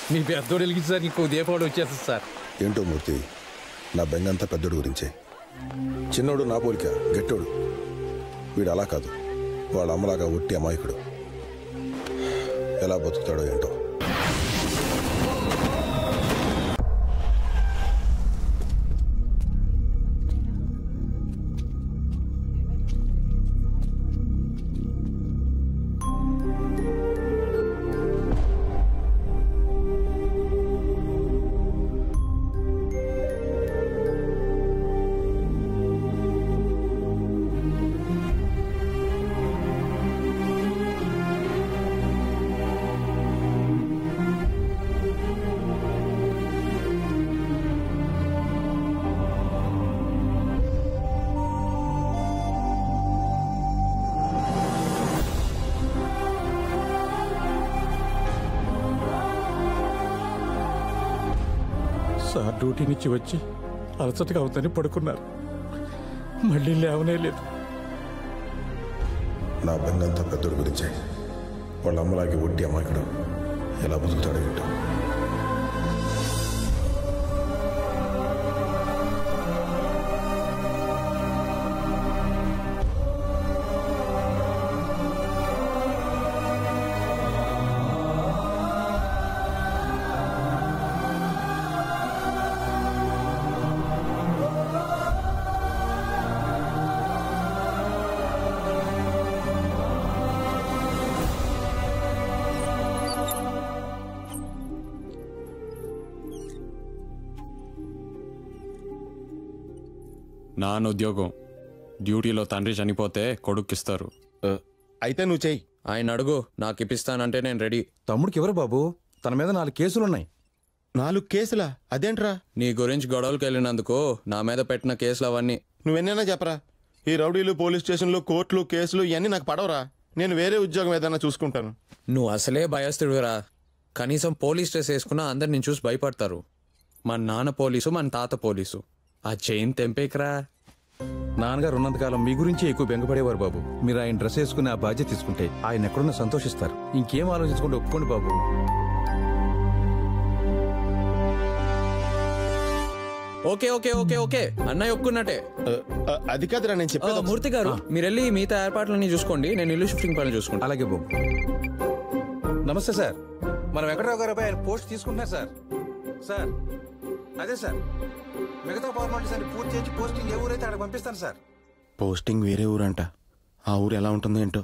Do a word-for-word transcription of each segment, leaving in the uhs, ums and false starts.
మీ పెద్దోడు వెలిగించారు ఇంకో దీపావళి వచ్చేస్తుంది సార్. ఏంటో మూర్తి, నా బెంగంతా పెద్దోడు గురించే. చిన్నోడు నా పోలిక గట్టోడు, వీడు అలా కాదు, వాళ్ళ అమ్మలాగా ఒట్టి అమాయకుడు. ఎలా బతుకుతాడో ఏంటో. సార్ డ్యూటీ నుంచి వచ్చి అలసటగా అవుతాని పడుకున్నారు. మళ్ళీ లేవనే లేదు. నా బెంగంతా పెద్దోడు గురించే. వాళ్ళ అమ్మలాగే ఒట్టి అమాయకుడు, ఎలా బతుకుతాడో ఏంటో. నాన్న ఉద్యోగం, డ్యూటీలో తండ్రి చనిపోతే కొడుక్కిస్తారు. అయితే నువ్వు చెయ్యి. ఆయన అడుగు, నాకు ఇప్పిస్తానంటే నేను రెడీ. తమ్ముడికి ఎవరు బాబు? తన మీద నాలుగు కేసులున్నాయి. నాలుగు కేసులా? అదేంట్రా? నీ గురించి గొడవలకు వెళ్ళినందుకు నా మీద పెట్టిన కేసులు అవన్నీ. నువ్వెన్నైనా చెప్పరా, ఈ రౌడీలు, పోలీస్ స్టేషన్లు, కోర్టులు, కేసులు ఇవన్నీ నాకు పడవరా. నేను వేరే ఉద్యోగం ఏదైనా చూసుకుంటాను. నువ్వు అసలే భయస్తుడివిరా. కనీసం పోలీస్ డ్రెస్ వేసుకున్నా అందరు నేను చూసి భయపడతారు. మన నాన్న పోలీసు, మన తాత పోలీసు. ఆ చైన్ తెంపేకరా. నాన్నగారు ఉన్నంతకాలం మీ గురించి ఎక్కువ బెంగపడేవారు బాబు. మీరు ఆయన డ్రెస్ వేసుకుని ఆ బాధ్యత తీసుకుంటే ఆయన ఎక్కడున్నా సంతోషిస్తారు. ఇంకేం ఆలోచించుకుంటే ఒప్పుకోండి బాబు. ఓకే ఓకే ఓకే ఓకే అన్నయ్య ఒప్పుకున్నట్టే. అది కాదురా నేను చెప్పేది. మూర్తి గారు, మీరు వెళ్ళి మిగతా ఏర్పాట్లన్నీ చూసుకోండి, నేను ఇల్లు షిఫ్టింగ్ పనులు చూసుకోండి. అలాగే బాబు. నమస్తే సార్. మనం వెంకటరావు గారు ఆయన పోస్ట్ తీసుకుంటున్నారు సార్. సార్ అదే సార్, మిగతా ఫార్మాలిటీస్ అన్ని పూర్తి చేసి పోస్టింగ్ ఏ ఊరైతే అక్కడ పంపిస్తాను సార్. పోస్టింగ్ వేరే ఊరంట. ఆ ఊరు ఎలా ఉంటుందో ఏంటో.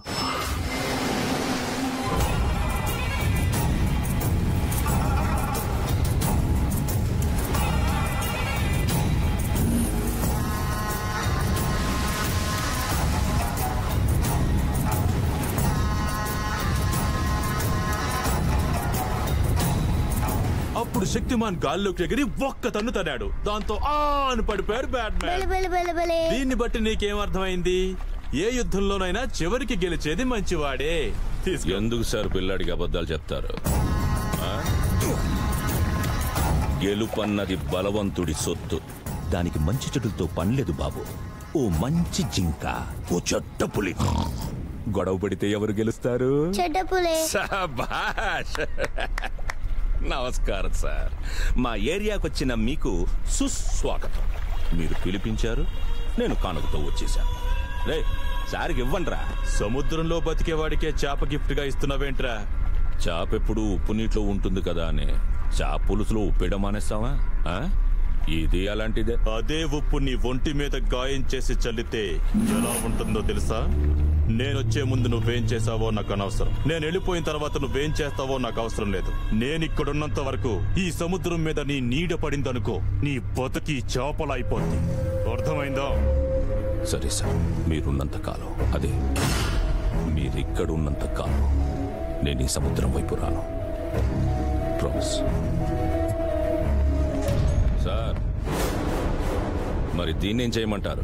అప్పుడు శక్తిమాన్ గాల్లోకి ఎగిరి ఒక్క తన్ను తన్నాడు. దాంతో ఆ అని పడిపోయాడు బ్యాట్ మ్యాన్. దీన్ని బట్టి నీకేమర్థమైంది? ఏ యుద్ధంలోనైనా చివరికి గెలిచేది మంచివాడే. ఎందుకు సార్ పిల్లాడికి అబద్ధాలు చెప్తారు? గెలుపన్నది బలవంతుడి సొత్తు. దానికి మంచి చెడులతో పనిలేదు బాబు. ఓ మంచి జింక, ఓ చెడ్డ పులి గొడవ పడితే ఎవరు గెలుస్తారు? చెడ్డ పులి. శభాష్. నమస్కారం సార్. మా ఏరియాకు వచ్చిన మీకు సుస్వాగతం. మీరు పిలిపించారు, నేను కానుకతో వచ్చేసాను. రే సార్కి ఇవ్వండిరా. సముద్రంలో బతికేవాడికే చేప గిఫ్ట్ గా ఇస్తున్నావేంట్రా? చేప ఎప్పుడు ఉప్పు నీటిలో ఉంటుంది కదా అని చేప పులుసులో ఉప్పేయడం మానేస్తావా? ఇది అలాంటిదే. అదే ఉప్పు నీ ఒంటి మీద గాయం చేసి చల్లితే ఎలా ఉంటుందో తెలుసా? నేనొచ్చే ముందు నువ్వేం చేసావో నాకు అనవసరం. నేను వెళ్ళిపోయిన తర్వాత నువ్వేం చేస్తావో నాకు అవసరం లేదు. నేనిక్కడున్నంత వరకు ఈ సముద్రం మీద నీ నీడ పడిందనుకో, నీ బతుకి చేపలా అయిపోద్ది. అర్థమైందా? సరే సార్, మీరున్నంత కాలం, అదే మీరిక్కడున్నంత కాలం నేను ఈ సముద్రం వైపు రాను. ప్రామిస్. సార్ మరి దీన్నేం చేయమంటారు?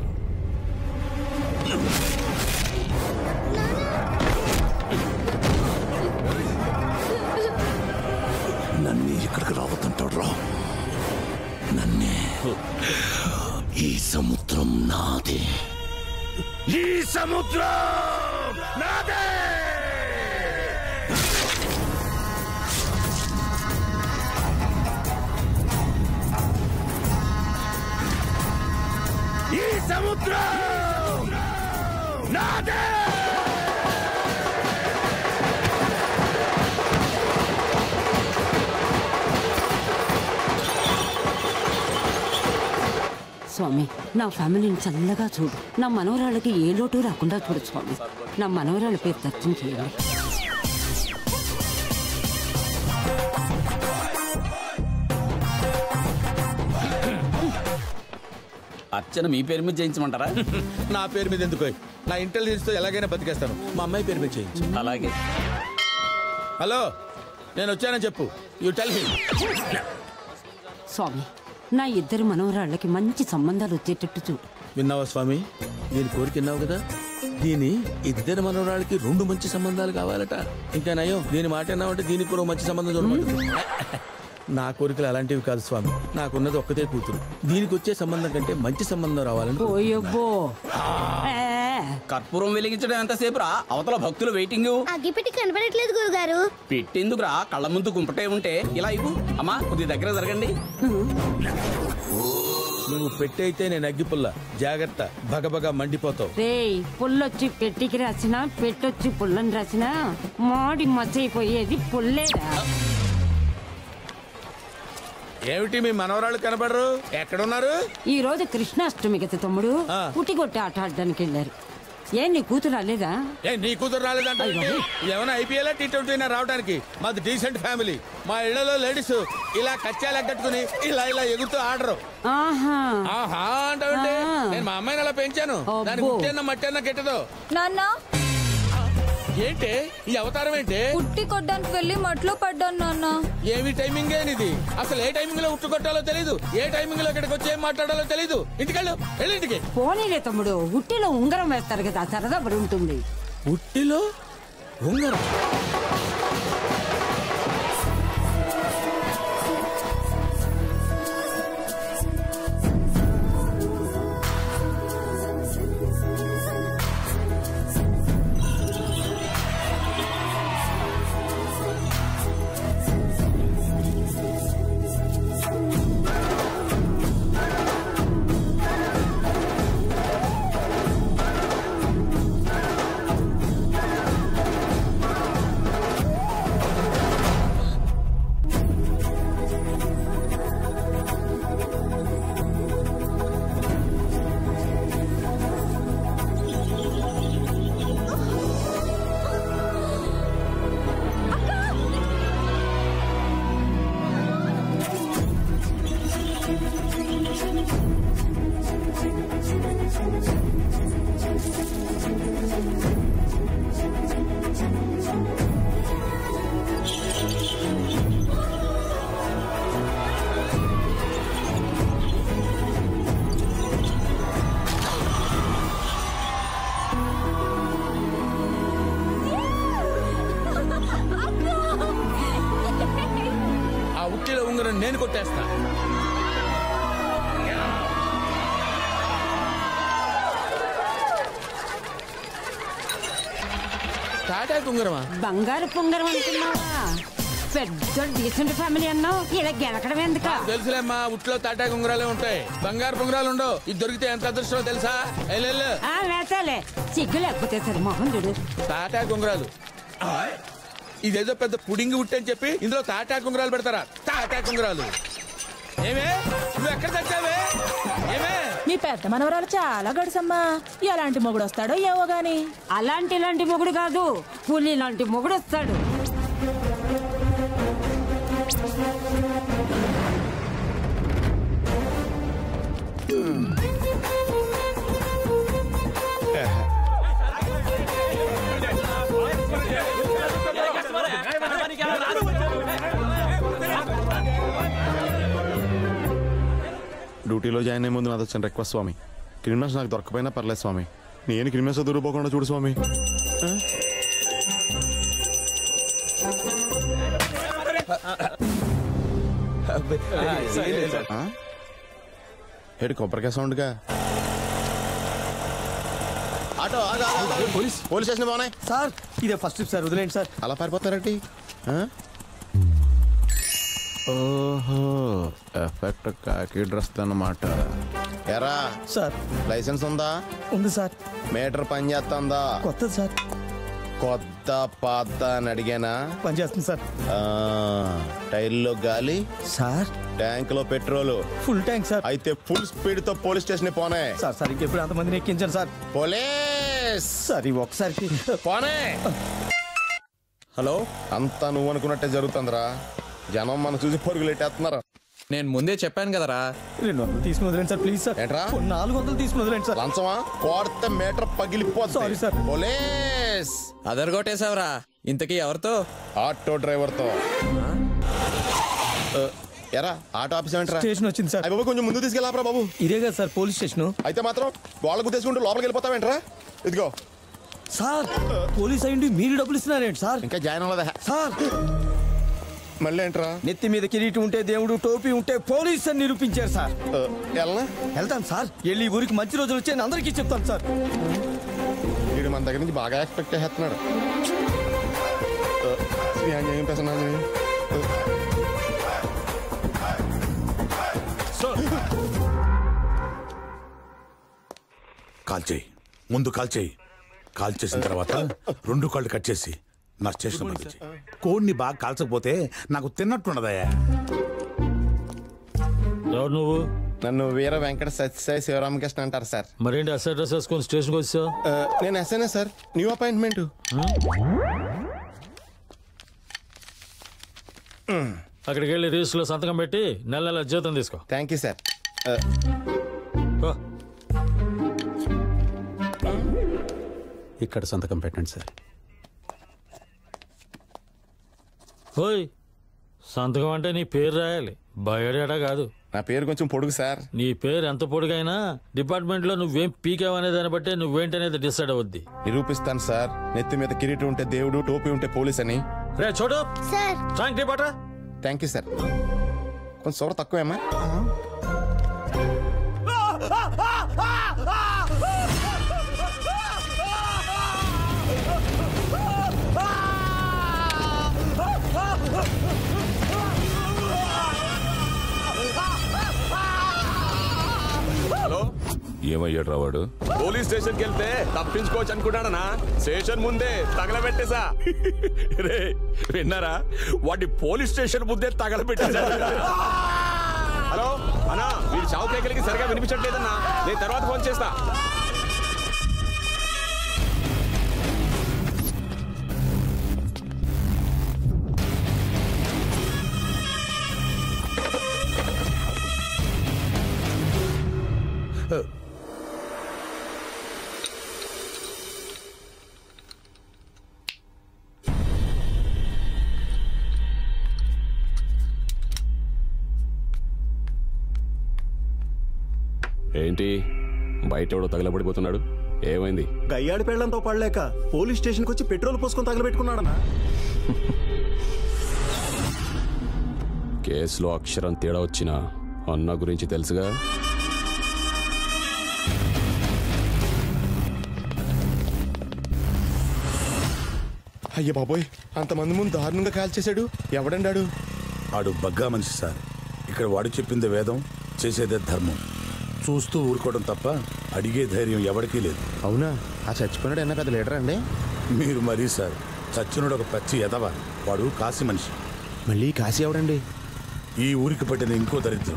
నన్ను ఇక్కడికి రావద్దంటాడు రా. నన్నే. ఈ సముద్రం నాదే. ఈ సముద్రం నాదే. సముద్రం నాదే. స్వామి, నా ఫ్యామిలీని చల్లగా చూడు. నా మనవరాళ్ళకి ఏ లోటు రాకుండా చూడు స్వామి. నా మనవరాళ్ళ పేరు దర్శనం చేయండి. అర్చన మీ పేరు మీద చేయించమంటారా? నా పేరు మీద ఎందుకు? నా ఇంటెలిజెన్స్ తో ఎలాగైనా బతికేస్తాను. మా అమ్మాయి పేరు మీద చేయించు. అలాగే. హలో, నేను వచ్చానని చెప్పు. You tell him. స్వామి, నా ఇద్దరు మనవరాళ్ళకి మంచి సంబంధాలు వచ్చేటట్టు చూడు. విన్నావా స్వామి? దీని కోరిక విన్నావు కదా. దీని ఇద్దరు మనవరాళ్ళకి రెండు మంచి సంబంధాలు కావాలట. ఇంకా నయం, దీని మాట విన్నావంటే దీనికి కూడా మంచి సంబంధం చూడమంటుంది. నా కోరికలు అలాంటివి కాదు స్వామి. నాకున్నది ఒక్కతే కూతురు. దీనికి వచ్చే సంబంధం కంటే మంచి సంబంధం రావాలని. ఓయబ్బో, కర్పూరం వెలిగించడం ఎంతసేపు రా? అవతల భక్తులు వెయిటింగ్. అగ్గిపెట్టి కనబడట్లేదు గురుగారు. పెట్టేందుకు రా? కళ్ళ ముందు గుంపటే ఉంటే ఇలా ఇవ్వు. అమ్మా కొద్ది దగ్గర జరగండి. నువ్వు పెట్టయితే నేను అగ్గిపుల్ల. జాగ్రత్త, భగభగ మండిపోతావు. రేయ్, పుల్లొచ్చి పెట్టికి రాసినా పెట్టొచ్చి పుల్లని రాసినా మాడి మచ్చైపోయేది పుల్లేరా. ఏమిటి మీ మనవరాళ్ళు కనబడరు? ఎక్కడున్నారు? ఈ రోజు కృష్ణాష్టమి కదా తమ్ముడు. పుట్టిగొట్టి ఆట ఆడడానికి వెళ్ళారు. ఏ నీ కూతురు రాలేదా? ఏ నీ కూతురు రాలేదంటే ఏమైనా ఐపీఎల్ టీ ట్వంటీ రావడానికి? మాది డీసెంట్ ఫ్యామిలీ. మా ఇళ్లలో లేడీస్ ఇలా కచ్చాలు ఎగ్గట్టుకుని ఇలా ఇలా ఎగుతూ ఆడరు. ఆహా ఆహా అంటావంటే నేను మా అమ్మాయిని అలా పెంచాను. దానికి ముట్టేనా మట్టేనా గిట్టదు. నాన్న, ఏంటి ఈ అవతారం? ఏంటి పుట్టి కొట్టడానికి వెళ్ళి మట్లో పడ్డాను నాన్న. ఏమి టైమింగ్ ఇది? అసలు ఏ టైమింగ్ లో ఉట్టు కొట్టాలో తెలీదు. ఏ టైమింగ్ లో ఇక్కడికి వచ్చి ఏం మాట్లాడాలో తెలీదు. ఇంటికెళ్ళు, వెళ్ళి ఇంటికి. పోనీలే తమ్ముడు, ఉట్టిలో ఉంగరం వేస్తారు కదా, సరదా పడి ఉంటుంది. ఉట్టిలో ఉంగరం? నేను కొట్టేస్తా. టాటా ఉంగరమా? బంగారు పొంగరం అనుకున్నావా? పెద్ద డీసెంట్ ఫ్యామిలీ అన్నావు, ఇలా గెలకడం ఎందుక? తెలుసులేమ్మా, ఉట్లో తాటా ఉంగరాలే ఉంటాయి, బంగారు పొంగరాలు ఉండవు. ఇది దొరికితే ఎంత అదృష్టం తెలుసా? వేసాలే, సిగ్గు లేకపోతే సరే మొహం చూడు. తాటా ఉంగరాలు ఇదేదో పెద్ద పుడింగి ఉట్టని చెప్పి ఇందులో తాటా ఉంగరాలు పెడతారా? తాటా ఉంగరాలు ఏమే? నువ్వు ఎక్కడ తెచ్చావే? ఏమే? మీ పెద్ద మనవరాలు చాలా గడుసమ్మా. ఎలాంటి మొగుడు వస్తాడో ఏవో గాని. అలాంటి ఇలాంటి మొగుడు కాదు, పులి లాంటి మొగుడు వస్తాడు. డ్యూటీలో జాయిన్ అయ్యే ముందు నాది వచ్చిన రిక్వెస్ట్ స్వామి, క్రిమినల్స్ నాకు దొరకపోయినా పర్లేదు స్వామి, నేను క్రిమినల్స్ దూరిపోకుండా చూడు స్వామి. ఏడు కొబ్బరికాయ సౌండ్గా ఆటో పోలీస్ పోలీస్ స్టేషన్ బాగున్నాయి సార్. ఇదే ఫస్ట్ ట్రిప్ సార్, వదిలేండి సార్. అలా పారిపోతారండి. ఓహో, ఎఫెక్ట్ కాకి డ్రెస్ అన్నమాట. ఎరా సార్ లైసెన్స్ ఉందా? ఉంది సార్. మీటర్ పని చేస్తుందా? కొత్తది సార్. కొత్త పాత అని అడిగానా? పని చేస్తుంది సార్. టైర్లో గాలి సార్, ట్యాంక్ లో పెట్రోల్ ఫుల్ ట్యాంక్ సార్. అయితే ఫుల్ స్పీడ్ తో పోలీస్ స్టేషన్ పోనే. సార్ సార్ ఇంకెప్పుడు అంతమందిని ఎక్కించాను సార్. పోలీస్ సార్ ఈ ఒకసారికి పోనే. హలో, అంతా నువ్వు అనుకున్నట్టే జరుగుతుందిరా. జనం మనం చూసి పరుగులు ఎట్టేస్తున్నారు. నేను ముందే చెప్పాను కదరా. రెండు వందలు తీసుకుని వదిలేండి సార్ ప్లీజ్ సార్. ఏంట్రా? నాలుగు వందలు తీసుకుని వదిలేండి సార్. లంచమా? కోర్త మీటర్ పగిలిపోతుంది. Sorry sir. పోలీస్ అదరగొట్టేశావురా. ఇంతకీ ఎవరితో? ఆటో డ్రైవర్ తో. ఎరా ఆటో ఆఫీస్ ఏంట్రా? స్టేషన్ వచ్చింది సార్. బాబు కొంచెం ముందు తీసుకెళ్ళాపరా బాబు. ఇదే కదా సార్ పోలీస్ స్టేషన్. అయితే మాత్రం వాళ్ళకు తీసుకుంటూ లోపలికి వెళ్ళిపోతావేంట్రా? ఇదిగో సార్, పోలీస్ అయ్యండి మీరు డబ్బులు ఇస్తున్నారేంటి సార్? ఇంకా జాయిన్ అవ్వలేదా సార్? మళ్ళీ ఏంట్రా? నెత్తి మీద కిరీటం ఉంటే దేవుడు, టోపీ ఉంటే పోలీస్ అని నిరూపించారు సార్. వెళ్ళనా? వెళ్తాను సార్. వెళ్ళి ఊరికి మంచి రోజులు వచ్చి అందరికీ చెప్తాను సార్. వీడు మన దగ్గర నుంచి బాగా ఎక్స్పెక్ట్ చేస్తున్నాడు. కాల్ చేయి, ముందు కాల్ చేయి. కాల్ చేసిన తర్వాత రెండు కాళ్ళు కట్ చేసి నా స్టేషన్ పంపించి. కోడిని బాగా కాల్చకపోతే నాకు తిన్నట్టుండదయ్యా. ఎవరు నువ్వు? నన్ను వీర వెంకట సత్యసాయి శివరామకృష్ణ అంటారు సార్. మరేంటి ఎస్ఐ డ్రెస్ వేసుకొని స్టేషన్కి వచ్చావు? నేను ఎస్ఐనే సార్. New appointment. అక్కడికి వెళ్ళి రిజిస్టర్లో సంతకం పెట్టి నెల నెల జీతం తీసుకో. Thank you sir. ఇక్కడ సంతకం పెట్టండి సార్. ఓయ్, సంతకం అంటే నీ పేరు రాయాలి, బయోడేటా కాదు. నా పేరు కొంచెం పొడుగు సార్. నీ పేరు ఎంత పొడుగైనా డిపార్ట్మెంట్లో నువ్వేం పీకావనే దాన్ని బట్టే నువ్వేంటనేది డిసైడ్ అవుద్ది. నిరూపిస్తాను సార్. నెత్తి మీద కిరీటం ఉంటే దేవుడు, టోపీ ఉంటే పోలీస్ అని. రే చోటు సార్. Thank you sir. కొంచెం సోర తక్కువేమా? హలో, ఏమయ్యాడు రావాడు? పోలీస్ స్టేషన్ కి వెళ్తే తప్పించుకోవచ్చు అనుకున్నాడనా? స్టేషన్ ముందే తగలబెట్టేసా. రే విన్నారా? వాడి పోలీస్ స్టేషన్ ముందే తగలబెట్టేసా. హలో అన్నా, వీడి చావు కేకలకి సరిగా వినిపించట్లేదన్నా. నేను తర్వాత ఫోన్ చేస్తా. ఏంటి బయట ఎవడో తగలబడిపోతున్నాడు? ఏమైంది? గయ్యాడి పెళ్లంతో పడలేక పోలీస్ స్టేషన్కి వచ్చి పెట్రోల్ పోసుకొని తగలబెట్టుకున్నాడనా? కేసులో అక్షరం తేడా వచ్చినా అన్న గురించి తెలుసుగా. అయ్య బాబోయ్, అంతమంది ముందు దారుణంగా కాల్చేశాడు. ఎవడండాడు? ఆడు బగ్గా మనిషి సార్. ఇక్కడ వాడు చెప్పింది వేదం, చేసేదే ధర్మం. చూస్తూ ఊరుకోవడం తప్ప అడిగే ధైర్యం ఎవరికీ లేదు. అవునా? ఆ చచ్చిపోయినాడు ఎన్న పెద్ద లీడర్ అండి. మీరు మరీ సార్, చచ్చినోడు ఒక పచ్చి ఎదవ. వాడు కాశీ మనిషి. మళ్ళీ కాశీ ఎవడండి? ఈ ఊరికి పట్టిన ఇంకో దరిద్రం.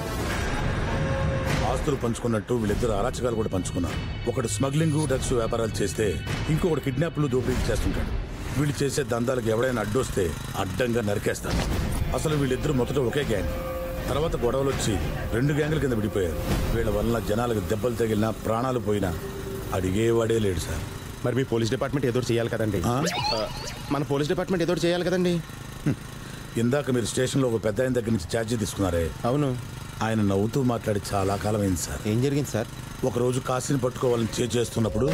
ఆస్తులు పంచుకున్నట్టు వీళ్ళిద్దరు అరాచకాలు కూడా పంచుకున్నారు. ఒకడు స్మగ్లింగ్, డ్రగ్స్ వ్యాపారాలు చేస్తే ఇంకొకటి కిడ్నాప్లు, దోపిడీలు చేస్తుంటాడు. వీళ్ళు చేసే దందాలకు ఎవడైనా అడ్డొస్తే అడ్డంగా నరికేస్తారు. అసలు వీళ్ళిద్దరు మొదట ఒకే గ్యాంగ్, తర్వాత గొడవలు వచ్చి రెండు గ్యాంగుల కింద విడిపోయారు. వీళ్ళ వల్ల జనాలకు దెబ్బలు తగిలినా, ప్రాణాలు పోయినా అడిగేవాడే లేడు సార్. మరి మీ పోలీస్ డిపార్ట్మెంట్ ఏదో చేయాలి కదండి. మన పోలీస్ డిపార్ట్మెంట్ ఏదో చేయాలి కదండి. ఇందాక మీరు స్టేషన్లో ఒక పెద్ద ఆయన దగ్గర నుంచి ఛార్జీ తీసుకున్నారే? అవును. ఆయన నవ్వుతూ మాట్లాడి చాలా కాలం అయింది సార్. ఏం జరిగింది సార్? ఒకరోజు కాశీని పట్టుకోవాలని చే చేస్తున్నప్పుడు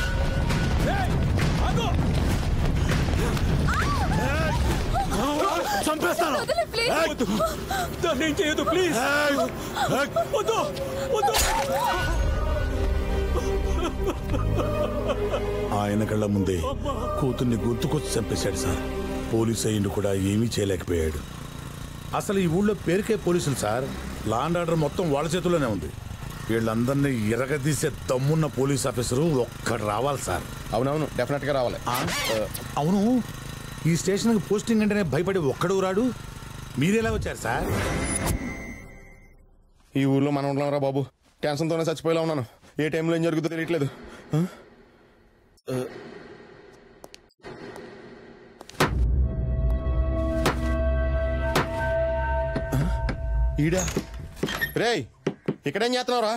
చంపేస్తాను. దాన్ని చేయదు ప్లీజ్. వద్దు వద్దు. ఆయన కళ్ళ ముందే కూతుర్ని గుర్తుకొచ్చి చంపేశాడు సార్. పోలీసు అయ్యిండు కూడా ఏమీ చేయలేకపోయాడు. అసలు ఈ ఊళ్ళో పేరుకే పోలీసులు సార్. లా అండ్ ఆర్డర్ మొత్తం వాళ్ళ చేతుల్లోనే ఉంది. వీళ్ళందరినీ ఎరగదీసే దమ్మున్న పోలీస్ ఆఫీసరు ఒక్కడు రావాలి సార్. అవునవును, డెఫినెట్ గా రావాలి. అవును, ఈ స్టేషన్కి పోస్టింగ్ అంటేనే భయపడి ఒక్కడు రాడు, మీరెలా వచ్చారు సార్? ఈ ఊర్లో మనం ఉండలేమరా బాబు, టెన్షన్తోనే చచ్చిపోయేలా ఉన్నాను. ఏ టైంలో ఏం జరుగుతుందో తెలియట్లేదు. ఈడా రేయ్, ఇక్కడేం చేస్తున్నావురా?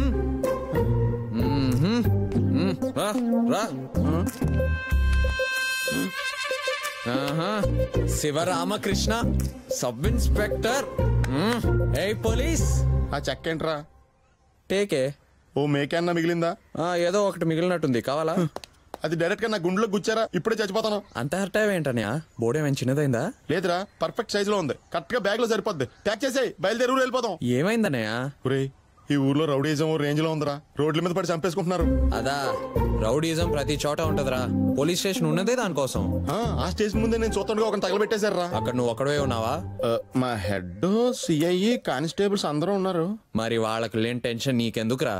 Sivaramakrishna, sub inspector. ఏ పోలీస్, ఆ చెక్ ఏంట్రా? టేకే. ఓ మేకే అన్న మిగిలిందా? ఏదో ఒకటి మిగిలినట్టుంది, కావాలా? అది డైరెక్ట్ గా నా గుండెలో గుచ్చారా, ఇప్పుడే చచ్చిపోతాను. అంత హర్ట్ అయ్యేంటనే? బోడేమైనా చిన్నదైందా? లేదురా, పర్ఫెక్ట్ సైజ్ లో ఉంది, కరెక్ట్ గా బ్యాగ్ లో సరిపోద్ది. ప్యాక్ చేసేయ్, బయలుదేరి ఊరు వెళ్ళిపోతాం. ఏమైందన్నయ్య? ఒరేయ్, ఈ ఊర్లో రౌడీజం రేంజ్ లో ఉందిరా, రోడ్ల మీద పడి చంపేసుకుంటున్నారు. అదా, రౌడీజం ప్రతి చోట ఉంటదిరా, పోలీస్ స్టేషన్ ఉన్నదే దానికోసం. ఆ స్టేషన్ ముందే నేను చూస్తుండగా ఒక తగలబెట్టేశారా. అక్కడ నువ్వు ఒక్కడే ఉన్నావా? మా హెడ్, సిఐ, కానిస్టేబుల్స్ అందరూ ఉన్నారు. మరి వాళ్ళకి లేని టెన్షన్ నీకెందుకురా?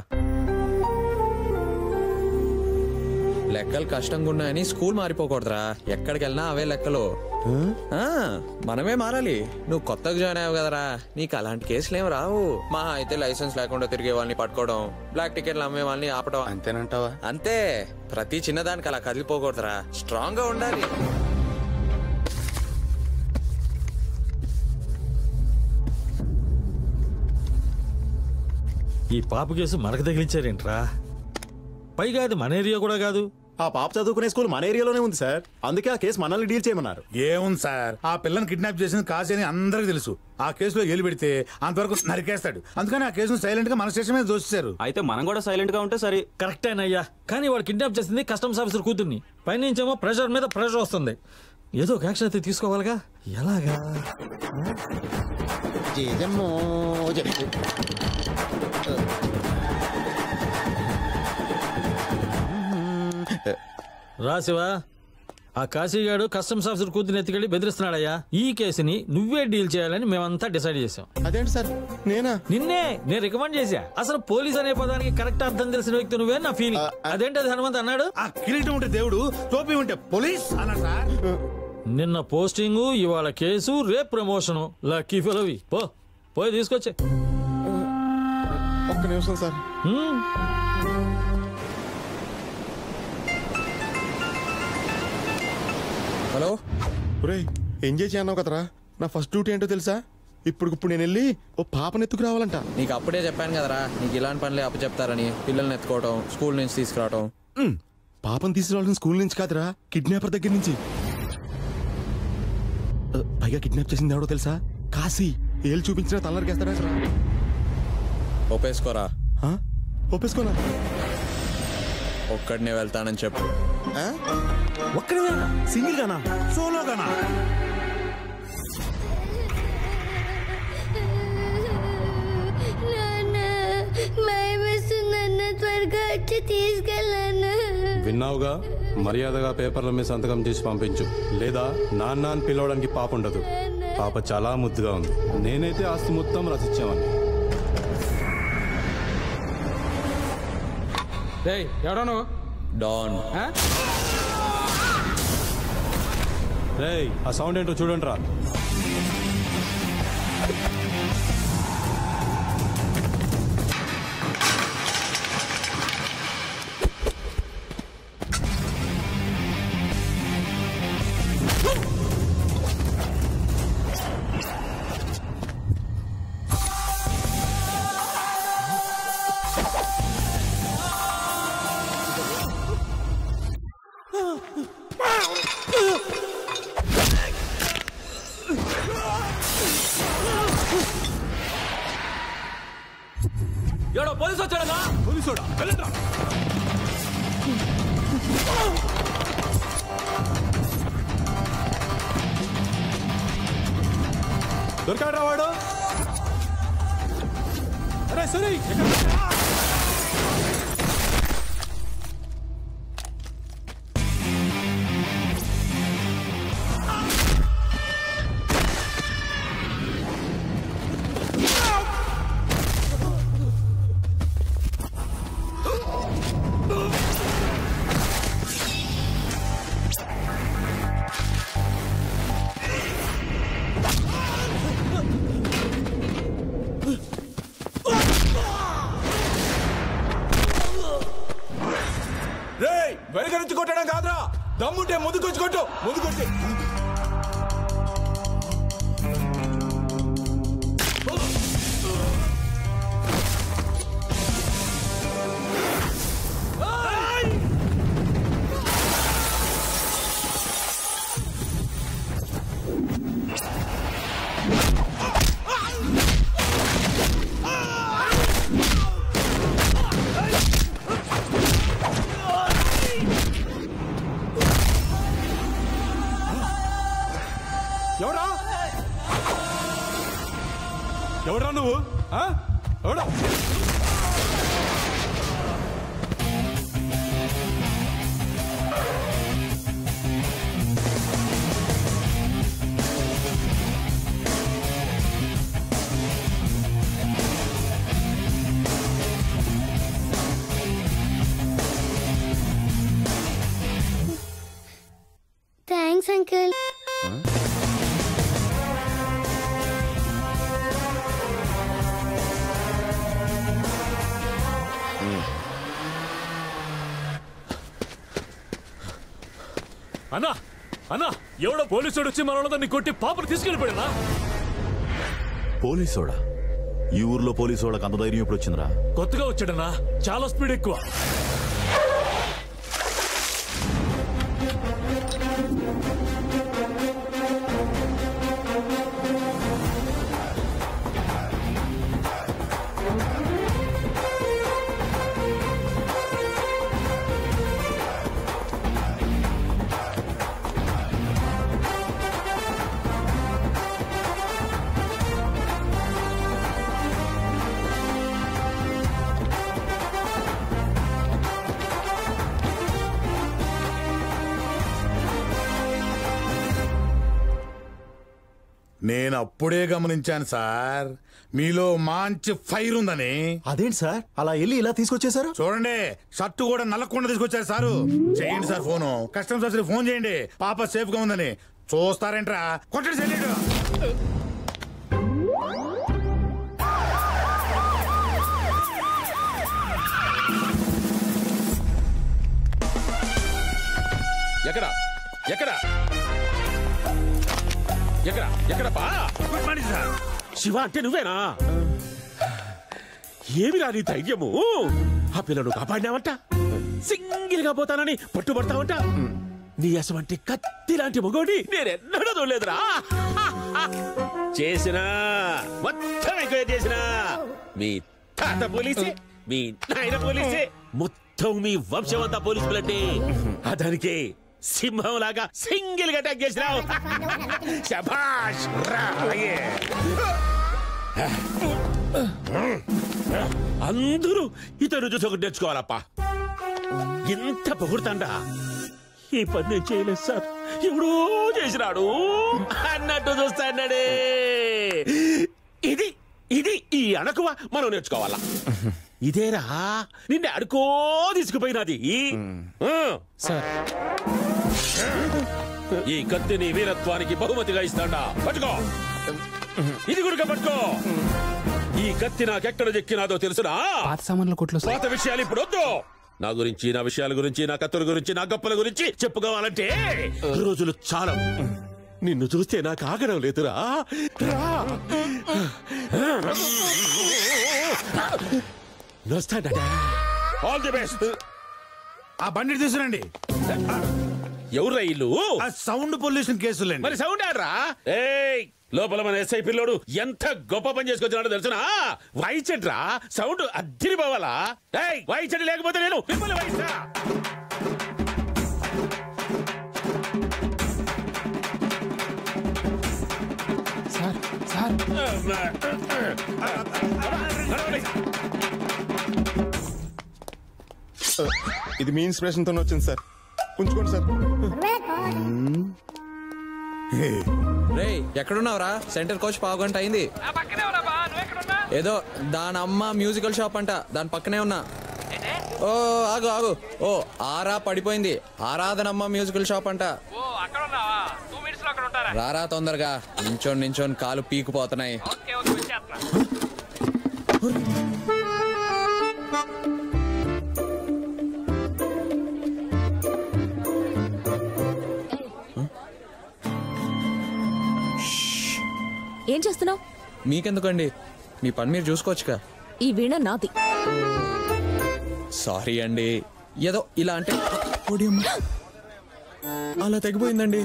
లెక్కలు కష్టంగా ఉన్నాయని స్కూల్ మారిపోకూడదురా, ఎక్కడికి వెళ్ళినా అవే లెక్కలు. మనమే మారాలి. నువ్వు కొత్తగా జాయిన్ అయ్యావు కదరా, నీకు అలాంటి కేసులు ఏమి రావు. మా అయితే లైసెన్స్ లేకుండా తిరిగే వాళ్ళని పట్టుకోవడం, బ్లాక్ టికెట్లు అమ్మే వాళ్ళని ఆపడం. అంతేనంటావా? అంతే. ప్రతి చిన్నదానికి అలా కదిలిపోకూడదురా, స్ట్రాంగ్ గా ఉండాలి. ఈ పాప కేసు మనకు తగిలించారేంట్రా? పైగా అది మన ఏరియా కూడా కాదు. ఆ పాప చదువుకునే స్కూల్ మన ఏరియాలోనే ఉంది సార్, అందుకే ఆ కేసు మనల్ని డీల్ చేయమన్నారు. ఏముంది సార్, ఆ పిల్లని కిడ్నాప్ చేసింది కాశీ అని అందరికి తెలుసు. ఆ కేసులో ఏలు పెడితే అంతవరకు నరికేస్తాడు, అందుకని ఆ కేసును సైలెంట్ గా మన స్టేషన్ మీద దోషిస్తారు. అయితే మనం కూడా సైలెంట్ గా ఉంటే సరే. కరెక్టేనయ్యా, కానీ వాడు కిడ్నాప్ చేసింది కస్టమ్స్ ఆఫీసర్ కూతుర్ని. పైనుంచేమో ప్రెషర్ మీద ప్రెషర్ వస్తుంది. ఏదో ఒక యాక్షన్ అయితే తీసుకోవాలిగా. ఎలాగా? రాసివా, ఆ కాశీగాడు కస్టమ్స్ ఆఫీసర్ కూతురు ఎత్తుకెళ్ళి బెదిరిస్తున్నాడయ్యా. ఈ కేసుని నువ్వే డీల్ చేయాలని మేమంతా డిసైడ్ చేసాం. అదేంటి సార్? నేనా? నిన్నే నేను రికమెండ్ చేశా. అసలు పోలీస్ అనే పదానికి కరెక్ట్ అర్థం తెలిసిన వ్యక్తి నువ్వే నా ఫీలింగ్. అదేంటి అది హనుమంత్ అన్నాడు, ఆ కిరీటం ఉంటే దేవుడు, టోపీ ఉంటే పోలీస్ అన్నాడు సార్. నిన్న పోస్టింగ్, ఇవాళ కేసు, రేపు ప్రమోషను. లక్కీ ఫెలోవి. పో పోయి తీసుకొచ్చే. ఒక్క నిమిషం సార్. హలో. ఒరేయ్, ఎంజాయ్ చేయన్నావు కదరా, నా ఫస్ట్ డ్యూటీ ఏంటో తెలుసా? ఇప్పుడు ఇప్పుడు నేను వెళ్ళి ఓ పాపను ఎత్తుకు రావాలంట. నీకు అప్పుడే చెప్పాను కదరా, నీకు ఇలాంటి పనులే అప్పచెప్తారని. పిల్లల్ని ఎత్తుకోవటం, స్కూల్ నుంచి తీసుకురావటం. పాపను తీసుకురావాల్సిన స్కూల్ నుంచి కాదురా, కిడ్నాపర్ దగ్గర నుంచి. పైగా కిడ్నాప్ చేసింది ఎవడో తెలుసా? కాశీ. ఏళ్ళు చూపించిన తలరికేస్తారా? ఒప్పేసుకోరా. ఒప్పేసుకోనా? ఒక్కడినే వెళ్తానని చెప్పు. ఒక్కడే సింగిల్ గానా, సోలో గానా? త్వరగా వచ్చి తీసుకెళ్ళాను. విన్నావుగా, మర్యాదగా పేపర్ల మీద సంతకం చేసి పంపించు, లేదా నాన్న అని పిలవడానికి పాప ఉండదు. పాప చాలా ముద్దుగా ఉంది. నేనైతే ఆస్తి మొత్తం రసిచ్చామని. ఎవడను? డాన్. రేయ్, ఆ సౌండ్ ఏంటో చూడండి రా. ఎవడో పోలీసు వచ్చాడన్నా? పోలీసుడా? వెళ్ళండి. దొరికాడు రా వాడు. అరే సరే, ముందుకొచ్చి కొట్టు ముందుకొచ్చి ఎవరా ఎవరా నువ్వు ఎవడా థ్యాంక్స్ అంకుల్. అన్నా అన్నా ఎవడో పోలీసుడు వచ్చి మనోళ్ళని కొట్టి పాపను తీసుకెళ్ళిపోయాడా? పోలీసోడా? ఈ ఊర్లో పోలీసోళ్ళకి అంత ధైర్యం ఇప్పుడు వచ్చిందిరా? కొత్తగా వచ్చాడన్నా, చాలా స్పీడ్ ఎక్కువ. నేను అప్పుడే గమనించాను సార్, మీలో మంచి ఫైర్ ఉందని. అదేంటి సార్ అలా వెళ్ళి ఇలా తీసుకొచ్చేసారు? చూడండి, షర్టు కూడా నల్లకుండా తీసుకొచ్చారు సారు. చేయండి sir phone, customer service phone చేయండి, పాప సేఫ్ గా ఉందని. చూస్తారేంట్రా, కొట్టండి సెల్లీడు. ఎక్కడ ఎక్కడ ఎక్కడ ఎక్కడ బా? Good morning sir. శివ అంటే నువ్వేనా? ఏమి రా నీ ధైర్యము? ఆ పిల్లను కాపాడినావంట, సింగిల్ గా పోతానని పట్టుబడతావంట. నీ అసమంటే కత్తి లాంటి మగోడి నేనెన్నడూ చూడలేదురా. చేసినా మొత్తం ఎక్కువ చేసినా మీ తాత పోలీసే, మీ నాయన పోలీసే, మొత్తం మీ వంశం అంతా పోలీసు పిల్లటి. దానికి సింహం లాగా సింగిల్ గా అటాక్ చేసినావు. శభాష్ రా. అందరూ ఇతను చూసి ఒకటి నేర్చుకోవాలప్పా. ఎంత పొగుడుతాండా. ఈ పని నేను చేయలేదు సార్, ఎవడో చేసినాడు అన్నట్టు చూస్తాడే. ఇది ఇది ఈ అణకువ మనం నేర్చుకోవాలా. ఇదేరా నిన్ను అడుకో తీసుకుపోయినది. ఈ కత్తిని వీరత్వానికి బహుమతిగా ఇస్తాడా. పట్టుకో, ఇది గురిక పట్టుకో. ఈ కత్తి నాకెక్కడ చెక్కినాదో తెలుసునా? పాత సామాన్ల కొట్లో పాత విషయాలు ఇప్పుడు వద్దు. నా గురించి, నా విషయాల గురించి, నా కత్తుల గురించి, నా గప్పల గురించి చెప్పుకోవాలంటే రోజులు చాలా. నిన్ను చూస్తే నాకు ఆగడం లేదురా. All the best. ఆ బండి తీసుకురండి. ఎవరు ఇల్లు? సౌండ్ పొల్యూషన్ కేసులు. మరి సౌండ్ ఆడరా? ఏయ్, లోపల మన ఎస్ఐ పిల్లోడు ఎంత గొప్ప పని చేసుకొచ్చినాడో తెలుసునా? వాయించండ్రా, సౌండ్ అద్దిరి పోవాలా. ఏయ్, వాయించండి, లేకపోతే నేను మిమ్మల్ని వాయిస్తా. సార్ సార్ ఇది మీ ఇన్స్పిరేషన్ తో వచ్చింది సార్, ఉంచుకోండి సార్. రే ఎక్కడున్నావురా? సెంటర్ కోచ్ పావు గంట అయింది. ఏదో దాని అమ్మ మ్యూజికల్ షాప్ అంట, దాని పక్కనే ఉన్నా. ఓ ఆగు ఆగు. ఓ ఆరా పడిపోయింది, ఆరాధనమ్మ మ్యూజికల్ షాప్ అంట. రారా తొందరగా. నించోని నించోని కాలు పీకుపోతున్నాయి. ఏం చేస్తున్నావు? మీకెందుకండి, మీ పని మీరు చూసుకోవచ్చుగా. ఈ వీణ నాది. సారీ అండి, ఏదో ఇలా అంటే అలా తెగిపోయిందండి.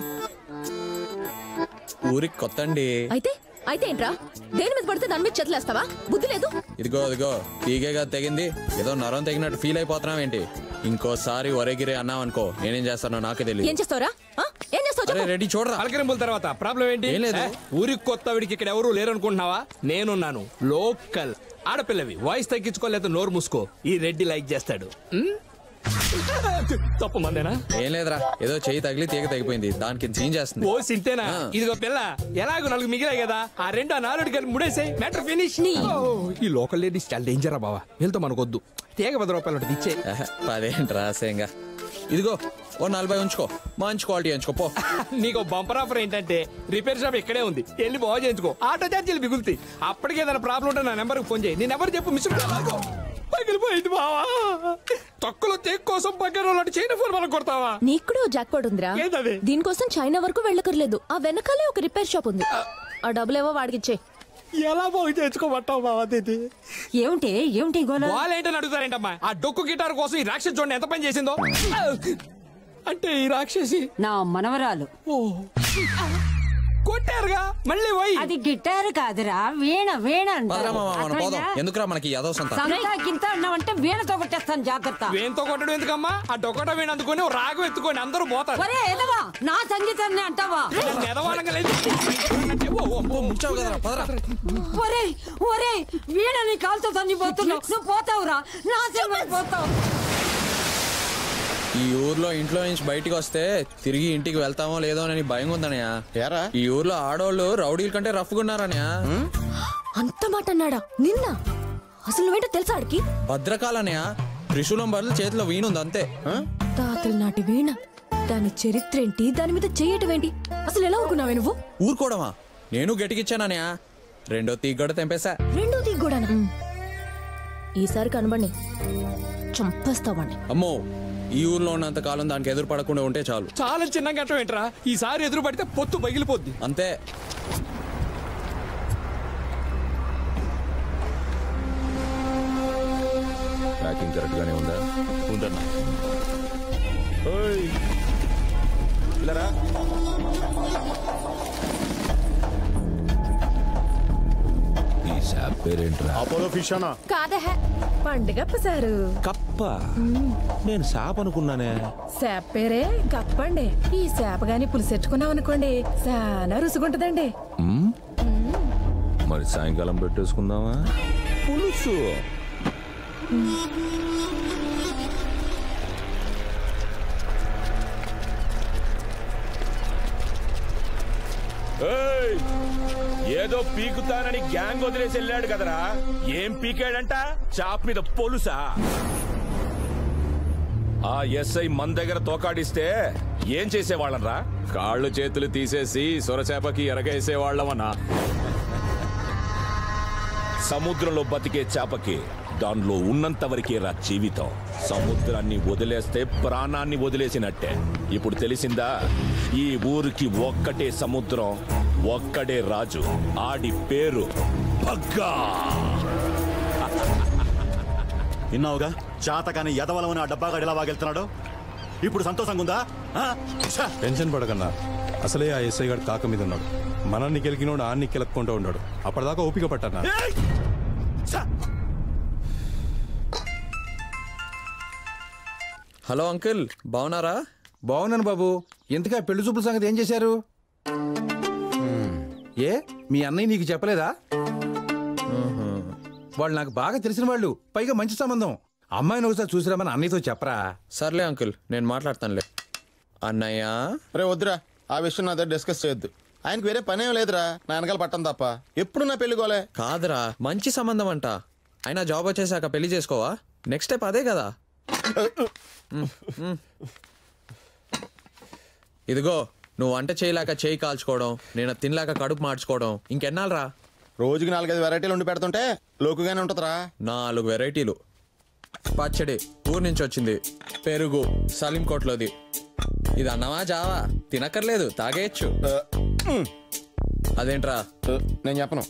ఊరికి కొత్త అండి. అయితే అయితే ఏంట్రా, దేని మీద పడితే దాని మీద చేతులేస్తావా? బుద్ధి లేదు. ఇదిగో ఇదిగో తీగేగా తెగింది, ఏదో నరం తెగినట్టు ఫీల్ అయిపోతున్నావు ఏంటి? ఇంకోసారి ఒరేగిరే అన్నావు అనుకో, నేనేం చేస్తానో నాకే తెలియదు. ఏం చేస్తావురా? ఏం చేస్తావు? రెడీ చూడరా. పలకరింపుల తర్వాత ప్రాబ్లం ఏంటి? ఏం లేదు. ఊరికి కొత్త వీడికి ఇక్కడ ఎవరు లేరు అనుకుంటున్నావా? నేనున్నాను, లోకల్. ఆడపిల్లవి వాయిస్ తగ్గించుకోలేదు, నోరు మూసుకో. ఈ రెడ్డి లైక్ చేస్తాడు. తప్పు మందేనా? ఏం లేదురా, ఏదో చెయ్యి తగిలి తీగ తెగిపోయింది, దానికి సీన్ చేస్తుంది. ఓ సింతేనా? ఇదిగో పిల్ల, ఎలాగో నాలుగు మిగిలాయి కదా, ఆ రెండు ఆ నాలుగు కలిపి ముడేసాయి, మ్యాటర్ ఫినిష్. ఈ లోకల్ లేడీస్ చాలా డేంజరా బావా, వెళ్తా మనకొద్దు. తీగ పది రూపాయలు ఇచ్చే. పదేంట్రా సేంగా. ఇదిగో ఓ నలభై ఉంచుకో, మంచి క్వాలిటీ ఉంచుకో పో. నీకు బంపర్ ఆఫర్ ఏంటంటే రిపేర్ షాప్ ఇక్కడే ఉంది, వెళ్ళి బాగు చేయించుకో. ఆటో ఛార్జీలు మిగులుతాయి. అప్పటికే ఏదైనా ప్రాబ్లం ఉంటే నా నెంబర్కి ఫోన్ చేయి. నీ నెంబర్ చెప్పు, మిస్ పగిలిపోయింది బావా. తక్కువలో తేక్ కోసం పక్కన చైనా ఫోన్ మనం కొడతావా? నీకు జాక్ పాట్ ఉందిరా, దీనికోసం చైనా వరకు వెళ్ళకర్లేదు. ఆ వెనకాలే ఒక రిపేర్ షాప్ ఉంది, ఆ డబ్బులేవో వాడికిచ్చే. ఎలా బాగు చేయించుకోమంటావు బావా? ఏమిటి ఏమిటి వాళ్ళేంటని అడుగుతారేంటమ్మా? ఆ డొక్కు గిటార్ కోసం ఈ రాక్షసి చూడండి ఎంత పని చేసిందో. అంటే ఈ రాక్షసి నా మనవరాలు. కొట్టారుగా మళ్ళీ పోయి. అది గిటారు కాదురా, వీణ. వీణ ఎందుకురా మనకి గింత అన్నావంటే వీణతో కొట్టేస్తాను, జాగ్రత్త. వీణతో కొట్టడం ఎందుకమ్మా? ఆ డొక్కట వీణ అందుకొని రాగం ఎత్తుకొని అందరూ పోతారు. నా సంగీతాన్ని అంటావా? ఒరే ఒరే, వీణ నీ కాలుతో తన్నిపోతున్నావు, నువ్వు పోతావురా, నా పోతావు. ఈ ఊర్లో ఇంట్లో నుంచి బయటికి వస్తే తిరిగి ఇంటికి వెళ్తామో లేదో అని భయం ఉందనయా. ఈ ఊర్లో ఆడోళ్ళు రౌడీల కంటే రఫ్గా ఉన్నారనయా. అంత మాట అన్నాడా నిన్న? అసలు నువ్వేంటో తెలుసా ఆడికి? భద్రకాలనయా, త్రిశూలం బదులు చేతిలో వీణుంది అంతే. తాతల నాటి వీణ, దాని చరిత్ర ఏంటి, దాని మీద చేయటమేంటి, అసలు ఎలా ఊరుకున్నావే నువ్వు? ఊరుకోవడమా? నేను గట్టికిచ్చానయా, రెండో తీగ కూడా తెంపేశా. రెండో తీగ కూడా? ఈసారి కనబడి చంపేస్తావండి. అమ్మో, ఈ ఊర్లో ఉన్నంత కాలం దానికి ఎదురు పడకుండా ఉంటే చాలు. చాలా చిన్న గట్టం ఏంట్రా, ఈసారి ఎదురు పడితే పొత్తు పగిలిపోద్ది అంతే. ప్యాకింగ్ కరెక్ట్ గానే ఉందా? ఉందన్నా. ఈ షాప్ పేరేంట్రా? అపోలో ఫిష్ అన్నా. కాదా, పండుగ సారు. కప్ప? నేను షాప్ అనుకున్నానే. శాప్ పేరే కప్పండి. ఈ శాప గాని పులిసెట్టుకున్నాం అనుకోండి, చాలా రుసుగుంటదండి. మరి సాయంకాలం పెట్టేసుకుందామా? పులుసు ఏదో పీకుతానని గ్యాంగ్ వదిలేసి వెళ్ళాడు కదరా, ఏం పీకాడంట? చాప్ మీద పొలుసా? ఆ ఎస్ఐ మన దగ్గర తోకాడిస్తే ఏం చేసేవాళ్ళరా? కాళ్ళు చేతులు తీసేసి సొరచేపకి ఎరగేసేవాళ్ళమన్నా. సముద్రంలో బతికే చేపకి దానిలో ఉన్నంత వరకే రా జీవితం. సముద్రాన్ని వదిలేస్తే ప్రాణాన్ని వదిలేసినట్టే. ఇప్పుడు తెలిసిందా? ఈ ఊరికి ఒక్కటే సముద్రం, ఒక్కడే రాజు. ఆడి పేరు భగ్గా. విన్నావుగా, చాతకాని యదవలమని ఆ డబ్బాగాడు ఎలా వాగెళ్తున్నాడు. ఇప్పుడు సంతోషంగా ఉందా? టెన్షన్ పడకన్నా, అసలే ఆ ఎస్ఐ గారు కాక మీద ఉన్నాడు. మనల్ని గెలికినోడు ఆన్ని కెలక్కుంటూ ఉన్నాడు. అప్పటిదాకా ఓపిక పట్టన్నా. హలో అంకుల్, బాగున్నారా? బాగున్నాను బాబు. ఇంతగా పెళ్లి చూపుల సంగతి ఏం చేశారు? ఏ మీ అన్నయ్య నీకు చెప్పలేదా? వాళ్ళు నాకు బాగా తెలిసిన వాళ్ళు, పైగా మంచి సంబంధం. అమ్మాయిని ఒకసారి చూసిరామని అన్నయ్యతో చెప్పరా? సర్లే అంకుల్, నేను మాట్లాడతానులే. అన్నయ్య రే వద్దురా, ఆ విషయం నా దగ్గర డిస్కస్ చేయొద్దు. ఆయనకు వేరే పనేం లేదురా, నా వెనకాల పట్టం తప్ప. ఎప్పుడు నా పెళ్లిగోలే. కాదురా, మంచి సంబంధం అంట. అయినా జాబ్ వచ్చేసాక పెళ్లి చేసుకోవా? నెక్స్ట్ స్టెప్ అదే కదా. ఇదిగో, నువ్వు వంట చేయలేక చేయి కాల్చుకోవడం, నేను తినలేక కడుపు మార్చుకోవడం ఇంకెన్నాళ్ళరా? రోజుకి నాలుగైదు వెరైటీలు ఉండి పెడుతుంటే లోకుగానే ఉంటుందిరా. నాలుగు వెరైటీలు. పచ్చడి ఊరు నుంచి వచ్చింది, పెరుగు సలీం కోట్లోది. ఇది అన్నమా జావా? తినక్కర్లేదు, తాగేయచ్చు. అదేంట్రా? నేను చెప్పను.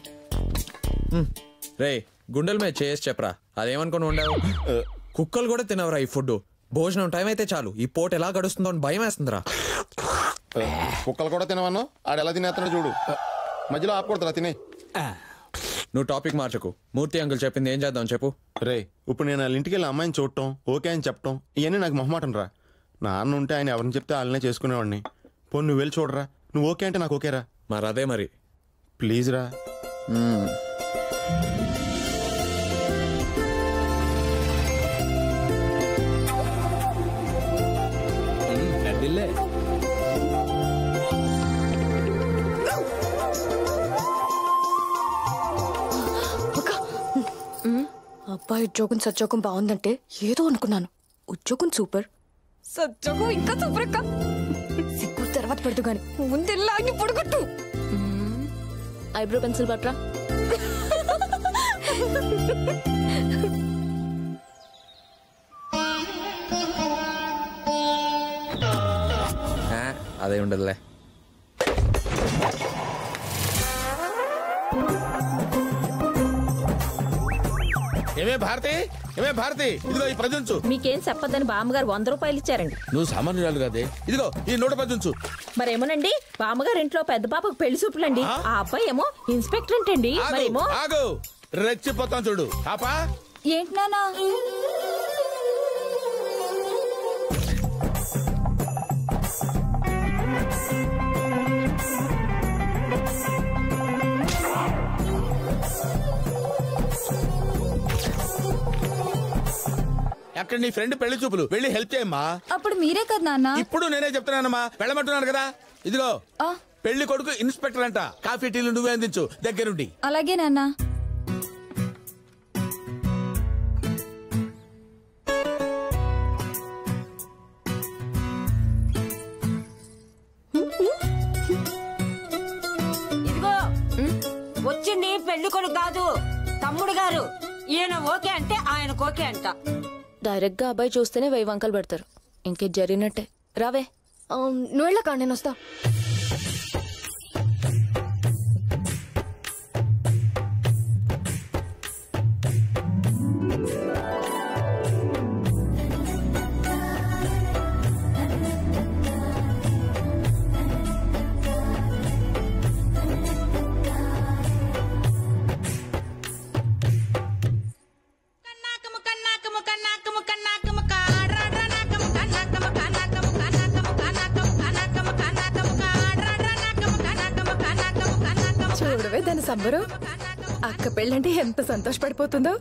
రే గుండెల మీద చేసి చెప్పరా, అదేమనుకుని ఉండవు. కుక్కలు కూడా తినవరా ఈ ఫుడ్. భోజనం టైం అయితే చాలు ఈ పూట ఎలా గడుస్తుందో అని భయం వేస్తుందిరా. కుక్కలు కూడా తినవన్నావు, ఆడు ఎలా తినేస్తున్నాడు చూడు. మధ్యలో ఆపకూడదురా, తినే. నువ్వు టాపిక్ మార్చకు. మూర్తి అంకుల్ చెప్పింది ఏం చేద్దాం చెప్పు. రే ఇప్పుడు నేను వాళ్ళ ఇంటికి వెళ్ళి అమ్మాయిని చూడటం, ఓకే అని చెప్పటం, ఇవన్నీ నాకు మొహమాటం రా. నాన్న ఉంటే ఆయన ఎవరిని చెప్తే వాళ్ళనే చేసుకునేవాడిని. పోనీ నువ్వు వెళ్ళి చూడరా, నువ్వు ఓకే అంటే నాకు ఓకేరా. మరి అదే మరి ప్లీజ్ రా. అబ్బాయి ఉద్యోగం సద్యోగం బాగుందంటే ఏదో అనుకున్నాను. ఉద్యోగం సూపర్, సద్యోగం ఇంకా సూపర్ అక్క. సిగ్గు తర్వాత పెడదు గాని ముందెల్లాగి పొడగొట్టు. ఐబ్రో పెన్సిల్ పట్రా. అదే ఉండదులే. ఏమే భారతి, ఏమే భారతి, ఇదిగో ఈ ప్రజుంచు. మీకేం చెప్పద్దని బామ్మగారు వంద రూపాయలు ఇచ్చారండి. నువ్వు సామాన్యురాలు కాదే, ఇదిగో ఈ నూట ప్రజుంచు. మరేమోనండి బామ్మగారు ఇంట్లో పెద్ద పాపకు పెళ్లి చూపులండి. ఆ అబ్బాయి ఏమో ఇన్స్పెక్టర్ అండి. మరేమో ఆగు, రెచ్చిపోతాం చూడు. పాపా ఏంటి నానా? అక్కడ నీ ఫ్రెండ్ పెళ్లి చూపులు, వెళ్ళి హెల్ప్ చేయమ్మా. అప్పుడు మీరే కదా నాన్న. ఇప్పుడు నేనే చెప్తున్నానమ్మా, వెళ్ళమంటున్నాను కదా. ఇదిగో పెళ్లి కొడుకు ఇన్స్పెక్టర్ అంట. కాఫీ టీలు నువ్వే అందించు దగ్గరుండి. అలాగే నాన్న. ఇదిగో వచ్చింది పెళ్లి కొడుకు కాదు, తమ్ముడు గారు. ఈయన ఓకే అంటే ఆయనకు ఓకే అంట. డైరెక్ట్ గా అబ్బాయి చూస్తేనే వెయ్యి వంకలు పెడతారు. ఇంకే జరిగినట్టే. రావే, నువ్వు వెళ్ళకా, నేను వస్తా. చూడవే దాని సంబరం. అక్క పెళ్ళంటే ఎంత సంతోషపడిపోతుందో.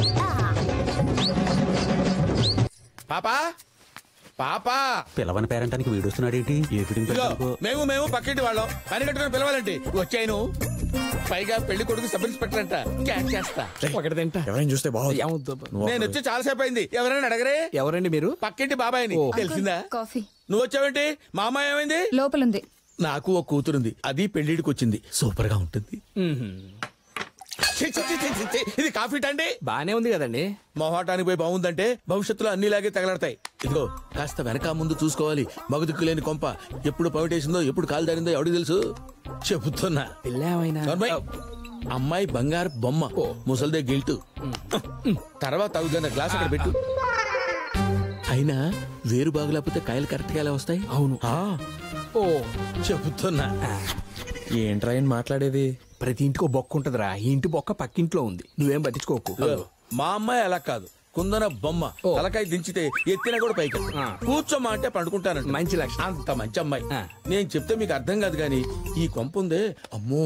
పాపా పాపా పిలవని పేరంటానికి వీడొస్తున్నాడేంటి? ఏ ఫిటింగ్ మేము మేము పక్కింటి వాళ్ళం, పని కట్టుకుని పిలవాలంటే వచ్చాను. పైగా పెళ్లి కొడుకు సబ్ ఇన్స్పెక్టర్ అంట. క్యాచ్ చేస్తా ఒకటి తింటా. ఎవరైనా చూస్తే బాగుంది. నేను వచ్చి చాలా సేపు అయింది, ఎవరైనా అడగరే? ఎవరండి మీరు? పక్కింటి బాబాయ్ని. తెలిసిందా? కాఫీ. నువ్వు వచ్చావేంటి? మా అమ్మాయి ఏమైంది? లోపలుంది. నాకు ఒక కూతురుంది, అది పెళ్లిడికి వచ్చింది. సూపర్ గా ఉంటుంది. ఇది కాఫీ టండి బానే ఉంది కదండి. మొహాటానికి పోయి బాగుందంటే భవిష్యత్తులో అన్నిలాగే తగలడతాయి. ఇదిగో కాస్త వెనక ముందు చూసుకోవాలి. మగదిక్కు లేని కొంప ఎప్పుడు పవిటేసిందో ఎప్పుడు కాలు దారిందో ఎవడికి తెలుసు. చెబుతున్నా. అమ్మాయి బంగారు బొమ్మ, ముసల్దే గిల్టు. తర్వాత అవుదన్న గ్లాస్ అక్కడ పెట్టు. అయినా వేరు బాగులేకపోతే కాయలు కరెక్ట్ గా ఎలా వస్తాయి? అవును. ఓ చెబుతున్నా. ఏంట్రా ఆయన మాట్లాడేది? ప్రతి ఇంటికి బొక్క ఉంటదిరా. ఈ ఇంటి బొక్క పక్కింట్లో ఉంది, నువ్వేం పట్టించుకోకు. మా అమ్మాయి అలా కాదు, కుందన బొమ్మ. తలకాయ దించితే ఎత్తినా కూడా పైకి. కూర్చోమ్మా అంటే పండుకుంటానంట. మంచి లక్షణం. అంత మంచి అమ్మాయి. నేను చెప్తే మీకు అర్థం కాదు గాని ఈ కొంప ఉందే, అమ్మో.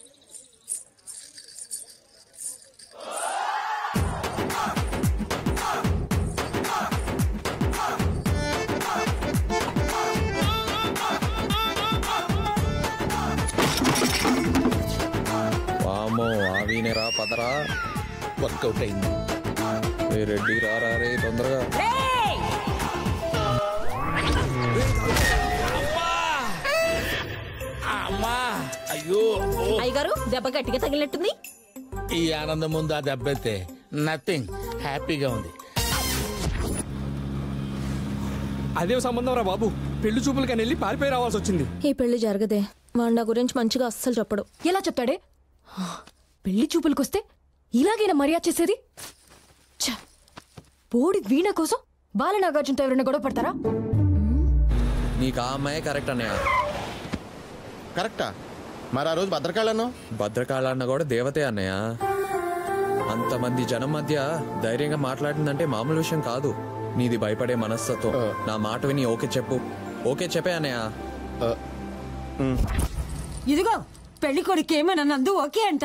వామ్మో, ఆవినేరా పదరా. వర్కౌట్ అయింది. రెడ్డి రారా రే తొందరగా. అమ్మా అయ్యో. అయ్యగారు దెబ్బ గట్టిగా తగిలినట్టుంది. ఈ ఆనందం ముందు ఆ దెబ్బైతే నథింగ్. హ్యాపీగా ఉంది. అదే సంబంధం రా బాబు. పెళ్లి చూపులకని వెళ్ళి పారిపోయి రావాల్సి వచ్చింది. ఈ పెళ్లి జరగదే. వాడు నా గురించి మంచిగా అస్సలు చెప్పడు. ఎలా చెప్తాడే? పెళ్లి చూపులకొస్తే ఇలాగైనా మర్యాద చేసేది? ఛ! పోడి వీణ కోసం బాలనాగార్జునతో ఎవరైనా గొడవ పడతారా? నీకు ఆ అమ్మాయే కరెక్ట్ అన్నయ్య. కరెక్టా? మరి ఆ రోజు భద్రకాళను భద్రకాళన్న కూడా దేవతే అన్నయ్య. అంతమంది జనం మధ్య ధైర్యంగా మాట్లాడిందంటే మామూలు విషయం కాదు. నీది భయపడే మనస్తత్వం. నా మాట విని ఓకే చెప్పు. ఓకే చెప్పే అన్నయ్య. ఇదిగో పెళ్లి కొడుకు ఏమన్నా నందు ఓకే అంట.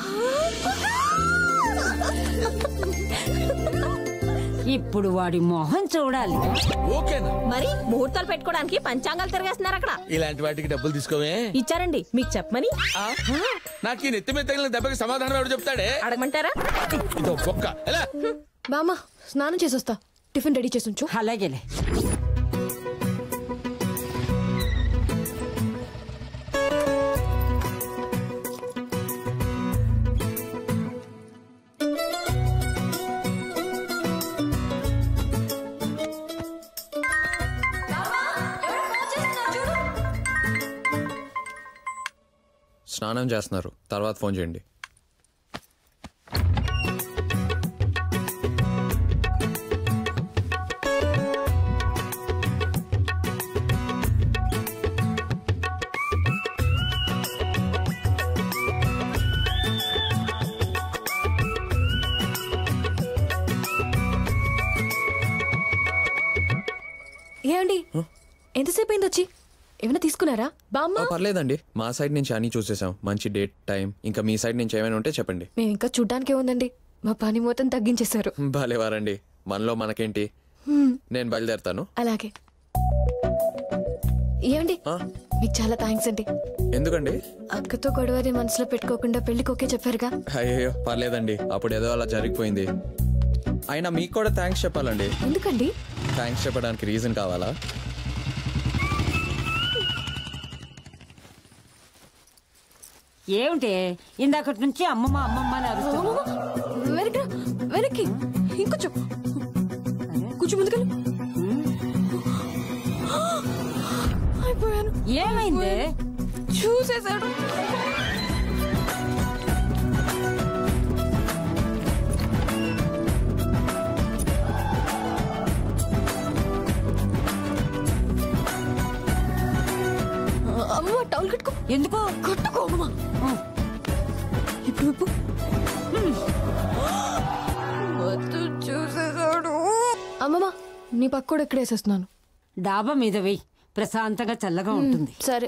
ఇప్పుడు వాడి మొహం చూడాలి. ఓకేనా? మరి ముహూర్తాలు పెట్టుకోవడానికి పంచాంగాలు తిరగేస్తున్నారు అక్కడ. ఇలాంటి వాటికి డబ్బులు తీసుకోవే. ఇచ్చారండి మీకు చెప్పమని. నాకు ఈ నెత్తి మీద తగిలిన దెబ్బకి సమాధానం ఎవరు చెప్తాడే? అడగమంటారా? ఇదో బొక్క. ఎలా? బామ్మ స్నానం చేసొస్తా. టిఫిన్ రెడీ చేసి ఉంచు. అలాగేలే. స్నానం చేస్తున్నారు, తర్వాత ఫోన్ చేయండి. ఏమండి ఎంతసేపు అయింది వచ్చి? ఏమైనా తీసుకున్నారా? బామ్మ పర్లేదండి, మా సైడ్ నుంచి అన్ని చూసేసాం. మంచి డేట్, టైం, ఇంకా మీ సైడ్ నుంచి ఏమైనా ఉంటే చెప్పండి. మేము ఇంకా చూడ్డానికే ఉందండి. మా పని మొత్తం తగ్గించేశారు. భలేవారండి, మనలో మనకేంటి. నేను బయలుదేరుతాను. అలాగే. ఏమండి మీకు చాలా థ్యాంక్స్ అండి. ఎందుకండి? అక్కతో గొడవది మనసులో పెట్టుకోకుండా పెళ్లికి ఓకే చెప్పారుగా. అయ్యో పర్లేదండి, అప్పుడు ఏదో అలా జరిగిపోయింది. అయినా మీకు కూడా థ్యాంక్స్ చెప్పాలండి. ఎందుకండి? థ్యాంక్స్ చెప్పడానికి రీజన్ కావాలా? ఏమిటి ఇందాకటి నుంచి అమ్మమ్మ అమ్మమ్మ అని అరుస్తున్నావు? వెనక్కి వెనక్కి ఇంకొంచెం కొంచెం ముందుకెళ్ళు. అయిపోయాను. ఏమైంది? చూసేశాడు. అమ్మ టౌల్ కట్టుకో. ఎందుకో? కట్టుకో అమ్మ. ఇప్పుడు ఇప్పుడు చూసేసాడు. అమ్మమ్మ నీ పక్కోడు ఎక్కడ వేసేస్తున్నాను. డాబా మీద వెయ్యి, ప్రశాంతంగా చల్లగా ఉంటుంది. సరే.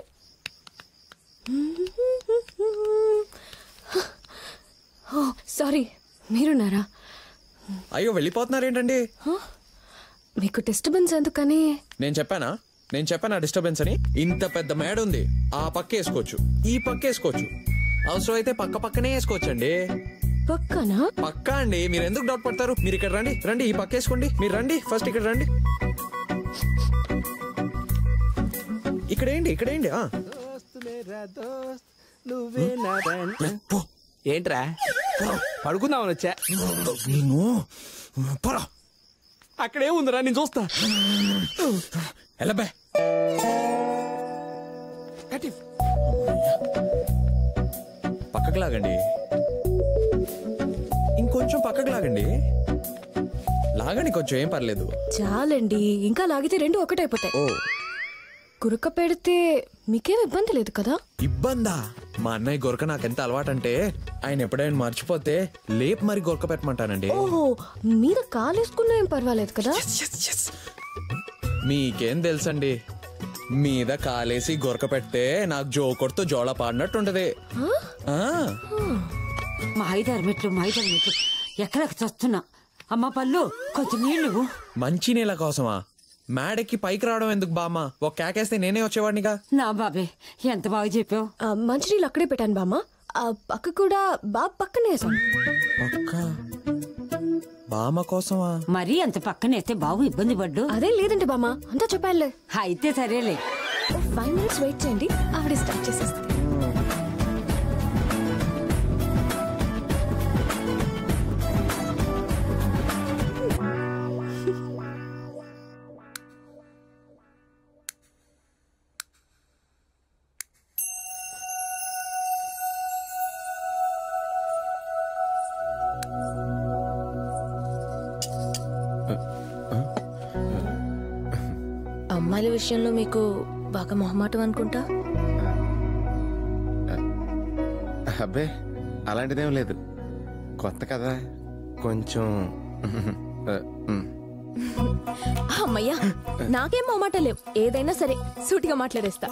సారీ, మీరున్నారా? అయ్యో వెళ్ళిపోతున్నారేంటండి? మీకు డిస్టర్బెన్స్ ఎందుకని? నేను చెప్పానా నేను చెప్పానా డిస్టర్బెన్స్ అని? ఇంత పెద్ద మేడ ఉంది, ఆ పక్క వేసుకోవచ్చు, ఈ పక్క వేసుకోవచ్చు, అవసరం అయితే పక్క పక్కనే వేసుకోవచ్చండి. పక్కనా? పక్క అండి. మీరు ఎందుకు డౌట్ పడతారు? మీరు ఇక్కడ రండి, రండి, ఈ పక్క వేసుకోండి. మీరు రండి, ఫస్ట్ ఇక్కడ రండి. ఇక్కడ ఏంటి ఇక్కడ ఏంటి ఏంట్రా పడుకుందామని వచ్చా. అక్కడేముందిరా నేను చూస్తా. ఎలా పక్కకు లాగండి, ఇంకొంచెం పక్కకు లాగండి. లాగండి కొంచెం, ఏం పర్లేదు. చాలండి, ఇంకా లాగితే రెండు ఒకటైపోతాయి. ఓ గురక పెడితే మీకేం ఇబ్బంది లేదు కదా? ఇబ్బందా? మా అన్నయ్య గొరక నాకెంత అలవాటంటే ఆయన ఎప్పుడైనా మర్చిపోతే లేపు మరి గొరక పెట్టమంటానండి. ఓహో, మీద కాలేసుకున్నా ఏం పర్వాలేదు కదా? మీకేం తెలుసండి, మీద కాలేసి గొరక పెడితే నాకు జోకొడుతూ జోళ పాడినట్టు ఉంటది. మా ఐదారు మెట్లు మా ఐదారు మెట్లు ఎక్కడికి చస్తున్నా. అమ్మ పళ్ళు కొంచెం నీళ్ళు. మంచి నీళ్ళ కోసమా? మేడకి పైకి రావడం ఎందుకు బామ్మ? ఒక కేకేస్తే నేనే వచ్చేవాడినిగా. నా బాబే ఎంత బాగా చెప్పావు. మంచినీళ్ళు అక్కడే పెట్టాను బామ్మ. పక్క కూడా బాబు పక్కనే వేసాను. బామ్మ కోసమా? మరీ అంత పక్కనేస్తే బాబు ఇబ్బంది పడ్డు. అదే లేదండి బామ్మ, అంతా చెప్పానులే. అయితే సరేలే. ఫైవ్ మినిట్స్ వెయిట్ చేయండి, ఆవిడ స్టార్ట్ చేసేస్తుంది. అమ్మాయిల విషయంలో మీకు బాగా మొహమాటం అనుకుంటా. అబ్బే అలాంటిదేం లేదు, కొత్త కదా కొంచెం. అమ్మయ్యా, నాకేం మొహమాట లేవు. ఏదైనా సరే సూటిగా మాట్లాడేస్తా.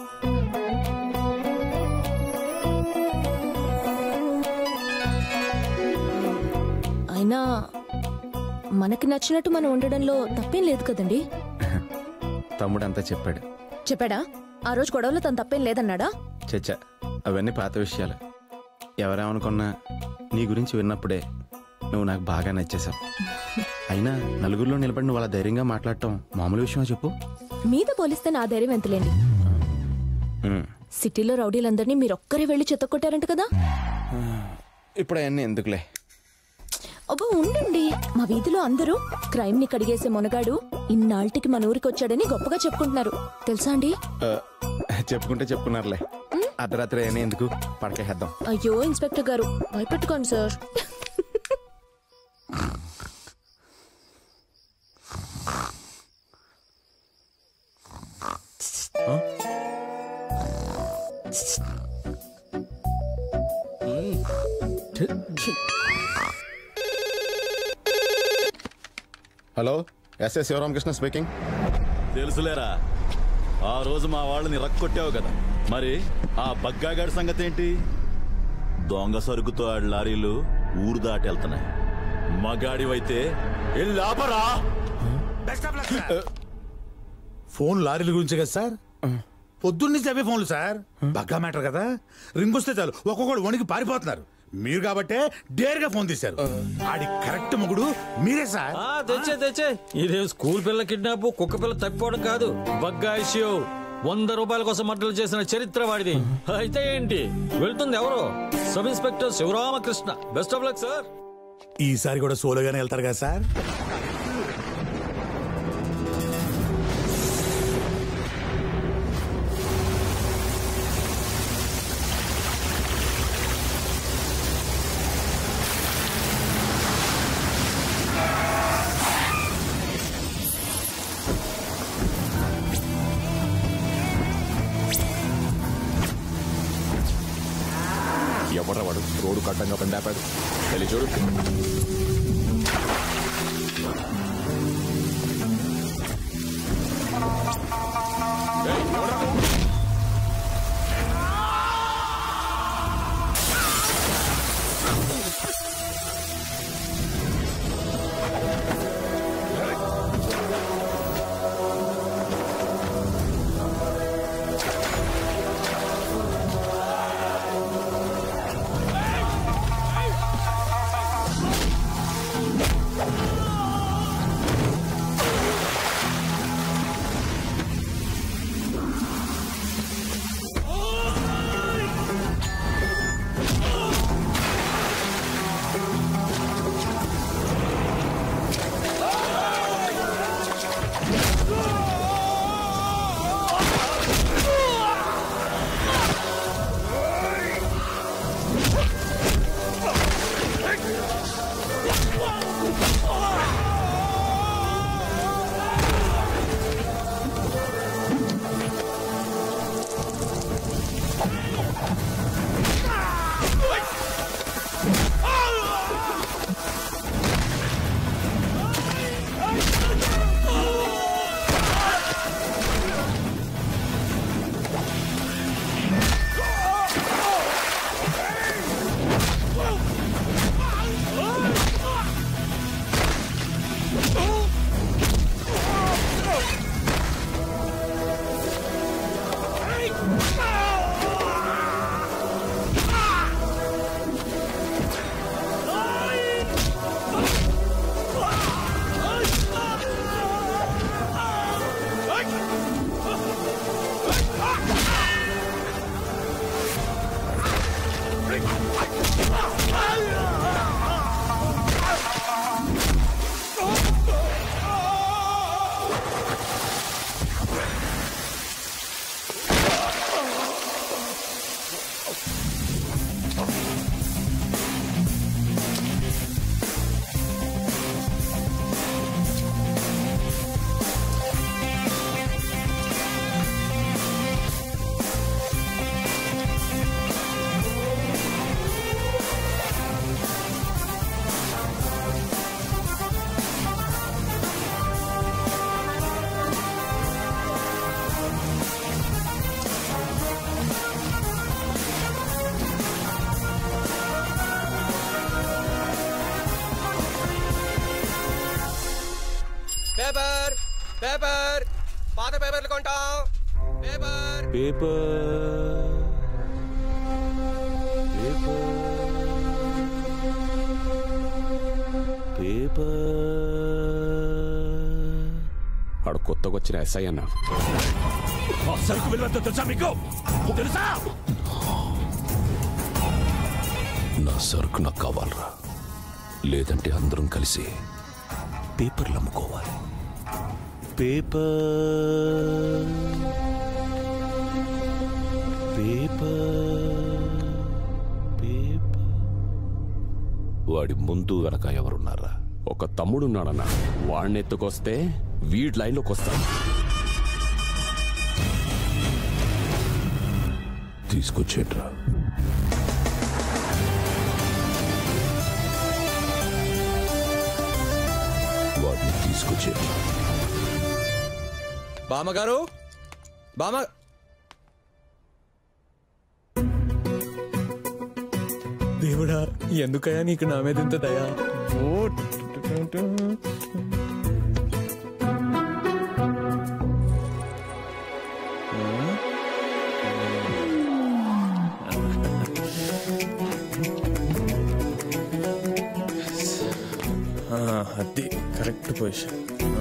అయినా మనకి నచ్చినట్టు మనం ఉండడంలో తప్పేం లేదు కదండి. తమ్ముడు అంతా చెప్పాడు. చెప్పాడా? ఆ రోజు గొడవలో తను తప్పేం లేదన్నాడా? చచ్చా, అవన్నీ పాత విషయాలు. ఎవరేమనుకున్నా నీ గురించి విన్నప్పుడే నువ్వు నాకు బాగా నచ్చేసావు. అయినా నలుగురిలో నిలబడి నువ్వు అలా ధైర్యంగా మాట్లాడటం మామూలు విషయమా చెప్పు? మీద పోలిస్తే నా ధైర్యం ఎంతలేండి. సిటీలో రౌడీలందరినీ మీరొక్కరే వెళ్ళి చెత్తకొట్టారంట కదా. ఇప్పుడు అవన్నీ ఎందుకులే. అబ్బో ఉండండి, మా వీధిలో అందరూ క్రైమ్ ని కడిగేసే మొనగాడు ఇన్నాళ్ళకి మన ఊరికి వచ్చాడని గొప్పగా చెప్పుకుంటున్నారు తెలుసా అండి? చెప్పుకుంటే చెప్పుకున్నారులే. అర్ధరాత్రి అయినా ఎందుకు పడకేద్దాం. అయ్యో ఇన్స్పెక్టర్ గారు భయపెట్టుకోండి sir. Hello, S S Sivaramakrishna speaking. తెలుసులేరా, ఆ రోజు మా వాళ్ళని రక్కొట్టావు కదా, మరి ఆ బగ్గాగాడి సంగతి ఏంటి? దొంగ సరుకుతో ఆడి లారీలు ఊరు దాటి వెళ్తున్నాయి. మగాడివైతే ఆపరా. ఫోన్ లారీల గురించి కదా సార్? పొద్దున్నే అవే ఫోన్లు సార్. బగ్గా మ్యాటర్ కదా, రింగ్ వస్తే చాలు ఒక్కొక్కడు వణికి పారిపోతున్నారు. మీరు కాబట్టే డేర్గా ఫోన్ తీశారు. ఆడి కరెక్ట్ మొగుడు మీరే సార్. తెచ్చే తెచ్చే ఇదేం స్కూల్ పిల్ల కిడ్నాప్, కుక్క పిల్ల తప్పిపోవడం కాదు. బగ్గా ఇష్యూ వంద రూపాయల కోసం మర్డర్లు చేసిన చరిత్ర వాడిది. అయితే ఏంటి, వెళ్తుంది ఎవరు? Sub inspector Sivaramakrishna. Best of luck sir. ఈసారి కూడా సోలోగానే వెళ్తారు కదా సార్? ఎవడ్రా వాడు రోడ్డు కట్టంగా పని దాపాడు? వెళ్ళి చూడు. పేపర్ పాత పేపర్లు కొంటాం పేపర్ పేపర్ పేపర్ ఆడు కొత్తగా వచ్చిన ఎస్ఐ అన్న సరుకు విలువ తెలుసా మీకు తెలుసా? నా సరుకు నాకు కావాలరా, లేదంటే అందరం కలిసి పేపర్లు అమ్ముకోవాలి. పేపర్ పేపర్ పేపర్ వాడి ముందు వెనక ఎవరున్నారా? ఒక తమ్ముడున్నాడన్న, వాడిని ఎత్తుకొస్తే వీడి లైన్లోకి వస్తాడు. తీసుకొచ్చేట్రా. వాడిని తీసుకొచ్చేట్రా. బామ్మగారు బామ్మ దేవుడా, ఎందుకయ్యా నీకు నా మీద ఇంత దయా? అది కరెక్ట్ పొజిషన్.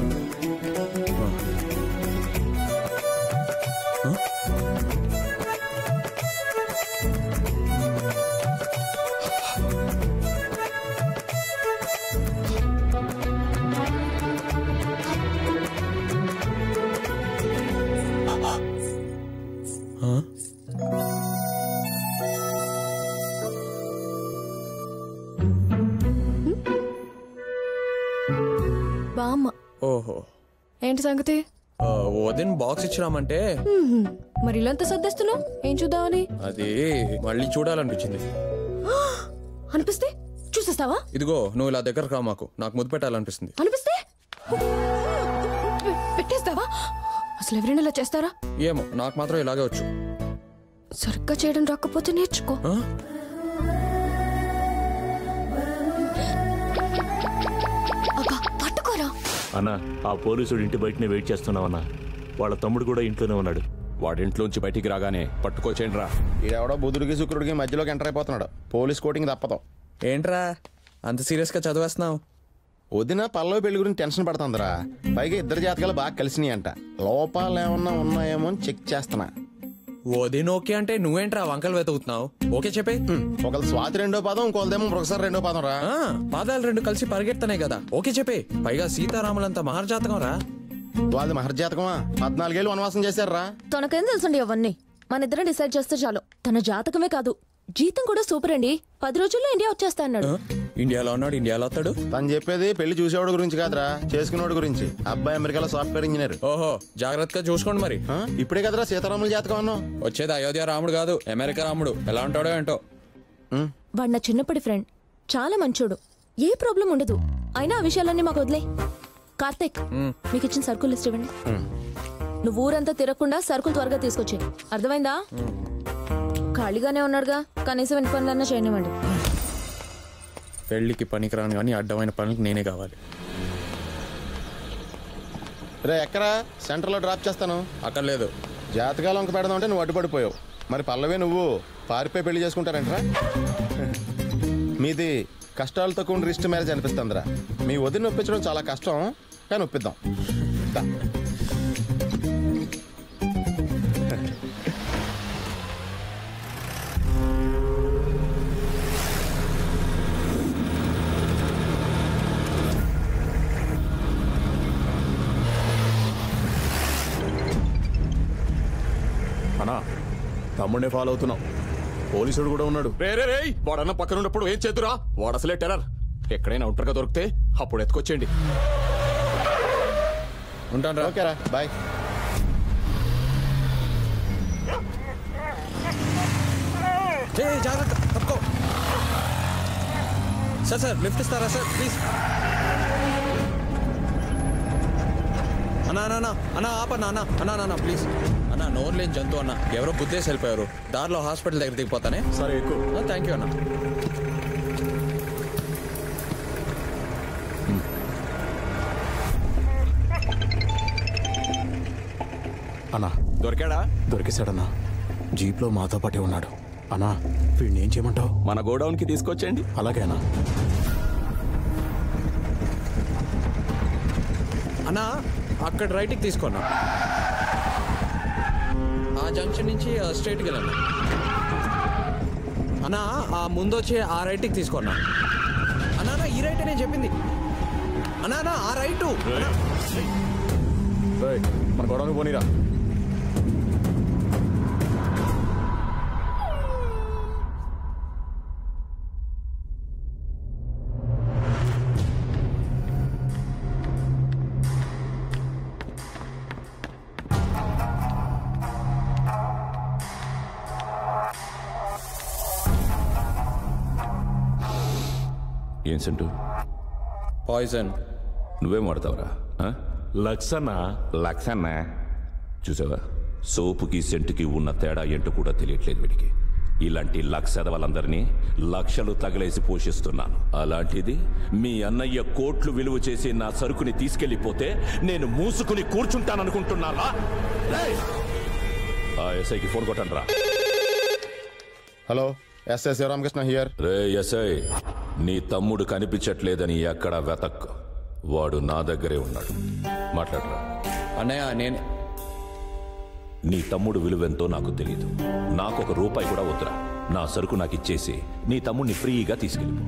బామ్మ. ఓహో, ఏంటి సంగతి? వదిన బాక్స్ ఇచ్చినామంటే మ్మ్హ్మ్. మరి ఇల్లంతా సర్దేస్తున్నావు, ఏం చూద్దామని? అది మళ్ళీ చూడాలనిపించింది. అనిపిస్తే చూసేస్తావా? ఇదిగో నువ్వు ఇలా దగ్గరకు రా, మాకు నాకు ముద్దు పెట్టాలనిపిస్తుంది. అనిపిస్తే పె- పెట్టేస్తావా? అసలు ఎవరైనా ఇలా చేస్తారా? ఏమో, నాకు మాత్రం ఇలాగే వచ్చు. సరిగ్గా చేయడం రాకపోతే నేర్చుకో. అబ్బా, పట్టుకోరా. అన్నా, ఆ పోలీసుడు ఇంటి బయటనే వెయిట్ చేస్తున్నావన్నా. వాళ్ళ తమ్ముడు కూడా ఇంట్లోనే ఉన్నాడు. వాడింట్లోంచి బయటికి రాగానే పట్టుకోచేయండి రా. ఈడెవడో బుధుడికి శుక్రుడికి మధ్యలోకి ఎంటర్ అయిపోతున్నాడు. పోలీస్ కోటింగ్ తప్పదు. ఏంట్రా అంత సీరియస్ గా చదివేస్తున్నావు? వదిన పల్లవి పెళ్లి గురించి టెన్షన్ పడుతుందిరా. పైగా ఇద్దరు జాతకాలు బాగా కలిసినాయి అంట. లోపాలు ఏమన్నా ఉన్నాయేమో అని చెక్ చేస్తున్నా. వదిన ఓకే అంటే నువ్వేంట్రా వంకలు వెతుకుతున్నావు? ఓకే చెప్పే. ఒకళ్ళు స్వాతి రెండో పదం, ఇంకోళ్ళదేమో ప్రొఫెసర్ రెండో పదం రా. పాదాలు రెండు కలిసి పరిగెడతాయి కదా. ఓకే చెప్పే. పైగా సీతారాములంత మహర్జాతకం రా. వాళ్ళది మహర్జాతకమా? పద్నాలుగేళ్ళు వనవాసం చేశారా? తనకేం తెలుసండి అవన్నీ. మన ఇద్దరం డిసైడ్ చేస్తే చాలు. తన జాతకమే కాదు, జీతం కూడా సూపర్ అండి. పది రోజుల్లో ఇండియా వచ్చేస్తా అన్నాడు. ఇండియాలో ఉన్నాడు, ఇండియాలో వస్తాడు. తను చెప్పేది పెళ్లి చూసేవాడు గురించి కాదురా, చేసుకునేవాడు గురించి. అబ్బాయి అమెరికాలో సాఫ్ట్వేర్ ఇంజనీర్. ఓహో, జాగ్రత్తగా చూసుకోండి మరి. ఇప్పుడే కదరా సీతారాముల జాతకం అన్నావు. వచ్చేది అయోధ్య రాముడు కాదు, అమెరికా రాముడు. ఎలా ఉంటాడో ఏంటో. వాడు నా చిన్నప్పటి ఫ్రెండ్, చాలా మంచోడు, ఏ ప్రాబ్లం ఉండదు. అయినా ఆ విషయాలన్నీ మాకు వదిలే. కార్తీక్, మీకు ఇచ్చిన సరుకులు లిస్ట్ ఇవ్వండి. నువ్వు ఊరంతా తిరగకుండా సరుకులు త్వరగా తీసుకొచ్చే, అర్థమైందా? ఖాళీగానే ఉన్నాడుగా, కనీసం ఇంటి పనులన్నా చేయనివ్వండి. పెళ్లికి పనికిరాను కానీ అడ్డమైన పనులకు నేనే కావాలి. రే ఎక్కరా? సెంటర్లో డ్రాప్ చేస్తాను. అక్కడ లేదు. జాతకాలు వంక పెడదాం అంటే నువ్వు అడ్డుపడిపోయావు. మరి పల్లవే నువ్వు పారిపోయి పెళ్లి చేసుకుంటారంటరా? మీది కష్టాలతో కూడిన రిస్ట్ మ్యారేజ్ అనిపిస్తుందిరా. మీ వదిన ఒప్పించడం చాలా కష్టం, కానీ ఒప్పిద్దాం. దా. అన్నా, తమ్ముడే ఫాలో అవుతున్నాం. పోలీసుడు కూడా ఉన్నాడు. రే రే రే వాడన్న పక్కన ఉన్నప్పుడు ఏం చేతురా? వాడు అసలే టెర్రర్. ఎక్కడైనా ఒంటరిగా దొరికితే అప్పుడు ఎత్తుకొచ్చేయండి. ఉంటాను. ఓకేరా, బాయ్. జాగ్రత్త, తప్పుకో. సార్ సార్ లిఫ్ట్ ఇస్తారా సార్ ప్లీజ్? అన్నా అన్నా అన్నా ఆపన్నా అన్నా అన్నా అన్నా ప్లీజ్ అన్నా. నోరు లేని జంతువు అన్న, ఎవరో గుద్దేసి వెళ్ళిపోయారు. దారిలో హాస్పిటల్ దగ్గర దిగిపోతానే. సరే ఎక్కువ. థ్యాంక్ యూ అన్నా. దొరికాడా? దొరికేశాడన్నా. జీప్లో మాతో పాటే ఉన్నాడు. అన్నా వీడిని ఏం చేయమంటావు? మన గోడౌన్కి తీసుకొచ్చేయండి. అలాగేనా? అన్నా అక్కడ రైట్కి తీసుకున్నా. ఆ జంక్షన్ నుంచి స్ట్రైట్కి వెళ్ళన్నా. అన్నా ఆ ముందు వచ్చి ఆ రైట్కి తీసుకున్నా. అన్నా ఈ రైట్ నేను చెప్పింది. అన్నా ఆ రైటు. మన గొడవను పోనీరా. ఏం సెంటు? పాయిజన్. నువ్వేం వాడతావురా? లక్సన్నా. లక్సన్నా చూసావా? సోపుకి సెంటుకి ఉన్న తేడా ఏంటో కూడా తెలియట్లేదు వీడికి. ఇలాంటి లక్ష వాళ్ళందరినీ లక్షలు తగిలేసి పోషిస్తున్నాను. అలాంటిది మీ అన్నయ్య కోట్లు విలువ చేసి నా సరుకుని తీసుకెళ్లిపోతే నేను మూసుకుని కూర్చుంటాననుకుంటున్నారా? ఆ ఎస్ఐకి ఫోన్ కొట్టండి రా. Hello, SI Sivaramakrishna here. రే ఎస్ఐ, నీ తమ్ముడు కనిపించట్లేదని ఎక్కడ వెతక్. వాడు నా దగ్గరే ఉన్నాడు. మాట్లాడరా. అన్నయ్య నేను నీ తమ్ముడు విలువెంతో నాకు తెలియదు. నాకు ఒక రూపాయి కూడా వద్దురా. నా సరుకు నాకు ఇచ్చేసి నీ తమ్ముడిని ఫ్రీగా తీసుకెళ్ళిపో.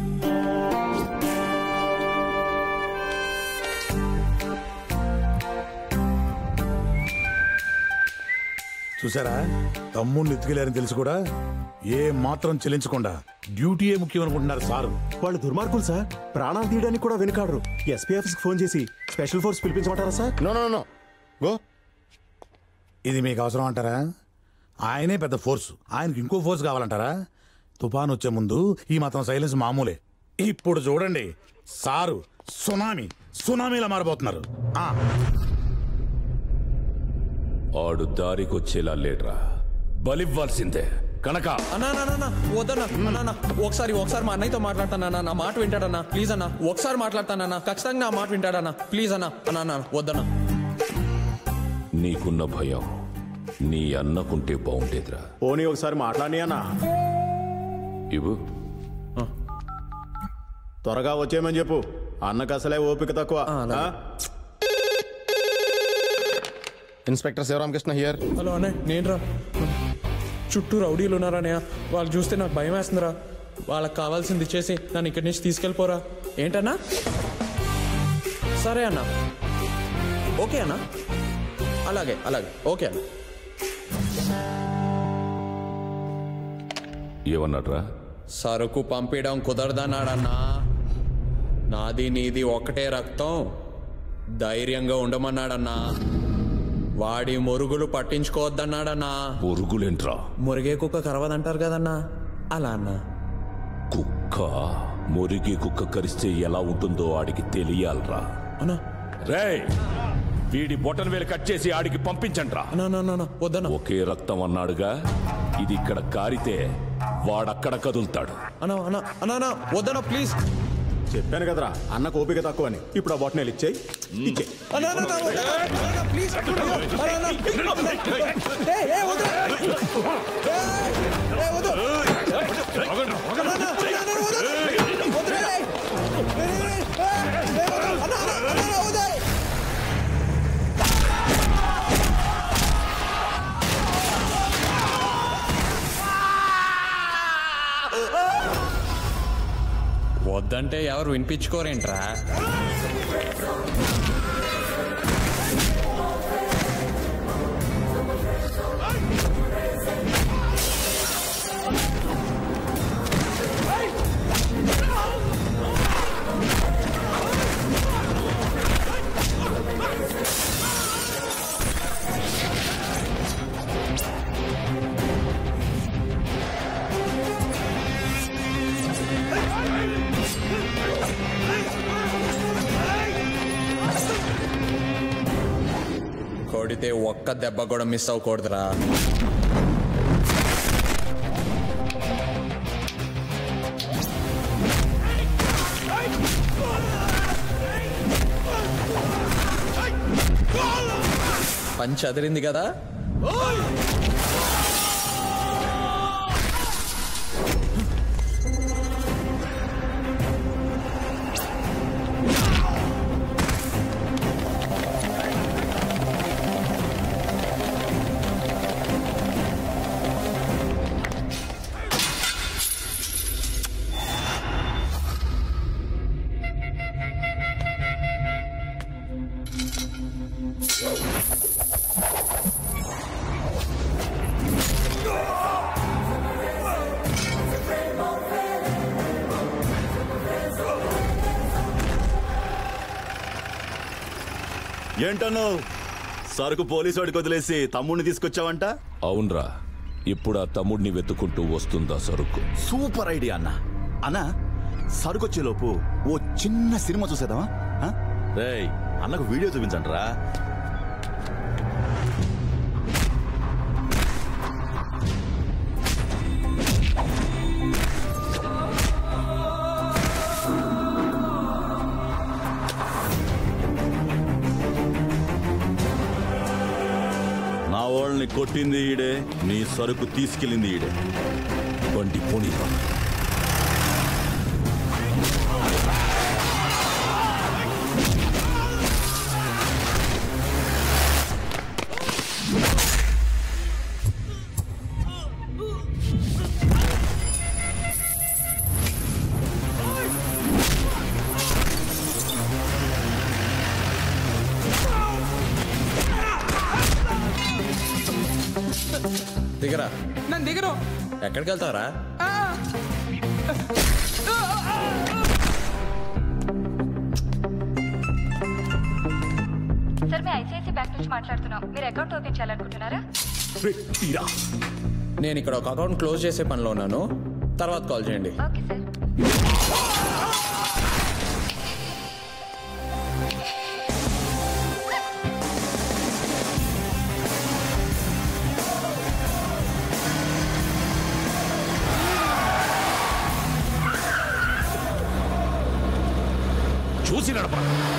చూసారా, తమ్ముడిని ఎత్తుకెళ్లారని తెలిసి కూడా ఏ మాత్రం చెల్లించకుండా డ్యూటీయే ముఖ్యం అనుకుంటున్నారు సార్. వాళ్ళు దుర్మార్గులు సార్. ప్రాణాలు తీయడానికి కూడా వెనుకాడరు. ఎస్పీఎఫ్ ఫోన్ చేసి స్పెషల్ ఫోర్స్ పిలిపించమంటారా sir? No no no go. ఇది మీకు అవసరం అంటారా? ఆయనే పెద్ద ఫోర్స్, ఆయనకి ఇంకో ఫోర్స్ కావాలంటారా? తుఫాన్ వచ్చే ముందు ఈ మాత్రం సైలెన్స్ మామూలే. ఇప్పుడు చూడండి సారు సునామీ సునామీలా మారబోతున్నారు. ఆడు దారికొచ్చేలా లేడ్రా, బలివ్వాల్సిందే. కనుక అన్నా వద్దన్నా. అన్నా ఒకసారి ఒకసారి మా అన్నయ్యతో మాట్లాడతానన్నా. నా మాట వింటాడన్నా. ప్లీజ్ అన్నా, ఒకసారి మాట్లాడతానన్నా. ఖచ్చితంగా నా మాట వింటాడన్నా. ప్లీజ్ అన్నా. అన్నా వద్దన్నా. నీకున్న భయం నీ అన్నకుంటే బాగుండేదిరా. పోనీ ఒకసారి మాట్లాడి అన్నా. ఇవ్వు. త్వరగా వచ్చేయమని చెప్పు. అన్నకు అసలే ఓపిక తక్కువ. Inspector Sivaramakrishna here. హలో అన్నయ్య, నేను రా. చుట్టూ రౌడీలు ఉన్నారన్నయ్య. వాళ్ళు చూస్తే నాకు భయం వేస్తుందిరా. వాళ్ళకి కావాల్సింది ఇచ్చేసి నన్ను ఇక్కడి నుంచి తీసుకెళ్ళిపోరా. ఏంటన్నా? సరే అన్నా. ఓకే అన్నా. అలాగే అలాగే ఓకే అన్న. ఏమన్నాడ్రా? సరుకు పంపించడం కుదరదన్నాడన్నా. నాది నీది ఒకటే రక్తం, ధైర్యంగా ఉండమన్నాడన్నా. వాడి మురుగులు పట్టించుకోవద్దన్నాడన్నా. మురుగులేంట్రా? మురిగే కుక్క కరవదంటారు కదన్నా, అలా అన్నా. కుక్క మురిగి కుక్క కరిస్తే ఎలా ఉంటుందో ఆడికి తెలియాలరా. అన్నా రే, వీడి బొటన్ వేలు కట్ చేసి ఆడికి పంపించండ్రా. వద్దన్నా. ఒకే రక్తం అన్నాడుగా, ఇది ఇక్కడ కారితే వాడక్కడ కదులుతాడు. అన్నా అన్నా అన్నా వద్దన్నా ప్లీజ్. చెప్పాను కదరా అన్నకు ఓపిక తక్కువ అని. ఇప్పుడు ఆ బాటిల్ ఇచ్చేయి. వద్దంటే ఎవరు వినిపించుకోరేంట్రా? కొడితే ఒక్క దెబ్బ కూడా మిస్ అవ్వకూడదురా. పంచ్ అదిరింది కదా. ఏంటను సరుకు పోలీసు వాడికి వదిలేసి తమ్ముడిని తీసుకొచ్చావంట? అవునరా, ఇప్పుడు ఆ తమ్ముడిని వెతుకుంటూ వస్తుందా సరుకు. సూపర్ ఐడియా అన్న. అన్న సరుకొచ్చేలోపు ఓ చిన్న సినిమా చూసేద్దామా? రేయ్ అన్నకు వీడియో చూపించండి రా. నా వాళ్ళని కొట్టింది ఈడే, నీ సరుకు తీసుకెళ్ళింది ఈడే. బండి పోనీ. దిగరా. నన్ను దిగరు. ఎక్కడికి వెళ్తావరా? సార్ మీ ఐసిఐసి బ్యాంక్ నుంచి మాట్లాడుతున్నాం. మీరు అకౌంట్ ఓపెన్ చేయాలనుకుంటున్నారా? నేను ఇక్కడ ఒక అకౌంట్ క్లోజ్ చేసే పనిలో ఉన్నాను, తర్వాత కాల్ చేయండి. Okay sir. చూసి నడప.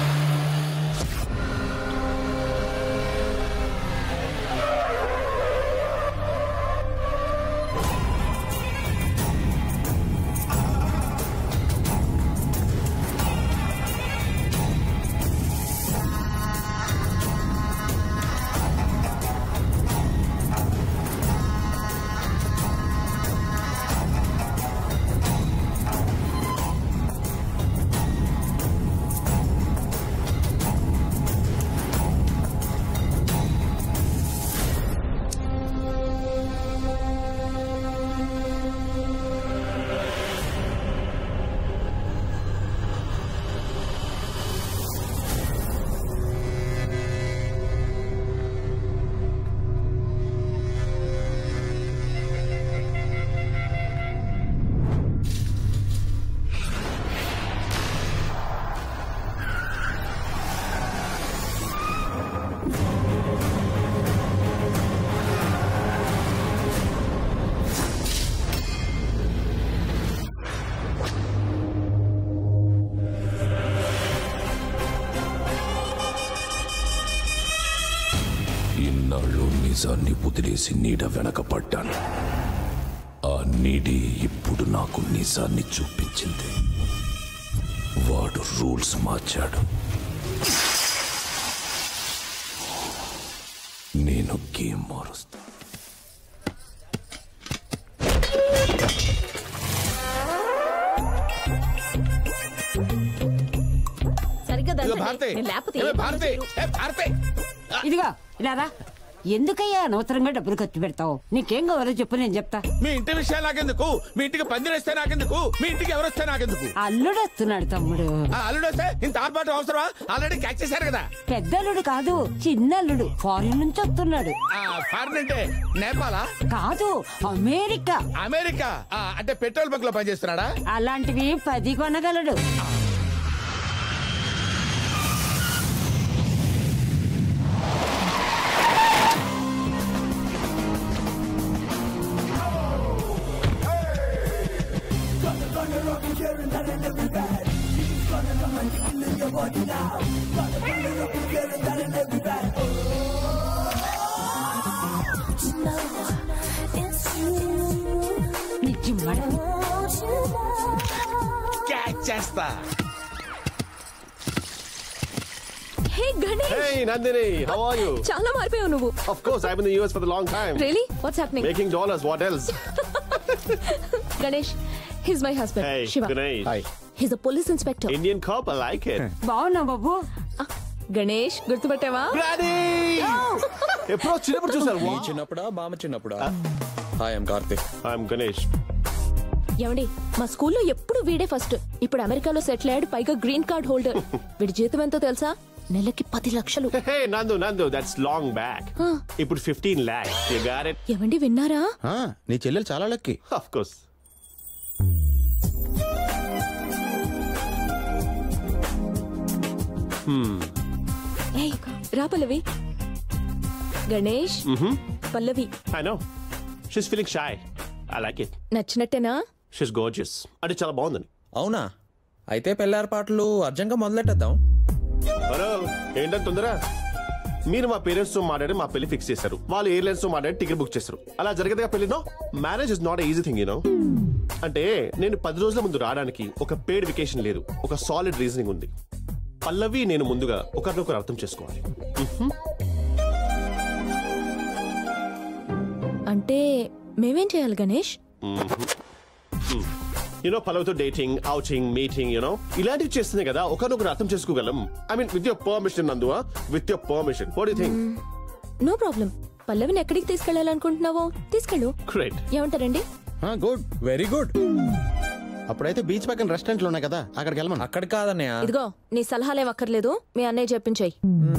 ఇన్నాళ్ళు నిజాన్ని వదిలేసి నీడ వెనకపడ్డాను. ఆ నీడి ఇప్పుడు నాకు నిజాన్ని చూపించింది. వాడు రూల్స్ మార్చాడు. నేను గేమ్ మారుస్తా. సరిగ్గా ఇదిగో దంచండి. భారతి, నేను లేకపోతే ఏ ఏం భారతి, ఏ భారతి. ఇదిగా ఇలా రా. ఎందుకయ్యా అనవసరంగా డబ్బులు ఖర్చు పెడతావు? నీకేం కావాలో చెప్పు, నేను చెప్తా. మీ ఇంటి విషయాలు నాకెందుకు? మీ ఇంటికి పందిరేస్తే నాకెందుకు? మీ ఇంటికి ఎవరొస్తే నాకెందుకు? అల్లుడు వస్తున్నాడు తమ్ముడు. ఆ అల్లుడు వస్తే ఇంత ఆర్పాటు అవసరమా? ఆల్రెడీ క్యాచ్ చేశారు కదా. పెద్ద అల్లుడు కాదు, చిన్న అల్లుడు. ఫారిన్ నుంచి వస్తున్నాడు. ఫారిన్ అంటే నేపాలా? కాదు, అమెరికా. అమెరికా ఆ, అంటే పెట్రోల్ బంక్ లో పనిచేస్తున్నాడా? అలాంటివి పది కొనగలడు. ఇచ్చేస్తా. హే Ganesh. Hey Nandini, how are you? చాలా మారిపోయావు నువ్వు. Of course, I've been in the U S for a long time. Really? What's happening? Making dollars, what else? Ganesh, he's my husband. Hey, Shiva. Ganesh. Hi. He's a police inspector. Indian cop, I like it. బాగున్నా బాబు. గణేష్ గుర్తుపట్టావా? ఎప్పుడో చిన్నప్పుడు చూసారు. నీ చిన్నప్పుడా బామ్మ చిన్నప్పుడా? Hi I'm Karthik. I'm Ganesh. ఏమండి మా స్కూల్లో ఎప్పుడు వీడే ఫస్ట్. ఇప్పుడు అమెరికాలో సెటిల్ అయ్యాడు, పైగా గ్రీన్ కార్డ్ హోల్డర్. వీడి జీతం ఎంతో తెలుసా? నెలకి పది లక్షలు. Hey Nandu Nandu, that's long back. ఇప్పుడు fifteen lakhs. You got it. ఏమండి విన్నారా? నీ చెల్లెలు చాలా లక్కీ. Of course. ఏయ్ రా పల్లవి. గణేష్ పల్లవి. I know. She's feeling shy. I like it. నచ్చినట్టేనా? She's gorgeous. అంటే చాలా బాగుందని. అవునా? అయితే పెళ్ళారి పాటలు అర్జెంట్గా మొదలెట్టేద్దాం. హలో, ఏంటంటే తొందర? మీరు మా పేరెంట్స్ తో మాట్లాడి మా పెళ్లి ఫిక్స్ చేశారు. వాళ్ళు ఎయిర్లైన్స్ తో మాట్లాడి టికెట్ బుక్ చేశారు. అలా జరగదుగా పెళ్లి. No, marriage is not easy thing, you know. అంటే నేను పది రోజుల ముందు రావడానికి ఒక పేడ్ వెకేషన్ లేదు, ఒక సాలిడ్ రీజనింగ్ ఉంది. పల్లవి నేను ముందుగా ఒకరినొకరు అర్థం చేసుకోవాలి. అంటే మేమేం చేయాలి గణేష్? యూనో పల్లవితో డేటింగ్, అవుటింగ్, మీటింగ్, యూనో ఇలాంటివి చేస్తేనే కదా ఒకరినొకరు అర్థం చేసుకోగలం. I mean with your permission నందువా, with your permission. What do you think? No problem. పల్లవిని ఎక్కడికి తీసుకెళ్లాలనుకుంటున్నావో తీసుకెళ్ళు. గ్రేట్. ఏమంటారండి? Good, very good. అప్పుడైతే బీచ్ పక్కన రెస్టారెంట్లు ఉన్నాయి కదా, అక్కడికి వెళ్ళమను. అక్కడ కాదన్నయ్య. ఇదిగో నీ సలహాలేం అక్కర్లేదు, మీ అన్నయ్య చెప్పించాయి.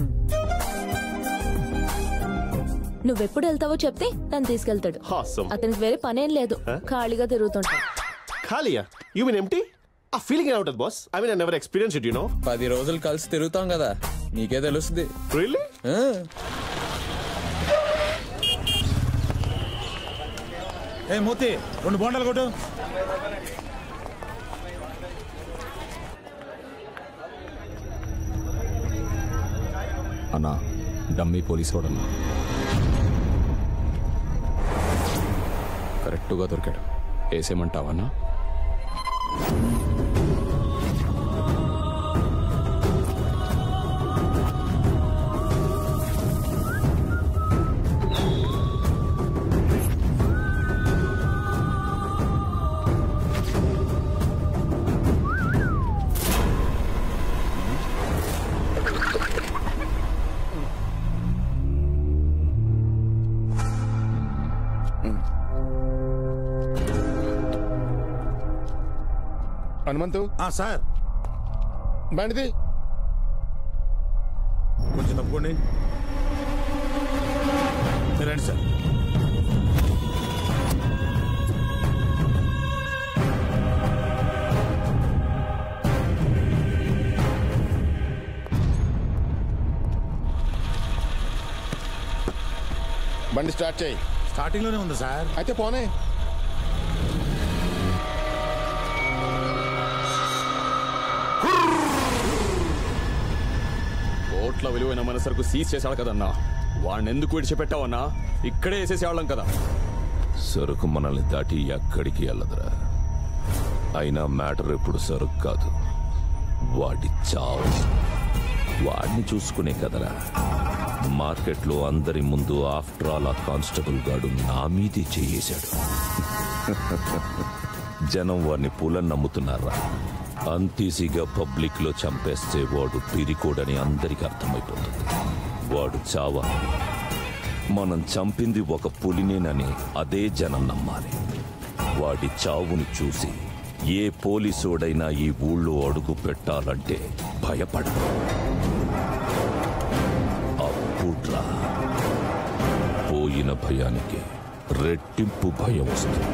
నువ్వెప్పుడు వెళ్తావో చెప్తే తను తీసుకెళ్తాడు. అతనికి వేరే పనేం లేదు, ఖాళీగా తిరుగుతుంటాడు. ఖాళీయా? You mean empty? ఆ ఫీలింగ్ ఎలా ఉంటుంది boss? I mean I never experience it, you know. పది రోజులు కలిసి తిరుగుతాం కదా, నీకే తెలుస్తుంది. రియల్లీ? ఏ మూర్తి, రెండు బోండాలు కొట్టు. అన్నా, డమ్మీ పోలీసు వాడన్నా కరెక్ట్గా దొరికాడు. వేసేయమంటావన్నా? హనుమంతు. సార్, బండిది కొంచెం తప్పుకోండి. రండి సార్. బండి స్టార్ట్ చేయి. స్టార్టింగ్ లోనే ఉంది సార్. అయితే పోనే. కోట్ల విలువైన మన సరుకు సీజ్ చేశాడు కదన్నా, వాడిని ఎందుకు విడిచిపెట్టావన్నా? ఇక్కడే వేసేసేవాళ్ళం కదా. సరుకు మనల్ని దాటి ఎక్కడికి వెళ్ళదురా. అయినా మ్యాటర్ ఎప్పుడు సరుకు కాదు, వాడి చావు. వాడిని చూసుకునే కదరా మార్కెట్లో అందరి ముందు ఆఫ్టర్ ఆల్ ఆ కానిస్టేబుల్ గాడు నా మీదే చేయేశాడు. జనం వాడిని పూలని నమ్ముతున్నారా? అంతీసీగా పబ్లిక్ లో చంపేస్తే వాడు పిరికోడని అందరికీ అర్థమైపోతుంది. వాడు చావా, మనం చంపింది ఒక పులినేనని అదే జనం నమ్మాలి. వాడి చావుని చూసి ఏ పోలీసోడైనా ఈ ఊళ్ళో అడుగు పెట్టాలంటే భయపడదు. అప్పుడ్రా పోయిన భయానికి రెట్టింపు భయం వస్తుంది.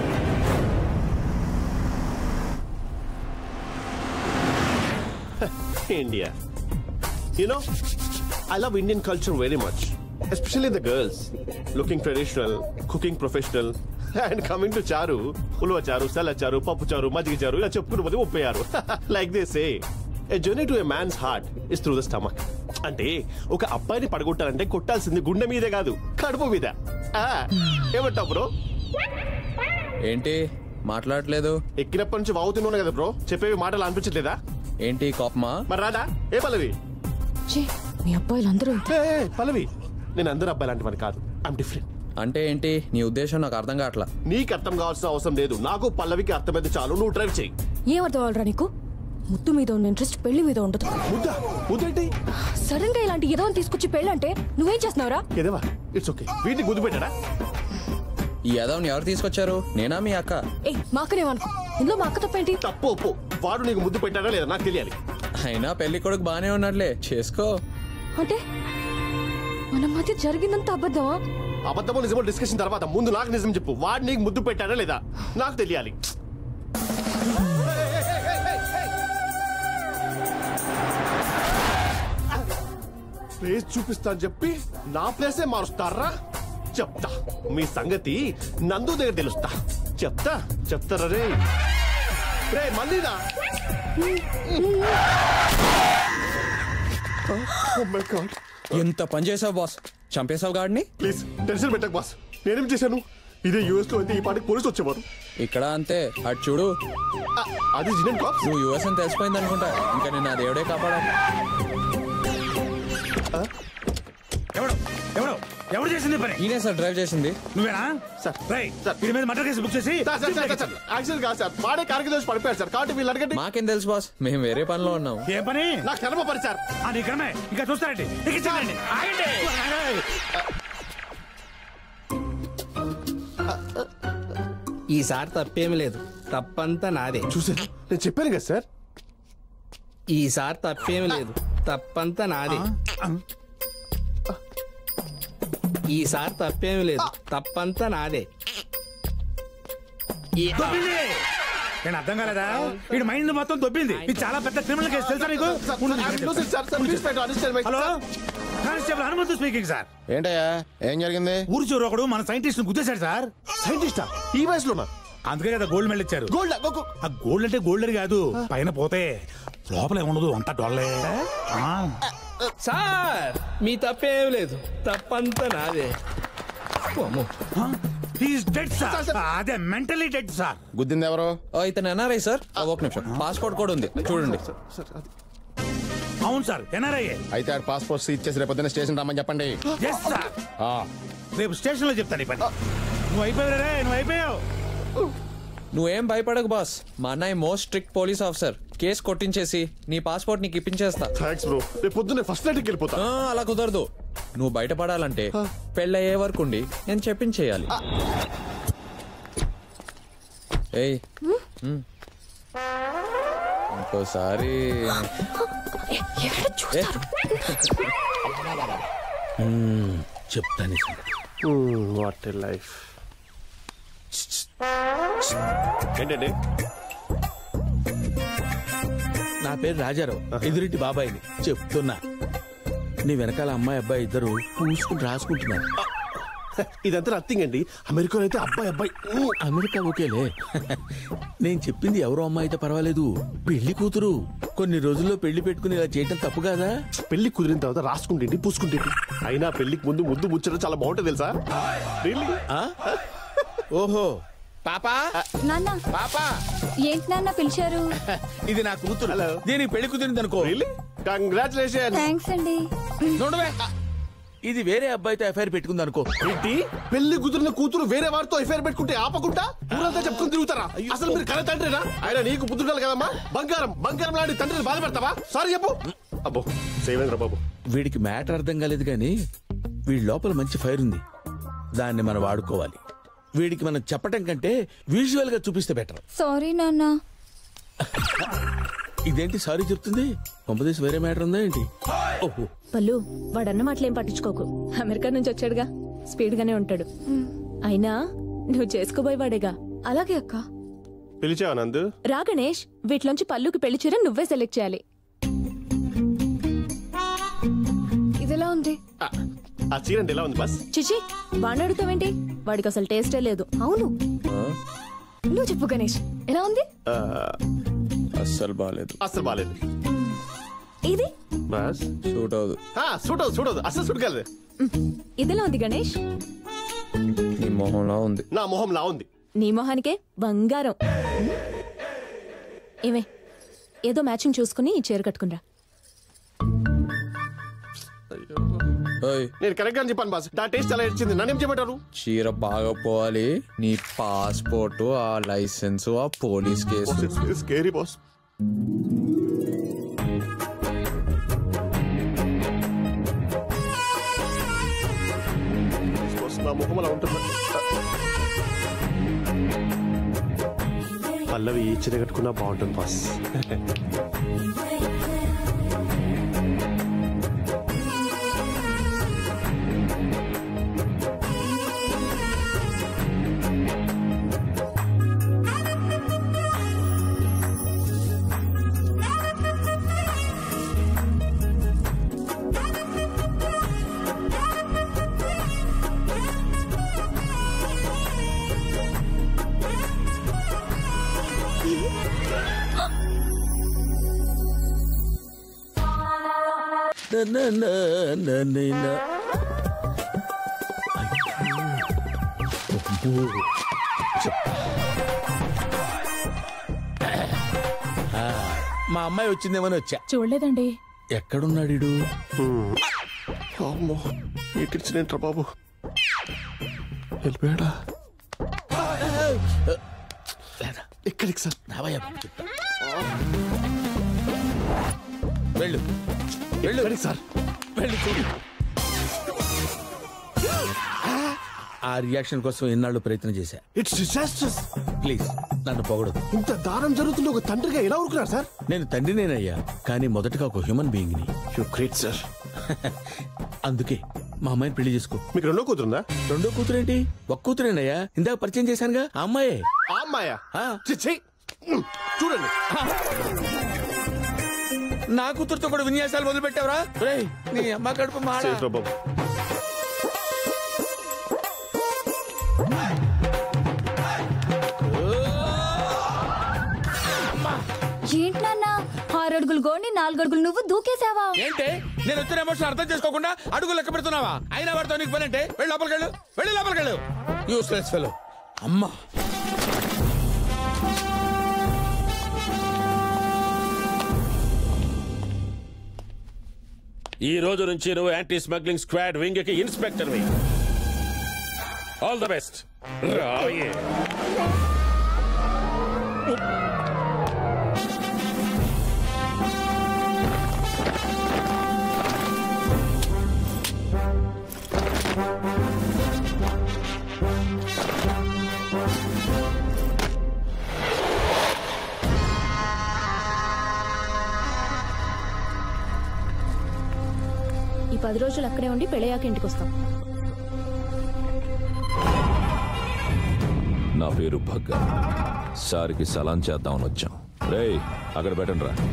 India. You know, I love Indian culture very much. Especially the girls. Looking traditional, cooking professional. And coming to charu, ulva charu, sala charu, papu charu, majigi charu, ila cheppukuntu podi uppayaru. Like they say, a journey to a man's heart is through the stomach. అంటే ఒక అబ్బాయిని పడగొట్టాలంటే కొట్టాల్సింది గుండె మీదే కాదు, కడుపు మీద. ఏమంటావు bro? ఏంటి మాట్లాడలేదు. ఎక్కినప్పటి నుంచి వాగుతున్నాను కదా బ్రో, చెప్పేవి మాటలు అనిపించట్లేదా? ఏంటి కోపమా? మరి రాదా? ఏ పల్లవి? మీ అబ్బాయిలు అందరూ పల్లవి, నేను అందరు అబ్బాయి లాంటి వాడిని కాదు. I'm different. అంటే ఏంటి నీ ఉద్దేశం? నాకు అర్థం కావట్లా. నీకు అర్థం కావాల్సిన అవసరం లేదు, నాకు పల్లవికి అర్థమైతే చాలు. నువ్వు డ్రైవ్ చేయి. ఏం అర్థం అవ్వాలరా నీకు? ముద్దు మీద ఉన్న ఇంట్రెస్ట్ పెళ్లి మీద ఉండదు. ముద్దా? ముద్దేంటి? సడన్ గా ఇలాంటి ఏదో తీసుకొచ్చి పెళ్ళి అంటే నువ్వేం చేస్తున్నావురా? ఏదేవా, ఇట్స్ ఓకే. వీటికి ముద్దు పెట్టాడా? ఈ యదవ్ని ఎవరు తీసుకొచ్చారు? నేనా మీ అక్క? ఏ మా అక్కనేమనుకో, ఇందులో మా అక్క తప్పేంటి? తప్పు ఒప్పు. వాడు నీకు ముద్దు పెట్టాడా లేదా నాకు తెలియాలి. అయినా పెళ్లి కొడుకు బానే ఉన్నట్లే, చేసుకో. అంటే మన మధ్య జరిగిందంత అబద్ధమా? అబద్ధమో నిజమో డిస్కషన్ తర్వాత ముందు నాకు నిజం చెప్పు. వాడు నీకు ముద్దు పెట్టాడా లేదా నాకు తెలియాలి. ప్లేస్ చూపిస్తా అని చెప్పి నా ప్లేసే మారుస్తారా? చెప్తా మీ సంగతి. నందు దగ్గర తెలుస్తా. చెప్తా చెప్తారా రే రే మళ్ళీనా? ఎంత పని చేసావు బాస్, చంపేశావు గాడిని. ప్లీజ్ టెన్షన్ పెట్టకు బాస్, నేనేం చేశాను? ఇదే యూఎస్ లో అయితే ఈ పాటికి పోలీసు వచ్చేవారు. ఇక్కడ అంతే, అటు చూడు. అది జినెన్ కాప్స్. నువ్వు యూఎస్ అని తెలిసిపోయింది అనుకుంటా. ఇంకా నిన్న ఆ దేవుడే కాపాడాలి. ఎవడు ఎవడు ఎవడు చేసింది పని? ఈయనే సార్ డ్రైవ్ చేసింది. నువ్వేనా సార్? వీడి మీద మర్డర్ కేసు బుక్ చేసి యాక్సిడెంట్ కాదు సార్, వాడే కారుకి దోషి పడిపోయారు సార్. కాబట్టి వీళ్ళు అడగండి. మాకేం తెలుసు బాస్, మేము వేరే పనిలో ఉన్నాం. ఏ పని? నాకు కర్మ పని సార్. నీ కర్మే ఇంకా చూస్తారండి. ఈసారి తప్పేమి లేదు, తప్పంతా నాదే. చూసారు, నేను చెప్పాను కదా సార్. ఈసారి తప్పేమి లేదు, తప్పంతా నాదే. ఈసారి తప్పేమి లేదు, తప్పంతా నాదే. నేను అర్థం కాలేదా? వీడి మైండ్ మొత్తం దొబ్బింది. ఇది చాలా పెద్ద క్రిమినల్ కేసు, తెలుసా నీకు? Hello constable Hanumanthu speaking sir. ఏంటయ్యా, ఏం జరిగింది? ఊరు చూరు ఒకడు మన సైంటిస్ట్ గుద్దేశాడు సార్. సైంటిస్టా? ఈ వయసులోనా? అందుకే కదా గోల్డ్ మెడల్ ఇచ్చారు. గోల్డ్? ఆ గోల్డ్ అంటే గోల్డ్ కాదు, పైన పోతే లోపల ఏముండదు, అంతా డొల్లే. సార్ మీ తప్పేం లేదు, తప్పంతా నాదే. అదే మెంటలీ డెడ్ సార్. గుద్దింది ఎవరు? ఇతను ఎన్ఆర్ఐ సార్. ఒక నిమిషం, పాస్పోర్ట్ కూడా ఉంది చూడండి. అవును సార్, ఎన్ఆర్ఐ. అయితే ఆడు పాస్పోర్ట్ సీజ్ చేసి రేపు పొద్దున్న స్టేషన్ రమ్మని చెప్పండి. రేపు స్టేషన్ లో చెప్తాను ఈ పని. నువ్వు అయిపోయావు రే, నువ్వు అయిపోయావు. నువ్వేం భయపడకు బాస్, మా అన్నయ్య most strict police officer. Case కొట్టించేసి నీ పాస్పోర్ట్ నీకు ఇప్పించేస్తా. Thanks bro. రేపు పొద్దున్నే ఫస్ట్ ఫ్లైట్కి వెళ్ళిపోతా. అలా కుదరదు. నువ్వు బయటపడాలంటే పెళ్ళయ్యే వరకు ఉండి నేను చెప్పించేయాలి. ఏయ్ ఇంకోసారి చెప్తాను. What a life. ఏంటండి? నా పేరు రాజారావు, ఎదురింటి బాబాయిని. చెప్తున్నా, నీ వెనకాల అమ్మాయి అబ్బాయి ఇద్దరు పూసుకుని రాసుకుంటున్నారు. ఇదంతా నథింగ్ అండి. అమెరికాలో అయితే అబ్బాయి అబ్బాయి. అమెరికా ఓకేలే. నేను చెప్పింది ఎవరో అమ్మాయి అయితే పర్వాలేదు, పెళ్లి కూతురు. కొన్ని రోజుల్లో పెళ్లి పెట్టుకుని ఇలా చేయటం తప్పు కాదా? పెళ్లి కుదిరిన తర్వాత రాసుకుంటేంటి పూసుకుంటేంటి. అయినా పెళ్లికి ముందు ముద్దు ముచ్చడం చాలా బాగుంటుంది తెలుసా? ఓహో పాపా, నాన్న. పాపా ఏంటి నాన్న పిలిచారు? ఇది నా కూతురు, దీనికి పెళ్లి కుదిరింది అనుకో. కంగ్రాచులేషన్. థ్యాంక్స్ అండి. ఇది వేరే అబ్బాయితో ఎఫ్ఐఆర్ పెట్టుకుంది అనుకో. ఏంటి? పెళ్లి కుదిరిన కూతురు వేరే వారితో ఎఫ్ఐఆర్ పెట్టుకుంటే ఆపకుండా ఊరంతా చెప్పుకుని తిరుగుతారా? అసలు మీరు కన తండ్రినా? ఆయన నీకు పుత్రుడాలి కదమ్మా. బంగారం బంగారం లాంటి తండ్రిని బాధపడతావా? సారీ చెప్పు. అబ్బో సేవేంద్ర బాబు, వీడికి మ్యాటర్ అర్థం కాలేదు కానీ వీడి లోపల మంచి ఫైర్ ఉంది, దాన్ని మనం వాడుకోవాలి. వీడికి మనం చెప్పటం కంటే విజువల్ గా చూపిస్తే బెటర్. సారీ నాన్న. ఇదేంటి సారీ చెప్తుంది? కొంపదీసి వేరే మ్యాటర్ ఉందా ఏంటి? ఓహో పల్లు, వాడన్న మాటలేం పట్టించుకోకు. అమెరికా నుంచి వచ్చాడుగా, స్పీడ్ గానే ఉంటాడు. అయినా నువ్వు చేసుకోబోయేవాడేగా. అలాగే అక్క. పిలిచావా నందు? రా గణేష్, వీటిలోంచి పల్లుకి పెళ్లి చీర నువ్వే సెలెక్ట్ చేయాలి. ఇదెలా ఉంది? ఆ చీర అంటే ఎలా ఉంది బస్? చిచి, వాడిని అడుగుతావేంటి? వాడికి అసలు టేస్టే లేదు. అవును, నువ్వు చెప్పు గణేష్, ఎలా ఉంది? అస్సలు బాలేదు. అస్సలు బాలేదు. ఇది బస్ సూట్ అవదు. సూట్ అవదు సూట్ అవదు అస్సలు సూట్ కాలేదు. ఇదిలా ఉంది గణేష్. నీ మొహంలా ఉంది. నా మొహంలా ఉంది. నీ మొహానికే బంగారం. ఏమే ఏదో మ్యాచింగ్ చూసుకుని చీర కట్టుకునిరా. నేను కరెక్ట్ గా చెప్పాను బాస్. నా టేస్ట్ అలా ఇచ్చింది. నన్నేం చెప్పంటారు? చీర బాగా పోవాలి. నీ పాస్పోర్ట్, ఆ లైసెన్స్, ఆ పోలీస్ కేసు. Scary boss. నా ముఖం అలా ఉంటుంది. పల్లవి ఈ చీర కట్టుకున్నా బాగుంటుంది బాస్. మా అమ్మాయి వచ్చిందేమని వచ్చా. చూడలేదండి. ఎక్కడున్నాడు? అమ్మో ఎక్కించినేంట్రా బాబు. వెళ్ళిపోయాడా? ఎక్కడికి సార్? వెళ్ళు వెళ్ళు సార్. వెళ్ళు చూడు. ఆ రియాక్షన్ కోసం ఎన్నాళ్ళు ప్రయత్నం చేశా. It's disasters. ప్లీజ్ నన్ను పొగడదు. ఇంత దారుణం జరుగుతుంటే ఒక తండ్రిగా ఎలా ఊరుకున్నారు సార్? నేను తండ్రినేనయ్యా, కానీ మొదటగా ఒక హ్యూమన్ బీయింగ్ ని. You great sir. అందుకే మా అమ్మాయిని పెళ్లి చేసుకో. మీకు రెండో కూతురుందా? రెండో కూతురేంటి? ఒక కూతురేనయ్యా. ఇందాక పరిచయం చేశానుగా ఆ అమ్మాయే. ఆ అమ్మాయా? చూడండి, నా కూతురుతో కూడా విన్యాసాలు మొదలు పెట్టావరా? నీ అమ్మ కడుపు మాడ. ఏంటి నాన్న ఆరు అడుగులు గోండి నాలుగు అడుగులు నువ్వు దూకేసావా? ఏంటి నేను వచ్చిన ఎమోషన్ అర్థం చేసుకోకుండా అడుగులు లెక్క పెడుతున్నావా? అయినా వాడితో నీకు పని అంటే వెళ్ళి లోపలికి వెళ్ళు. వెళ్ళి లోపలికి వెళ్ళు. Useless fellow. అమ్మా ఈ రోజు నుంచి నువ్వు యాంటీ స్మగ్లింగ్ స్క్వాడ్ వింగ్ కి ఇన్స్పెక్టర్ వి. All the best. రాయే ఈ పది రోజులు అక్కడే ఉండి పెళ్ళయ్యాక ఇంటికి వస్తాం. నా పేరు భగ్గా. సారికి సలాం చేద్దామని వచ్చాం. రేయ్ అక్కడ పెట్టండి రా.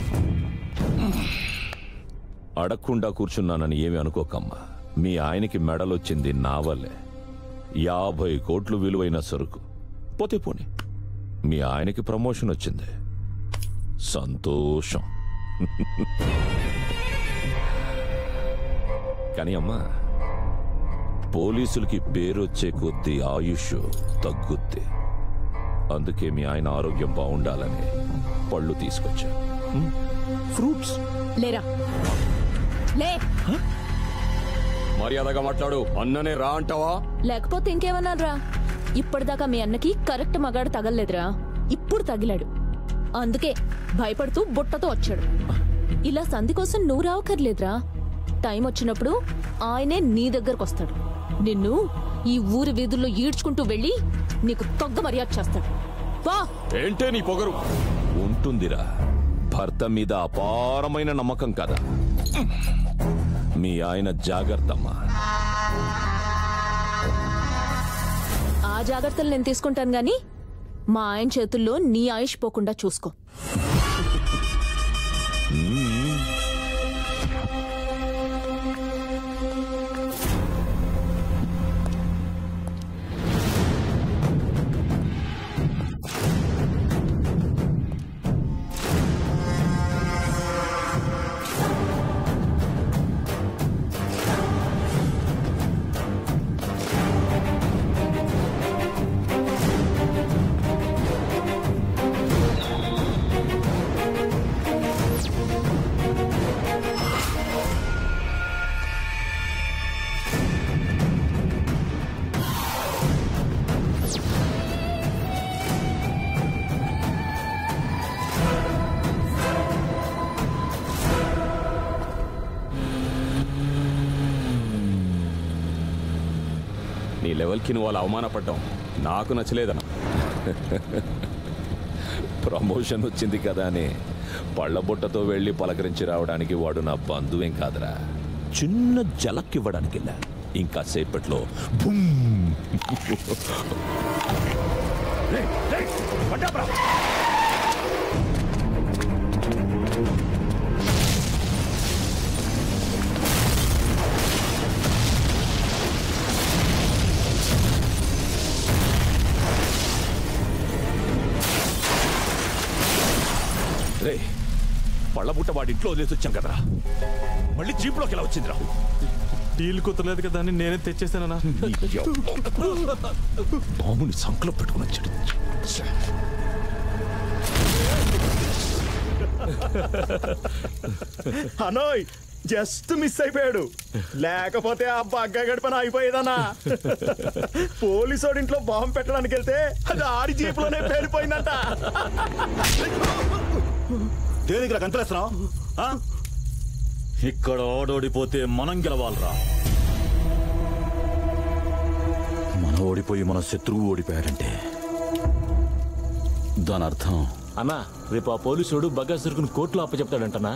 అడగకుండా కూర్చున్నానని ఏమి అనుకోకమ్మా. మీ ఆయనకి మెడలొచ్చింది నా వల్లే. యాభై కోట్లు విలువైన సరుకు పోతే పోనీ. మీ ఆయనకి ప్రమోషన్ వచ్చింది, సంతోషం. కానీ అమ్మా, పోలీసులకి పేరొచ్చే కొద్దీ ఆయుష్ తగ్గుద్ది. అందుకే మీ ఆయన ఆరోగ్యం బాగుండాలని పళ్ళు తీసుకొచ్చా. ఫ్రూట్స్ లేరా లే. మర్యాదగా మాట్లాడు. అన్ననే రా అంటావా? లేకపోతే ఇంకేమన్నారా? ఇప్పటిదాకా మీ అన్నకి కరెక్ట్ మగాడు తగలలేదురా, ఇప్పుడు తగిలాడు. అందుకే భయపడుతూ బుట్టతో వచ్చాడు. ఇలా సంధి కోసం నువ్వు రావక్కర్లేదురా. టైం వచ్చినప్పుడు ఆయనే నీ దగ్గరకు వస్తాడు. నిన్ను ఈ ఊరి వీధుల్లో ఈడ్చుకుంటూ వెళ్ళి నీకు తగ్గ మర్యాద చేస్తాడు. వా. ఏంటే నీ పొగరు? ఉంటుందిరా, భర్త మీద అపారమైన నమ్మకం కదా. మీ ఆయన జాగ్రత్తమ్మా. ఆ జాగ్రత్తలు నేను తీసుకుంటాను గాని మా ఆయన చేతుల్లో నీ ఆయుష్ పోకుండా చూసుకో. లెవెల్కి నువ్వు అలా అవమానపడ్డాం నాకు నచ్చలేదన్నా. ప్రమోషన్ వచ్చింది కదా అని పళ్ళబొట్టతో వెళ్ళి పలకరించి రావడానికి వాడు నా బంధువేం కాదురా, చిన్న జలక్ ఇవ్వడానికి వెళ్ళా. ఇంకా సేపట్లో బుమ్. రే పళ్ళబుట్ట వాడి ఇంట్లో వదిలేసి వచ్చాం కదరా, మళ్ళీ జీప్లోకి ఎలా వచ్చిందిరా? డీల్ కుదరలేదు కదా అని నేనే తెచ్చేసానన్నా. బాబుని సంకలో పెట్టుకుని వచ్చాడు. అనోయ్ జస్ట్ మిస్ అయిపోయాడు, లేకపోతే ఆ బగ్గా గడిపన అయిపోయేదన్నా. పోలీసోడి ఇంట్లో బాంబు పెట్టడానికి వెళ్తే అది ఆడి జీపులోనే పేలిపోయిందంట. దేనికి కంతలేస్తున్నావు? ఇక్కడ ఓడోడిపోతే మనం గెలవాలరా. మన ఓడిపోయి మన శత్రువు ఓడిపోయాడంటే దాని అర్థం అన్నా రేపు ఆ పోలీసుడు బగ్గా సరుకుని కోర్టులో అప్పచెప్తాడంటనా?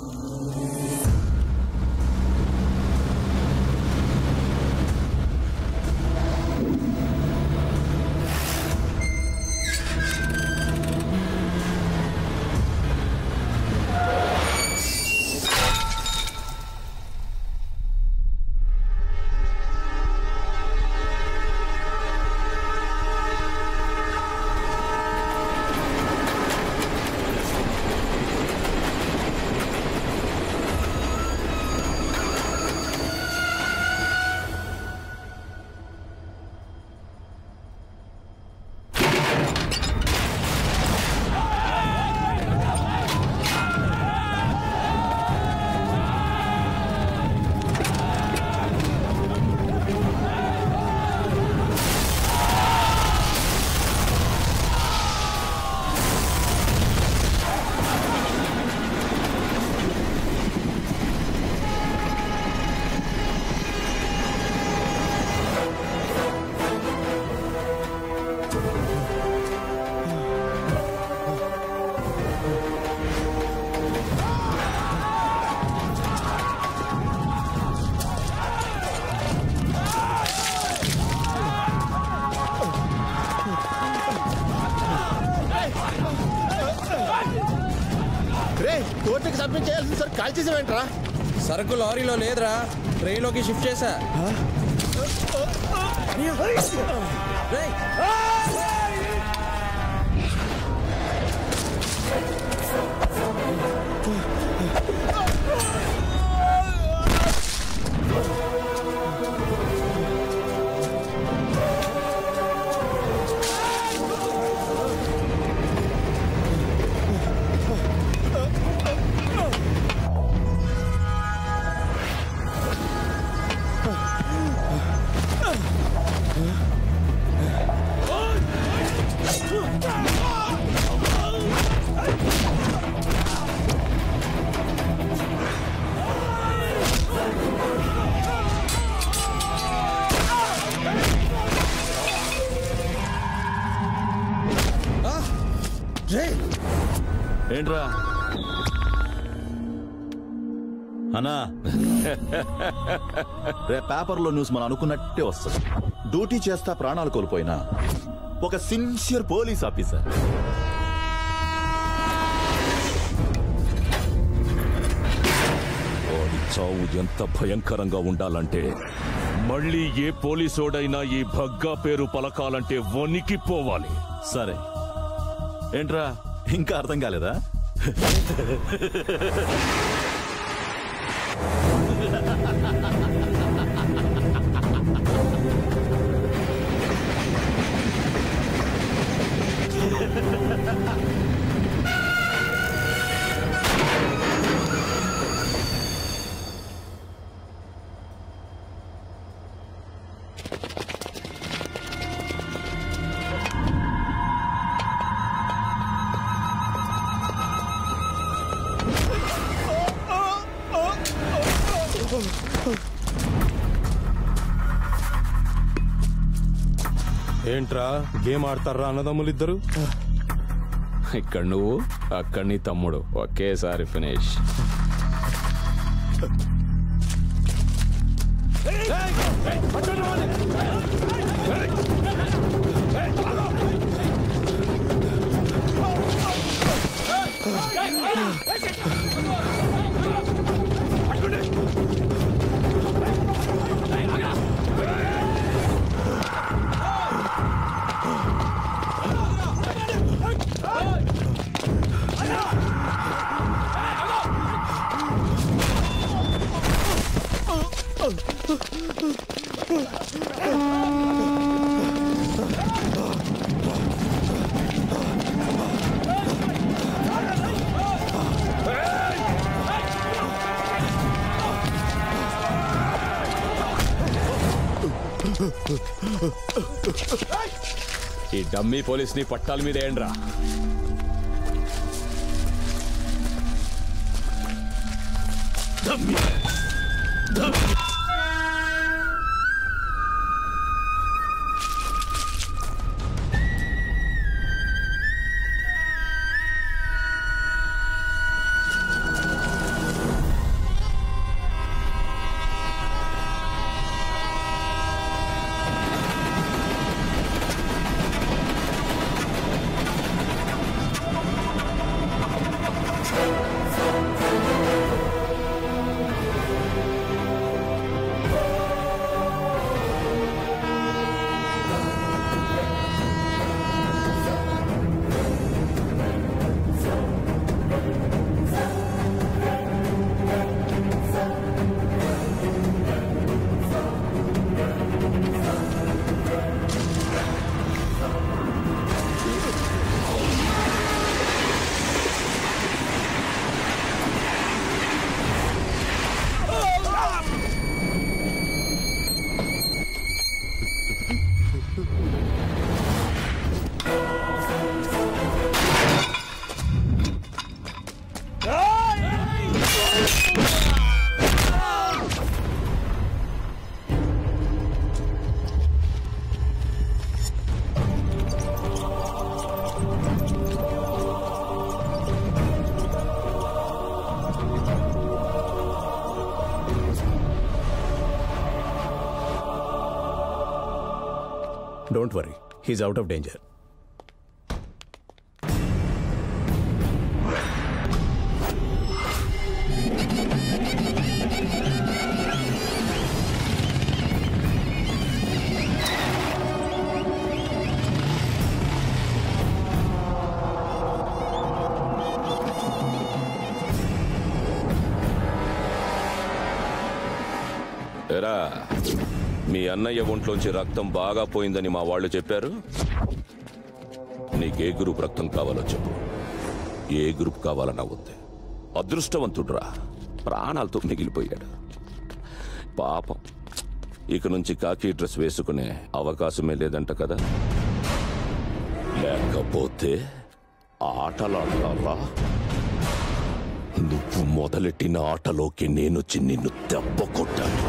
కోర్టుకి సబ్మిట్ చేయాల్సింది సార్, కాల్ చేసేవేంట్రా? సరుకు లారీలో లేదురా, ట్రైన్లోకి షిఫ్ట్ చేశా. ఏంట్రా అన్నా? రే పేపర్లో న్యూస్ మనం అనుకున్నట్టే వస్తుంది. డ్యూటీ చేస్తా ప్రాణాలు కోల్పోయినా ఒక సిన్సియర్ పోలీస్ ఆఫీసర్ వాడి చావు ఎంత భయంకరంగా ఉండాలంటే మళ్ళీ ఏ పోలీసోడైనా ఈ భగ్గా పేరు పలకాలంటే వణికిపోవాలి. సరే ఏంట్రా ఇంకా అర్థం కాలేదా? ఏంట్రా గేమ్ ఆడతారా అన్నదమ్ములు ఇద్దరు? ఇక్కడ నువ్వు అక్కడ నీ తమ్ముడు ఒకేసారి ఫినిష్. ఈ డమ్మీ పోలీస్ ని పట్టాల మీద ఏండ్రా? Don't worry, he's out of danger. ఎరా, మీ అన్నయ్య ఒంట్లోంచి రక్తం బాగా పోయిందని మా వాళ్ళు చెప్పారు. నీకే గ్రూప్ రక్తం కావాలో చెప్పు. ఏ గ్రూప్ కావాలన్నా ఉంది. అదృష్టవంతుడ్రా, ప్రాణాలతో మిగిలిపోయాడు. పాపం, ఇక నుంచి కాకి డ్రెస్ వేసుకునే అవకాశమే లేదంట కదా. లేకపోతే ఆటలాడాలా? నువ్వు మొదలెట్టిన ఆటలోకి నేనొచ్చి నిన్ను దెబ్బ కొట్టాను.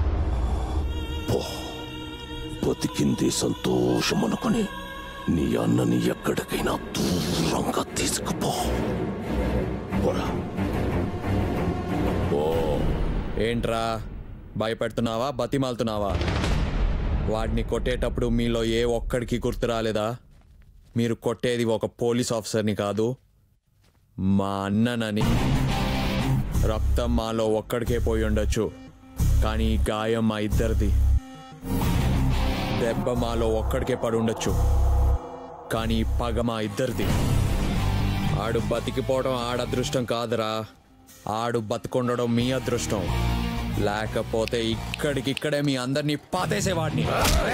బతికింది సంతోషం అనుకుని నీ అన్నని ఎక్కడికైనా దూరంగా తీసుకుపో. ఏంట్రా భయపెడుతున్నావా, బతిమాలుతున్నావా? వాడిని కొట్టేటప్పుడు మీలో ఏ ఒక్కడికి గుర్తు రాలేదా? మీరు కొట్టేది ఒక పోలీస్ ఆఫీసర్ని కాదు, మా అన్ననని. రక్తం మాలో ఒక్కడికే పోయి ఉండొచ్చు, కానీ గాయం మా ఇద్దరిది. దెబ్బ మాలో ఒక్కడికే పడి ఉండొచ్చు, కానీ పగ మా ఇద్దరిది. ఆడు బతికిపోవడం ఆడదృష్టం కాదురా, ఆడు బతుకుండడం మీ అదృష్టం. లేకపోతే ఇక్కడికిక్కడే మీ అందరినీ పాతేసేవాడిని.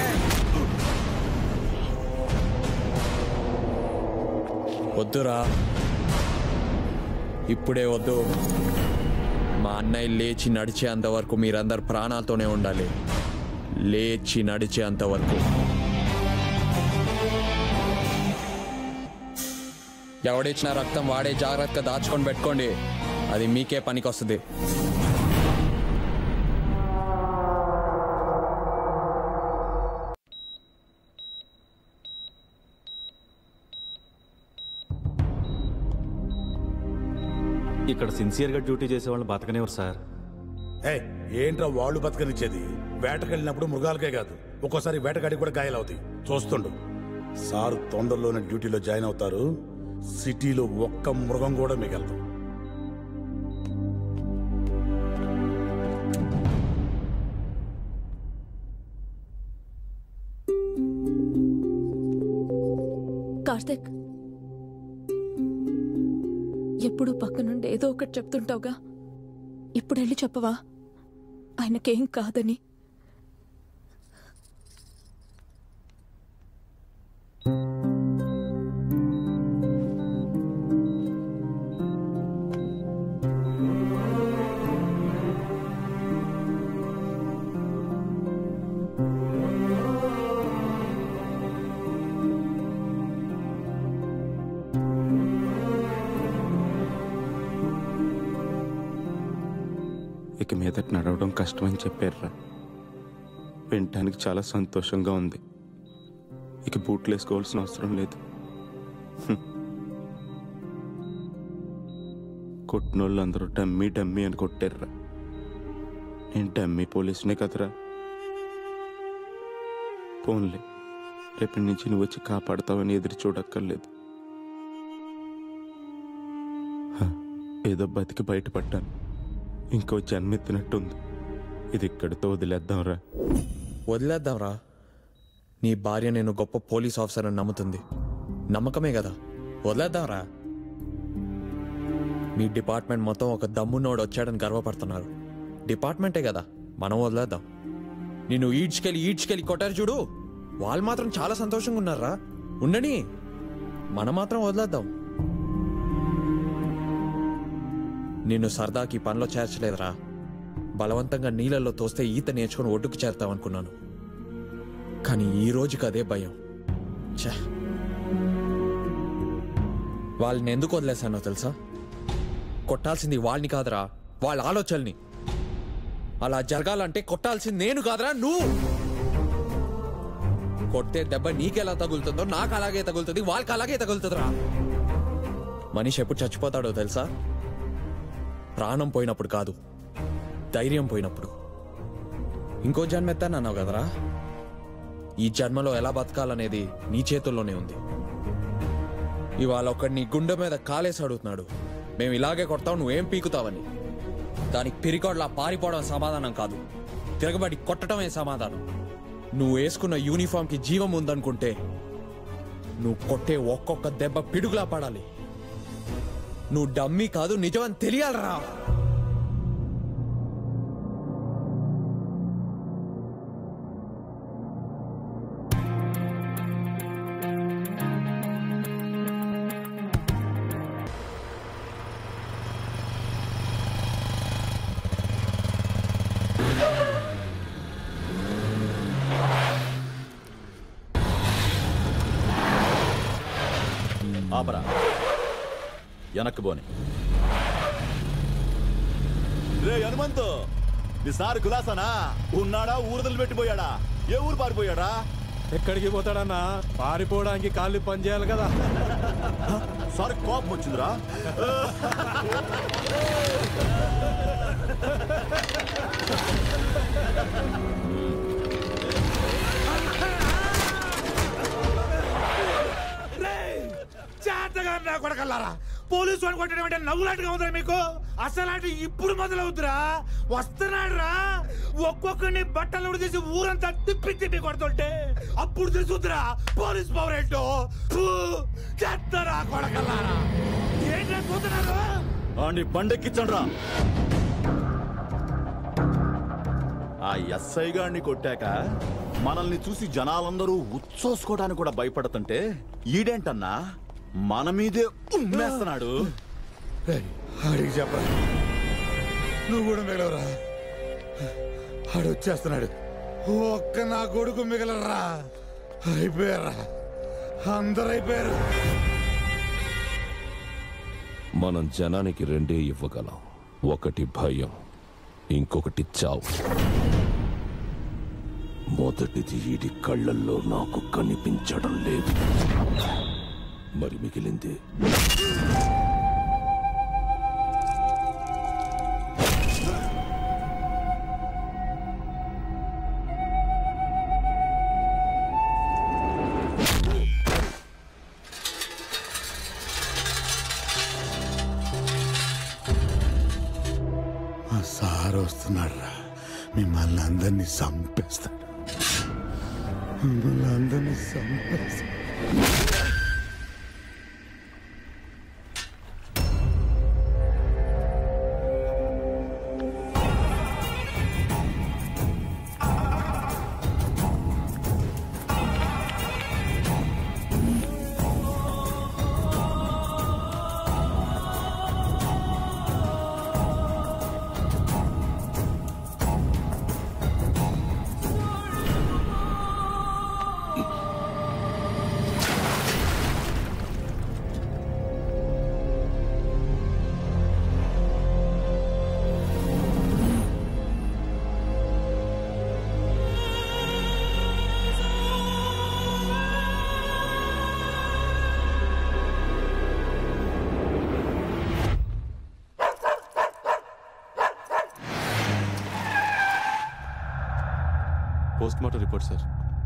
వద్దురా, ఇప్పుడే వద్దు. మా అన్నయ్య లేచి నడిచేంత వరకు మీరందరు ప్రాణాలతోనే ఉండాలి. లేచి నడిచేంత వరకు. ఎవడిచ్చిన రక్తం వాడే జాగ్రత్తగా దాచుకొని పెట్టుకోండి, అది మీకే పనికొస్తుంది. ఇక్కడ సిన్సియర్గా డ్యూటీ చేసే వాళ్ళు బతకనేవారు సార్. ఏ ఏంట్రా వాళ్ళు బతకనిచ్చేది? వేటకెళ్ళినప్పుడు మృగాలకే కాదు, ఒక్కోసారి వేటగాడికి కూడా గాయాలవుతాయి. చూస్తుండు, సార్ తొందరలోనే డ్యూటీలో జాయిన్ అవుతారు. సిటీలో ఒక్క మృగం కూడా మిగలదు. కార్తిక్, ఎప్పుడు పక్క నుండి ఏదో ఒకటి చెప్తుంటావుగా, ఇప్పుడు వెళ్ళి చెప్పవా ఆయనకేం కాదని? ఇక మీదట నడవడం కష్టమని చెప్పారురా. వినటానికి చాలా సంతోషంగా ఉంది. ఇక బూట్లు వేసుకోవాల్సిన అవసరం లేదు. కొట్టినోళ్ళు అందరూ డమ్మీ డమ్మీ అని కొట్టారురా. నేను డమ్మీ పోలీసునే కదరా. పోన్లే, రేపటి నుంచి నువ్వు వచ్చి కాపాడుతావని ఎదురు చూడక్కర్లేదు. ఏదో బతికి బయటపడ్డాను, ఇంకో జన్మెత్తినట్టుంది. ఇది ఇక్కడితో వదిలేద్దాంరా. వదిలేద్దాంరా. నీ భార్య నేను గొప్ప పోలీస్ ఆఫీసర్ అని నమ్ముతుంది. నమ్మకమే కదా, వదిలేద్దాంరా. మీ డిపార్ట్మెంట్ మొత్తం ఒక దమ్మున్నోడు వచ్చాడని గర్వపడుతున్నారు. డిపార్ట్మెంటే కదా, మనం వదిలేద్దాం. నిన్ను ఈడ్చుకెళ్ళి ఈడ్చుకెళ్ళి కొట్టారు చూడు, వాళ్ళు మాత్రం చాలా సంతోషంగా ఉన్నారా. ఉండని, మనం మాత్రం వదిలేద్దాం. నిన్ను సరదాకి పనిలో చేర్చలేదురా. బలవంతంగా నీళ్ళల్లో తోస్తే ఈత నేర్చుకుని ఒడ్డుకు చేరుతావనుకున్నాను. కానీ ఈ రోజుకి అదే భయం. ఛ, వాళ్ళని ఎందుకు వదిలేశానో తెలుసా? కొట్టాల్సింది వాళ్ళని కాదురా, వాళ్ళ ఆలోచనల్ని. అలా జరగాలంటే కొట్టాల్సింది నేను కాదురా, నువ్వు. కొట్టే దెబ్బ నీకెలా తగులుతుందో నాకు అలాగే తగులుతుంది, వాళ్ళకి అలాగే తగులుతుందిరా. మనిషి ఎప్పుడు చచ్చిపోతాడో తెలుసా? ప్రాణం పోయినప్పుడు కాదు, ధైర్యం పోయినప్పుడు. ఇంకో జన్మ ఎత్తానన్నావు కదరా. ఈ జన్మలో ఎలా బతకాలనేది నీ చేతుల్లోనే ఉంది. ఇవాళ ఒకడు నీ గుండె మీద కాలేసి అడుగుతున్నాడు, మేము ఇలాగే కొడతాం, నువ్వేం పీకుతావని. దానికి పిరికోడ్లా పారిపోవడం సమాధానం కాదు, తిరగబడి కొట్టడమే సమాధానం. నువ్వు వేసుకున్న యూనిఫామ్కి జీవం ఉందనుకుంటే నువ్వు కొట్టే ఒక్కొక్క దెబ్బ పిడుగులా పడాలి. నువ్వు డమ్మీ కాదు, నిజమని తెలియాలరా. ఆపరా, వెనక్కి పోని. రే హనుమంతు, నీ సార్ కులాసానా? ఉన్నాడా, ఊరుదలు పెట్టిపోయాడా? ఏ ఊరు పారిపోయాడా? ఎక్కడికి పోతాడన్నా? పారిపోవడానికి కాళ్ళు పని చేయాలి కదా. సార్ కోపం వచ్చిందిరా. చేతగా కొడకల్లారా, పోలీసు వాడు కొట్టడం అంటే నవ్వులాంటిగా ఉందిరా మీకు. అసలు ఇప్పుడు మొదలవుతురా, వస్తున్నాడు రా. ఒక్కొక్కరిని బట్టలు తీసి ఊరంతా తిప్పి తిప్పి కొడుతుంటే అప్పుడు తెలుసురా పోలీస్ పవర్ ఏంటో. చేస్తారా కొడకల్లారా, ఏంటో పోతున్నారు. బండెక్కించండి రా. ఆ ఎస్ఐ గారిని కొట్టాక మనల్ని చూసి జనాలందరూ ఉచ్చోసుకోవడానికి కూడా భయపడుతుంటే ఈడేంటన్నా మన మీదే ఉమ్మేస్తున్నాడు. అడిగి చెప్పరా, నువ్వు కూడా మిగలవరా? ఆడు వచ్చేస్తున్నాడు. ఒక్క నా కొడుకు మిగలరా. అయిపోయారా, అందరూ అయిపోయారు. మనం జనానికి రెండే ఇవ్వగలం, ఒకటి భయం, ఇంకొకటి చావు. మొదటిది ఈడి కళ్ళల్లో నాకు కనిపించడం లేదు, మరి మిగిలింది సార్ వస్తున్నాడు రా, మిమ్మల్ని అందరినీ చంపేస్తాడు, మిమ్మల్ని అందరినీ చంపేస్తాడు. Post mortem report sir.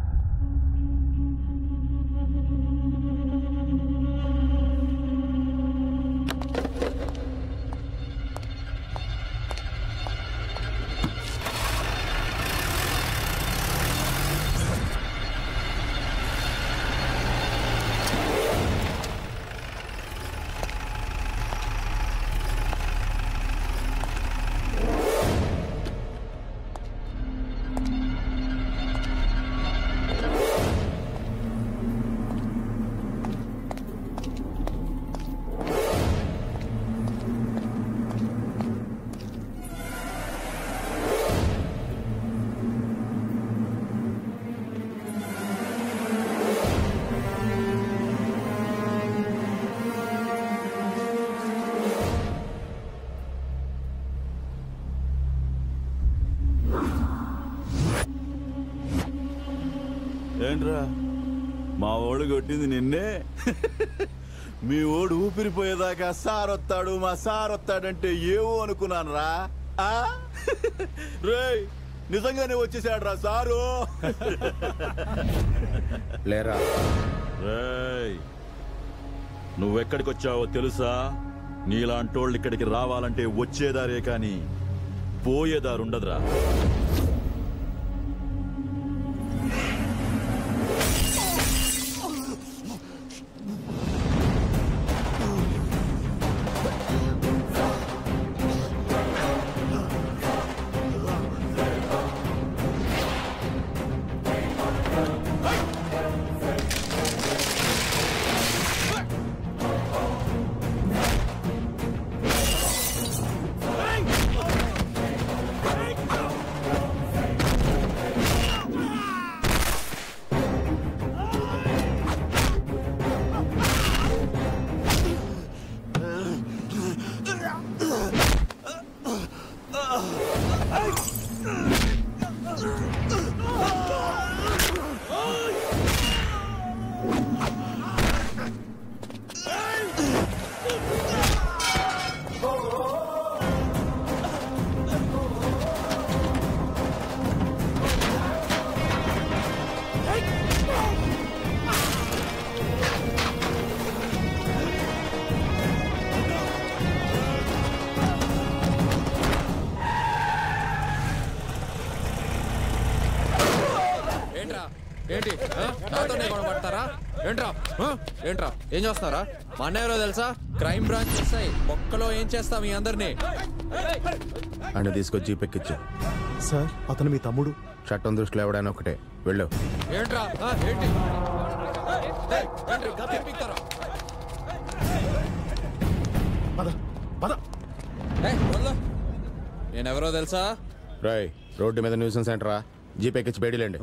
ఏంట్రా మా ఓడు కొట్టింది నిన్నే? మీ ఓడు ఊపిరిపోయేదాకా సార్ వస్తాడు మా సార్ వస్తాడంటే ఏవో అనుకున్నాను రా. రేయ్ నిజంగానే వచ్చేసాడు రా సారు. లేరా రేయ్ నువ్వెక్కడికి వచ్చావో తెలుసా? నీలాంటోళ్ళు ఇక్కడికి రావాలంటే వచ్చేదారే కానీ పోయేదారుండదురా. ఏంటి నాతోనే గొడవ పడతారా? ఏంట్రా ఏంట్రా ఏం చేస్తున్నారా? మా అన్న ఎవరో తెలుసా? క్రైమ్ బ్రాంచ్ చేస్తాయి ఒక్కలో ఏం చేస్తా మీ అందరినీ. అని తీసుకొచ్చి జీపెక్కిచ్చు. సార్ అతను మీ తమ్ముడు. చట్టం దృష్టిలో ఎవడైనా ఒకటే. వెళ్ళు. ఏంట్రా ఏంటి తెప్పిస్తారా? నేనెవరో తెలుసా? రాయ్ రోడ్డు మీద న్యూసెన్స్ సెంటరా? జీపెక్కిచ్చి బయటిలేండి.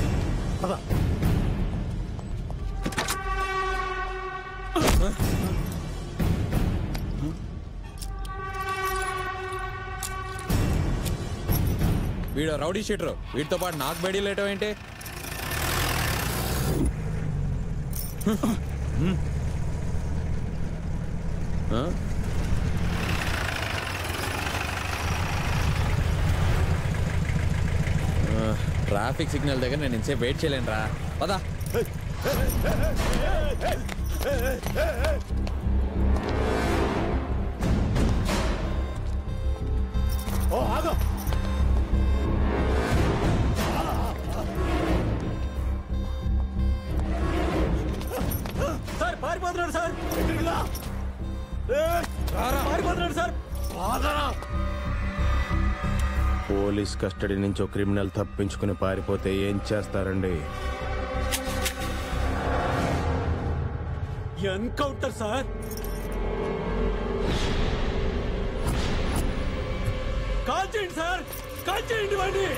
వీడు రౌడీ షీటరు, వీటితో పాటు నాకు బయట లేటం ఏంటి? ట్రాఫిక్ సిగ్నల్ దగ్గర నేను ఇంతసేపు వెయిట్ చేయలేను రా. పదా ఓ ఆగో పోలీస్ కస్టడీ నుంచి ఒక క్రిమినల్ తప్పించుకుని పారిపోతే ఏం చేస్తారండి? Encounter sir. కాల్ చేయండి సార్, కాల్ చేయండి వాడిని.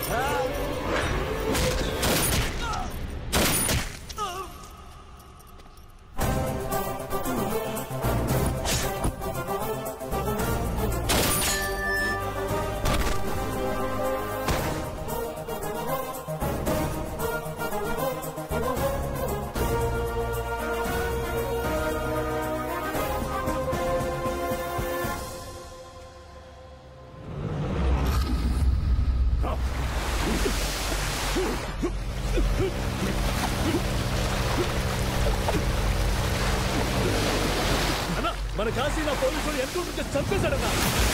అన్నా, మన కాశీలో పోలీసులు ఎన్కౌంటర్ చేసి చంపేశాడన్నా.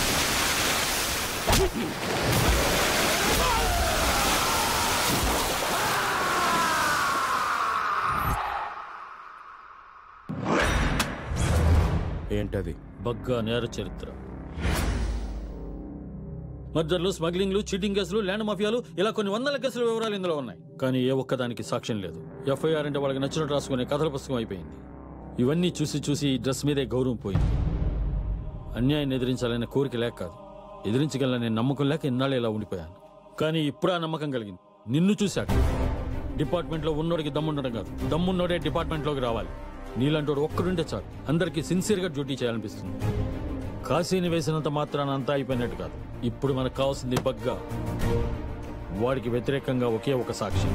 ఏంటది? బగ్గా నేర చరిత్ర. మర్డర్లు, స్మగ్లింగ్లు, చీటింగ్ కేసులు, ల్యాండ్ మాఫియాలు, ఇలా కొన్ని వందల కేసుల వివరాలు ఇందులో ఉన్నాయి. కానీ ఏ ఒక్కదానికి సాక్ష్యం లేదు. ఎఫ్ఐఆర్ అంటే వాళ్ళకి నచ్చినట్టు రాసుకునే కథల పుస్తకం అయిపోయింది. ఇవన్నీ చూసి చూసి ఈ డ్రెస్ మీదే గౌరవం పోయింది. అన్యాయాన్ని ఎదిరించాలనే కోరిక లేక కాదు, ఎదిరించగలనే నమ్మకం లేక ఇన్నాళ్ళు ఇలా ఉండిపోయాను. కానీ ఇప్పుడు ఆ నమ్మకం కలిగింది నిన్ను చూశాక. డిపార్ట్మెంట్లో ఉన్నోడికి దమ్ముండడం కాదు, దమ్మున్నోడే డిపార్ట్మెంట్లోకి రావాలి. నీలాంటోడు ఒక్కడుంటే చాలు, అందరికీ సిన్సియర్గా డ్యూటీ చేయాలనిపిస్తుంది. కాశీని వేసినంత మాత్రాన అంతా అయిపోయినట్టు కాదు. ఇప్పుడు మనకు కావాల్సింది బగ్గా. వాడికి వ్యతిరేకంగా ఒకే ఒక సాక్షి.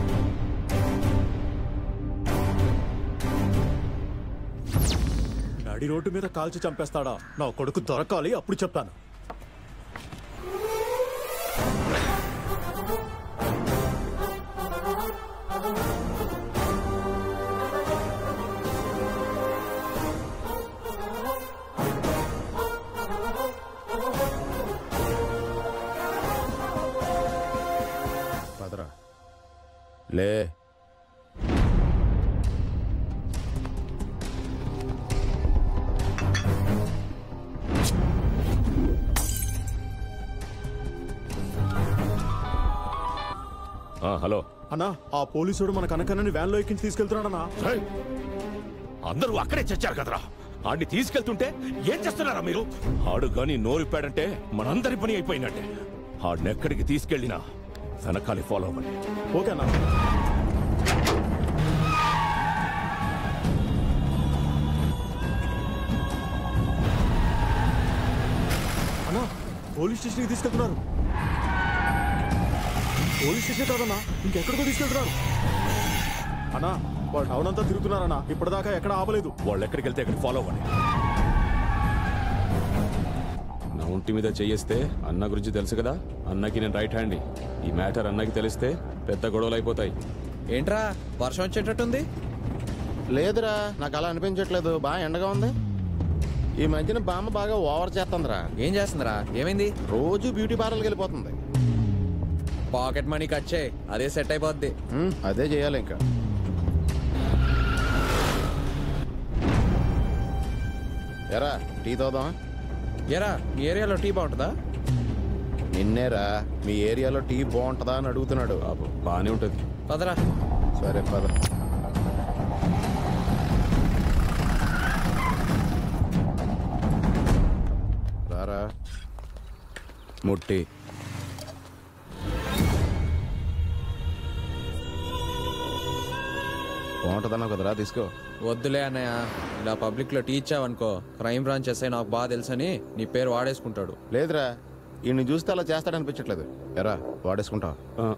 నడి రోడ్డు మీద కాల్చి చంపేస్తాడా? నా కొడుకు దొరకాలి, అప్పుడు చెప్తాను. లే. హలో అన్నా, ఆ పోలీసుడు మన కనకన్నని వ్యాన్ లో ఎక్కించి తీసుకెళ్తున్నాడన్నా. అందరూ అక్కడే చచ్చారు కదరా. ఆడిని తీసుకెళ్తుంటే ఏం చేస్తున్నారా మీరు? ఆడు గాని నోరిప్పాడంటే మనందరి పని అయిపోయినట్టే. ఆడినెక్కడికి తీసుకెళ్ళినా వెనకాలి ఫాలో అవ్వండి. ఓకేనా? అన్నా, పోలీస్ స్టేషన్కి తీసుకెళ్తున్నారు. పోలీస్ స్టేషన్ కాదన్నా, ఇంకెక్కడికో తీసుకెళ్తున్నారు. అన్నా, వాళ్ళు టౌన్ అంతా తిరుగుతున్నారన్నా. ఇప్పటిదాకా ఎక్కడ ఆపలేదు. వాళ్ళు ఎక్కడికి వెళ్తే ఎక్కడికి ఫాలో అవ్వండి. నా ఒంటి మీద చేయేస్తే అన్న గురించి తెలుసు కదా. అన్నకి నేను రైట్ హ్యాండ్. ఈ మ్యాటర్ అన్నకి తెలిస్తే పెద్ద గొడవలు అయిపోతాయి. ఏంట్రా వర్షం వచ్చేటట్టుంది? లేదురా, నాకు అలా అనిపించట్లేదు. బాగా ఎండగా ఉంది. ఈ మధ్యన బామ్మ బాగా ఓవర్ చేస్తుందిరా. ఏం చేస్తుందిరా? ఏమైంది? రోజు బ్యూటీ పార్లర్కి వెళ్ళిపోతుంది. పాకెట్ మనీ కట్ చేయి, అదే సెట్ అయిపోద్ది. అదే చేయాలి ఇంకా. ఎరా టీ తోదామా? ఎరా మీ ఏరియాలో టీ బాగుంటుందా? నిన్నేరా, మీ ఏరియాలో టీ బాగుంటుందా అని అడుగుతున్నాడు. బాగానే ఉంటుంది. పదరా. సరే పద. రారా. ముట్టి బాగుంటుందన్నావు కదరా, తీసుకో. వద్దులే అన్నయ్య, ఇలా పబ్లిక్ లో టీ ఇచ్చావనుకో క్రైమ్ బ్రాంచ్ ఎస్ఐ నాకు బాగా తెలుసని నీ పేరు వాడేసుకుంటాడు. లేదురా, ఈయన్ని చూస్తే అలా చేస్తాడనిపించట్లేదు. ఎరా వాడేసుకుంటావు.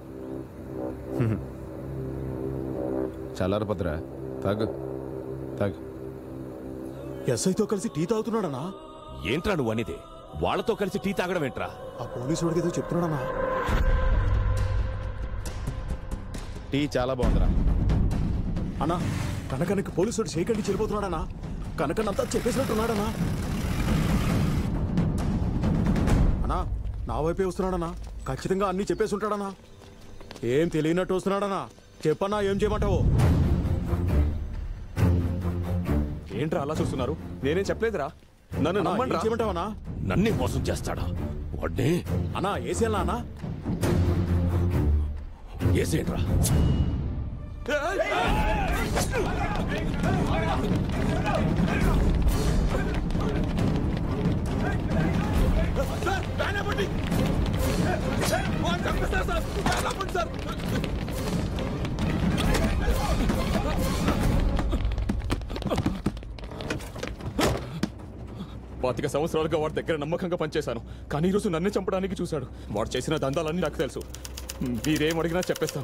చల్లారపద్రా, తాగు తాగు. ఎస్ఐతో కలిసి టీ తాగుతున్నాడనా? ఏంట్రా నువ్వు అనేది? వాళ్ళతో కలిసి టీ తాగడం ఏంట్రా? ఆ పోలీసుడికి ఏదో చెప్తున్నాడనా? టీ చాలా బాగుందిరా. అన్నా, కనకనకి పోలీసుడు చేయకండి చెల్లిపోతున్నాడనా? కనకనంతా చెప్పేసినట్టున్నాడనా? అన్నా, నా వైపే వస్తున్నాడనా? ఖచ్చితంగా అన్ని చెప్పేసి ఉంటాడనా? ఏం తెలియనట్టు వస్తున్నాడనా? చెప్పన్నా, ఏం చేయమంటావు? ఏంట్రా అలా చూస్తున్నారు? నేనేం చెప్పలేదురా. నన్ను నమ్మండి రా. చేయమంటావనా? నన్నే మోసం చేస్తాడా వాడ్నే? అన్నా ఏసేయాలా అన్నా? ఏసేయండి రా. పాతిక సంవత్సరాలుగా వాడి దగ్గర నమ్మకంగా పనిచేశాను, కానీ ఈరోజు నన్నే చంపడానికి చూశాడు. వాడు చేసిన దందాలన్నీ నాకు తెలుసు. మీరేం అడిగినా చెప్పేస్తాను.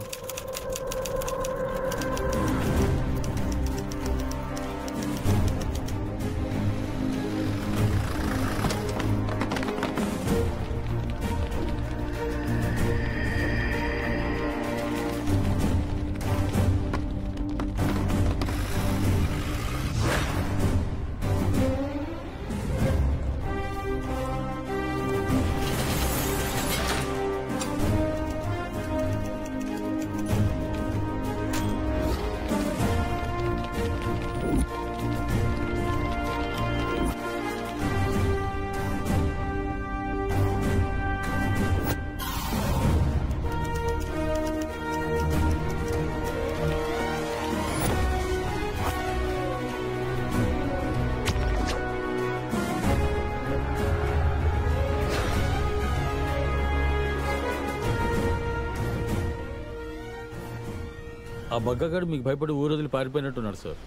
ఆ బగ్గగాడు మీకు భయపడి ఊరొదిలి పారిపోయినట్టున్నాడు సార్.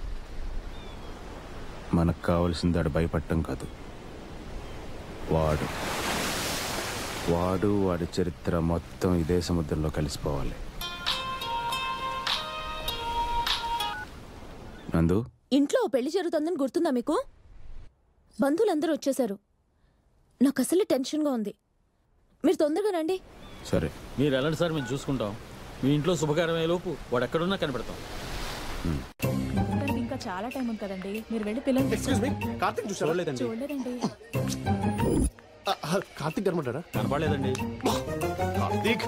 మనకు కావాల్సింది ఆడు భయపడటం కాదు, వాడు వాడు వాడి చరిత్ర మొత్తం ఇదే సముద్రంలో కలిసిపోవాలి. నందు, ఇంట్లో ఓ పెళ్లి జరుగుతుందని గుర్తుందా మీకు? బంధువులందరూ వచ్చేశారు. నాకు అసలు టెన్షన్గా ఉంది. మీరు తొందరగా రండి. సరే మీరు వెళ్ళండి సార్, మేము చూసుకుంటాం. మీ ఇంట్లో శుభకార్యమయ్యే లోపు వాడు ఎక్కడున్నా కనిపెడతాం. ఇంకా చాలా టైం ఉంది కదండి, మీరు వెళ్ళి పిల్లలు. ఎక్స్క్యూజ్ మీ, కార్తీక్ చూసారా? చూడలేదండి. కార్తీక్ కనబడ్డారా? కనపడలేదండి. కార్తీక్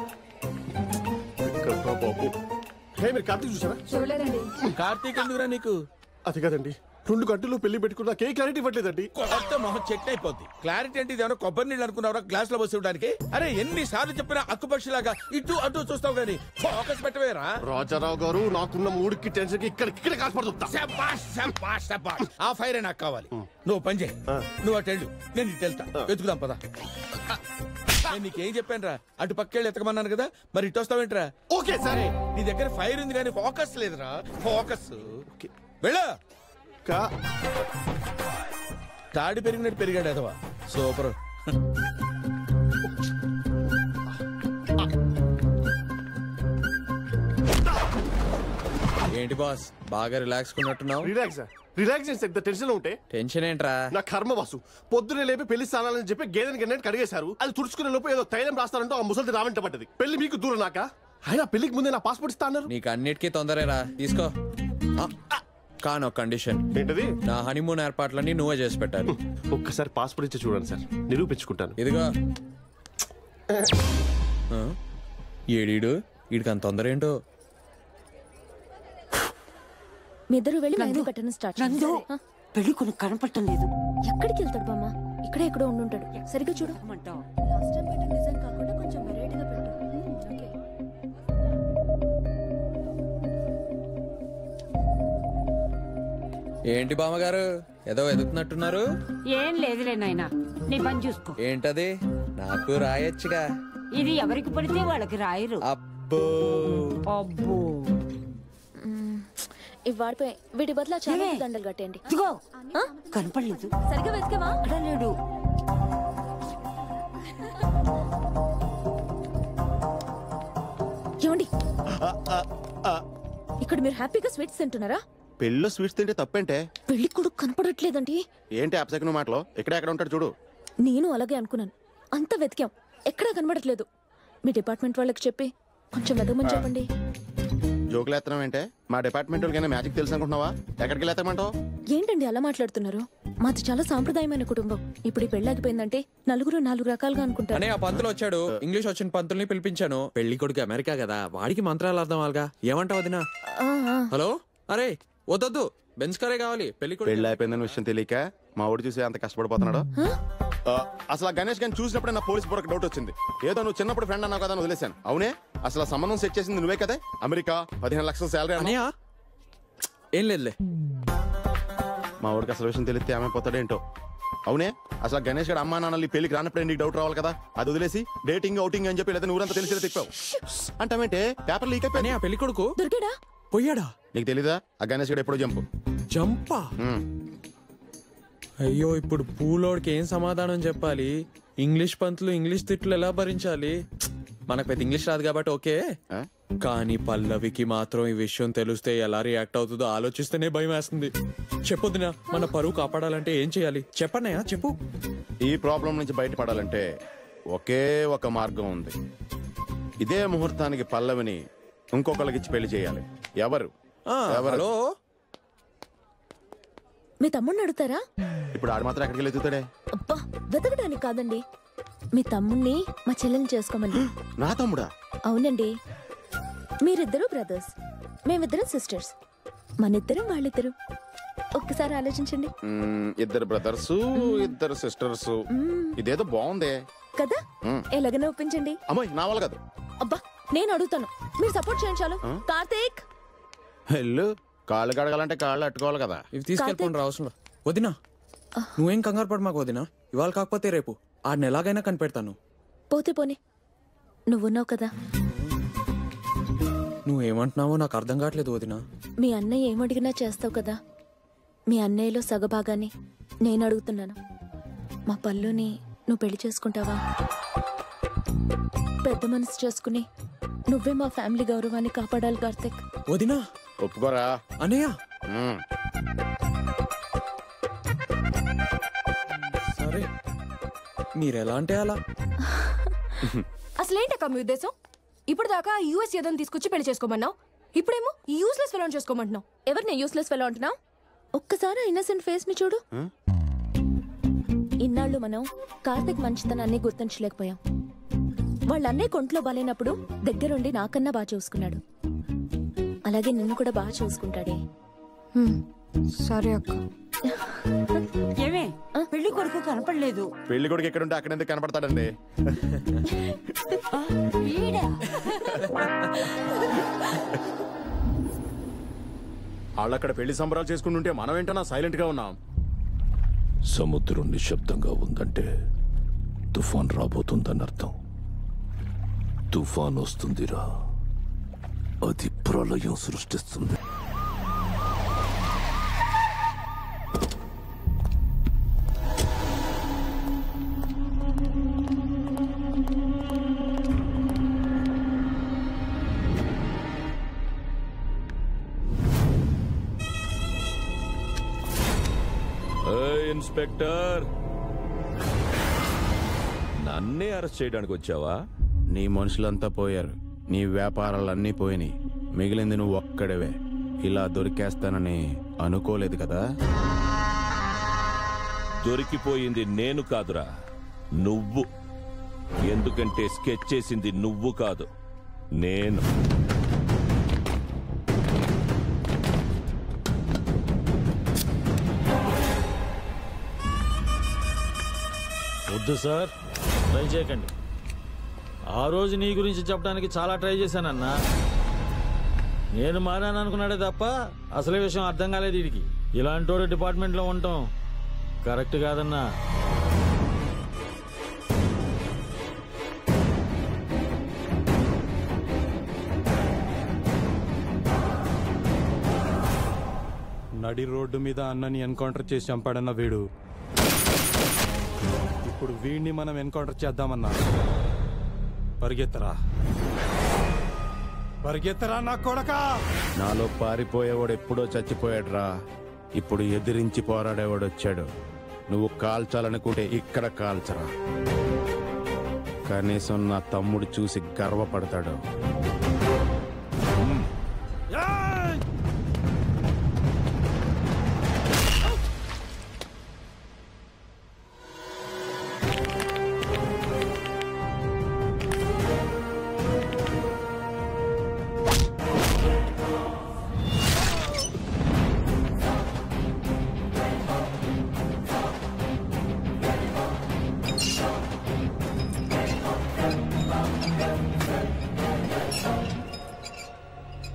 బాబు, హే మీరు కార్తీక్ చూసారా? చూడలేదండి. కార్తీక్ ఎందుకురా నీకు? అది కదండి, రెండు గంటలు పెళ్లి పెట్టుకున్నా ఏ క్లారిటీ ఇవ్వట్లేదండి. కొత్త మొహం చెట్ అయిపోద్ది. క్లారిటీ అంటే ఇదేమన్నా కొబ్బరి నీళ్ళు అనుకున్నావురా గ్లాస్ లో పోసి ఇవ్వడానికి? అరే ఎన్ని సార్లు చెప్పినా అక్కుపక్షిలాగా ఇటు అటు చూస్తావు గానీ ఫోకస్ పెట్టవేరా? రాజారావు గారు, నాకున్న మూడుకి టెన్షన్ కి ఇక్కడ ఇక్కడ కాల్పడుతా. శబాష్, శబాష్, శబాష్. ఆ ఫైర్ నాకు కావాలి. నువ్వు పని చేయి, నువ్వు అటు వెళ్ళు, నేను ఇటు వెళ్తా. వెతుకుదాం పదా. నేను నీకేం చెప్పాను రా, అటు పక్కెళ్ళి ఎతకమన్నాను కదా, మరి ఇటు వస్తావేంట్రా? ఓకే సరే. నీ దగ్గర ఫైర్ ఉంది కానీ ఫోకస్ లేదురా. ఫోకస్ వెళ్ళా. తాడి పెరిగినట్టు పెరిగాడు అదవా. సూపర్. ఏంటి బాస్, బాగా రిలాక్స్ కున్నట్టున్నావు? రిలాక్స్ రిలాక్స్ ఎంత టెన్షన్ లో ఉంటే టెన్షన్ ఏంట్రా? నా కర్మ వాసు. పొద్దునే లేపి పెళ్లి స్థానాలని చెప్పి గేదెని గన్నట్టు కడిగేశారు. అది తుడుచుకునే లోపు ఏదో తైలం రాస్తారంటూ ఆ ముసలిది రావంట పడ్డది. పెళ్లి మీకు దూరం నాక. అయినా పెళ్లికి ముందే నా పాస్పోర్ట్ ఇస్తా అన్నారు. నీకు అన్నిటికీ తొందరేరా, తీసుకో. కానీ ఒక కండిషన్. ఏంటది? నా హనీమూన్ ఏర్పాట్లన్నీ నువ్వే చేసి పెట్టాలి. ఒక్కసారి పాస్పోర్ట్ ఇచ్చి చూడండి సార్, నిరూపించుకుంటాను. ఇదిగో. ఏడీడు వీడికి అంత తొందర ఏంటో. మీ ఇద్దరు వెళ్ళి మెహందీ పెట్టడం స్టార్ట్ చేయండి. పెళ్లి కొను కనపడటం లేదు. ఎక్కడికి వెళ్తాడు బామ్మ? ఇక్కడే ఎక్కడో ఉండుంటాడు. సరిగ్గా చూడు. లాస్ట్ టైం పెట్టిన డిజైన్ కాకుండా కొంచెం వెరైటీగా పెట్టు. ఓకే. ఏంటి బామ్మగారు ఏదో ఎదుగుతున్నట్టున్నారు? ఏం లేదులే నాయనా, నీ పని చూసుకో. ఏంటది? నాకు రాయొచ్చుగా. ఇది ఎవరికి పడితే వాళ్ళకి రాయరు. అబ్బో అబ్బో. ఇవి వాడిపోయి వీటి బదులు చాలా దండలు కట్టేయండి. ఇదిగో కనపడలేదు. సరిగ్గా వెతికేవా? అక్కడ లేడు. ఏమండి, ఇక్కడ మీరు హ్యాపీగా స్వీట్స్ తింటున్నారా? పెళ్ళిలో స్వీట్స్ తింటే తప్పేంటే? పెళ్లి కొడుకు కనపడట్లేదండి. ఏంటి అప్సెకను మాటలో? ఎక్కడ ఎక్కడ ఉంటాడు చూడు. నేను అలాగే అనుకున్నాను. అంత వెతికాం, ఎక్కడా కనబడట్లేదు. మీ డిపార్ట్మెంట్ వాళ్ళకి చెప్పి కొంచెం వెతకమని చెప్పండి. జోకులు ఎత్తనం ఏంటే? మా డిపార్ట్మెంట్ వాళ్ళకైనా మ్యాజిక్ తెలుసు అనుకుంటున్నావా? ఎక్కడికి వెళ్తామంటావు? ఏంటండి అలా మాట్లాడుతున్నారు? మాది చాలా సాంప్రదాయమైన కుటుంబం. ఇప్పుడు ఈ పెళ్ళాగిపోయిందంటే నలుగురు నాలుగు రకాలుగా అనుకుంటారు. అనే ఆ పంతులు వచ్చాడు, ఇంగ్లీష్ వచ్చిన పంతుల్ని పిలిపించాను. పెళ్లి కొడుకు అమెరికా కదా, వాడికి మంత్రాలు అర్థం వాళ్ళగా. ఏమంటావు వదినా? ఆ, ఆ. హలో, అరే వద్దొద్దు, బెంచ్ కారే కావాలి. పెళ్లి కొడుకు పెళ్ళి అయిపోయిందని విషయం తెలియక మా ఊడు చూసి అంత కష్టపడిపోతున్నాడు. ఆ, అసలు ఆ గణేష్ గారిని చూసినప్పుడే నా పోలీస్ బోర్డుకి డౌట్ వచ్చింది. ఏదో నువ్వు చిన్నప్పుడు ఫ్రెండ్ అన్నావు కదా అని వదిలేశాను. అవునే అసలు ఆ సంబంధం సెట్ చేసింది నువ్వే కదా? అమెరికా పదిహేను లక్షల శాలరీ అన్నయ్య. ఏం లేదులే, మా ఊడికి అసలు విషయం తెలిస్తే ఏమైపోతాడేంటో. అవునే అసలు గణేష్ గారు అమ్మా నాన్నలు పెళ్లికి రానప్పుడే నీకు డౌట్ రావాలి కదా, అది వదిలేసి డేటింగ్ అవుటింగ్ అని చెప్పి లేదా ఊరంతా తెలిసి తిప్పావు. అంటావేంటే పేపర్ లీక్ అయిపోయి పెళ్లి కొడుకు దొరికాడా? పోయాడా? నీకు తెలీదా ఆ గణేష్ గారు ఎప్పుడు జంపు జంపా? అయ్యో ఇప్పుడు పూలోడికి ఏం సమాధానం చెప్పాలి? ఇంగ్లీష్ పంతులు ఇంగ్లీష్ తిట్లు ఎలా భరించాలి? మనకు పెద్ద ఇంగ్లీష్ రాదు కాబట్టి ఓకే, కానీ పల్లవికి మాత్రం ఈ విషయం తెలిస్తే ఎలా రియాక్ట్ అవుతుందో ఆలోచిస్తేనే భయం వేస్తుంది. చెప్పొద్దునా, మన పరువు కాపాడాలంటే ఏం చేయాలి చెప్పన్నయ్యా చెప్పు. ఈ ప్రాబ్లం నుంచి బయటపడాలంటే ఒకే ఒక మార్గం ఉంది. ఇదే ముహూర్తానికి పల్లవిని ఇంకొకరికి ఇచ్చి పెళ్లి చేయాలి. ఎవరు? ఎవరు? మీ తమ్ముడిని అడుగుతారా? ఇప్పుడు ఆడు మాత్రం ఎక్కడికి వెళ్తాడే? అబ్బా వెతకడానికి కాదండి, మీ తమ్ముణ్ణి మా చెల్లెని చేసుకోమని. నా తమ్ముడా? అవునండి, మీరిద్దరు బ్రదర్స్, మేమిద్దరం సిస్టర్స్, మనిద్దరం వాళ్ళిద్దరు. ఒక్కసారి ఆలోచించండి. ఇద్దరు బ్రదర్స్ ఇద్దరు సిస్టర్స్, ఇదేదో బాగుందే కదా? ఎలాగైనా ఒప్పించండి. అమ్మాయి నా వల్ల కాదు. అబ్బా నేను అడుగుతాను, మీరు సపోర్ట్ చేయించాలి. కార్తీక్ హెల్లు కాళ్ళు కడగాలంటే కాళ్ళు అట్టుకోవాలి కదా. ఇవి తీసుకెళ్ళిపోండి రా, అవసరం వదినా. నువ్వేం కంగారు పడు మాకు వదినా, ఇవాళ కాకపోతే రేపు ఆడిని ఎలాగైనా కనిపెడతాను. పోతే పోనీ, నువ్వున్నావు కదా. నువ్వేమంటున్నావో నాకు అర్థం కావట్లేదు వదినా. మీ అన్నయ్య ఏమడిగినా చేస్తావు కదా. మీ అన్నయ్యలో సగభాగాన్ని నేను అడుగుతున్నాను. మా పల్లుని నువ్వు పెళ్లి చేసుకుంటావా? పెద్ద మనసు చేసుకుని నువ్వే మా ఫ్యామిలీ గౌరవాన్ని కాపాడాలి కార్తిక్. వదినా ఒప్పుకోరా అన్నయ్య? సరే మీరెలా అంటే అలా. అసలేంటక్క మీ ఉద్దేశం? ఇప్పుడు దాకా యూఎస్ ఏదో తీసుకొచ్చి పెళ్లి చేసుకోమన్నావు, ఇప్పుడేమో ఈ యూస్లెస్ ఫెలో చేసుకోమంటున్నావు. ఎవరిని యూస్లెస్ ఫెలో అంటున్నావు? ఒక్కసారి ఇన్నసెంట్ ఫేస్ ని చూడు. ఇన్నాళ్ళు మనం కార్తిక్ మంచితనాన్ని గుర్తించలేకపోయాం. వాళ్ళన్నే కొంట్లో బాలేనప్పుడు దగ్గరుండి నాకన్నా బాగా చూసుకున్నాడు. అలాగే నిన్ను కూడా బాగా చూసుకుంటాడే. సరే అక్క. ఏమే పెళ్లి కొడుకు కనపడలేదు. పెళ్లి కొడుకు ఎక్కడుంటే అక్కడ ఎందుకు కనపడతాడండి? వాళ్ళక్కడ పెళ్లి సంబరాలు చేసుకుంటుంటే మనం ఏంటన్నా సైలెంట్ గా ఉన్నాం? సముద్రం నిశ్శబ్దంగా ఉందంటే తుఫాన్ రాబోతుందని అర్థం. తుఫాన్ వస్తుందిరా, అది ప్రళయం సృష్టిస్తుంది. ఇన్స్పెక్టర్, నన్నే అరెస్ట్ చేయడానికి వచ్చావా? నీ మనుషులంతా పోయారు, నీ వ్యాపారాలన్నీ పోయినాయి, మిగిలింది నువ్వు ఒక్కడవే. ఇలా దొరికేస్తానని అనుకోలేదు కదా. దొరికిపోయింది నేను కాదురా, నువ్వు. ఎందుకంటే స్కెచ్ చేసింది నువ్వు కాదు, నేను. వద్దు సార్, ట్రై చేయకండి. ఆ రోజు నీ గురించి చెప్పడానికి చాలా ట్రై చేశానన్నా. నేను మారాను అనుకున్నాడే తప్ప అసలే విషయం అర్థం కాలేదు వీడికి. ఇలాంటి డిపార్ట్మెంట్లో ఉండటం కరెక్ట్ కాదన్నా. నడి రోడ్డు మీద అన్నని ఎన్కౌంటర్ చేసి చంపాడన్న వీడు, ఇప్పుడు వీడిని మనం ఎన్కౌంటర్ చేద్దామన్నా. పరిగెత్తరా పరిగెత్తరా నా కొడకా. నాలో పారిపోయేవాడు ఎప్పుడో చచ్చిపోయాడు రా, ఇప్పుడు ఎదిరించి పోరాడేవాడు వచ్చాడు. నువ్వు కాల్చాలనుకుంటే ఇక్కడ కాల్చరా, కనీసం నా తమ్ముడు చూసి గర్వపడతాడు.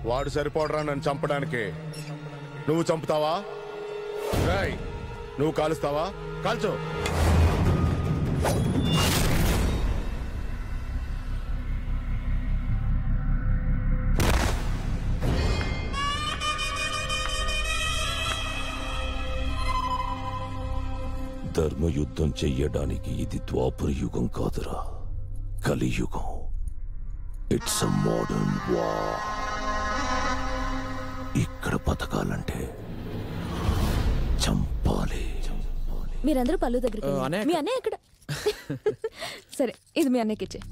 వాడు సరిపోడరా నన్ను చంపడానికి. నువ్వు చంపుతావా? రేయ్, నువ్వు కాలుస్తావా? కాల్చు. ధర్మయుద్ధం చెయ్యడానికి ఇది ద్వాపర యుగం కాదురా, కలియుగం. It's a modern war. ఇక్కడ బతకాలంటే చంపాలి. మీరందరూ పళ్ళు దగ్గరికి వెళ్ళండి. మీ అన్నయ్య ఎక్కడ? సరే, ఇది మీ అన్నయ్యకి ఇచ్చే.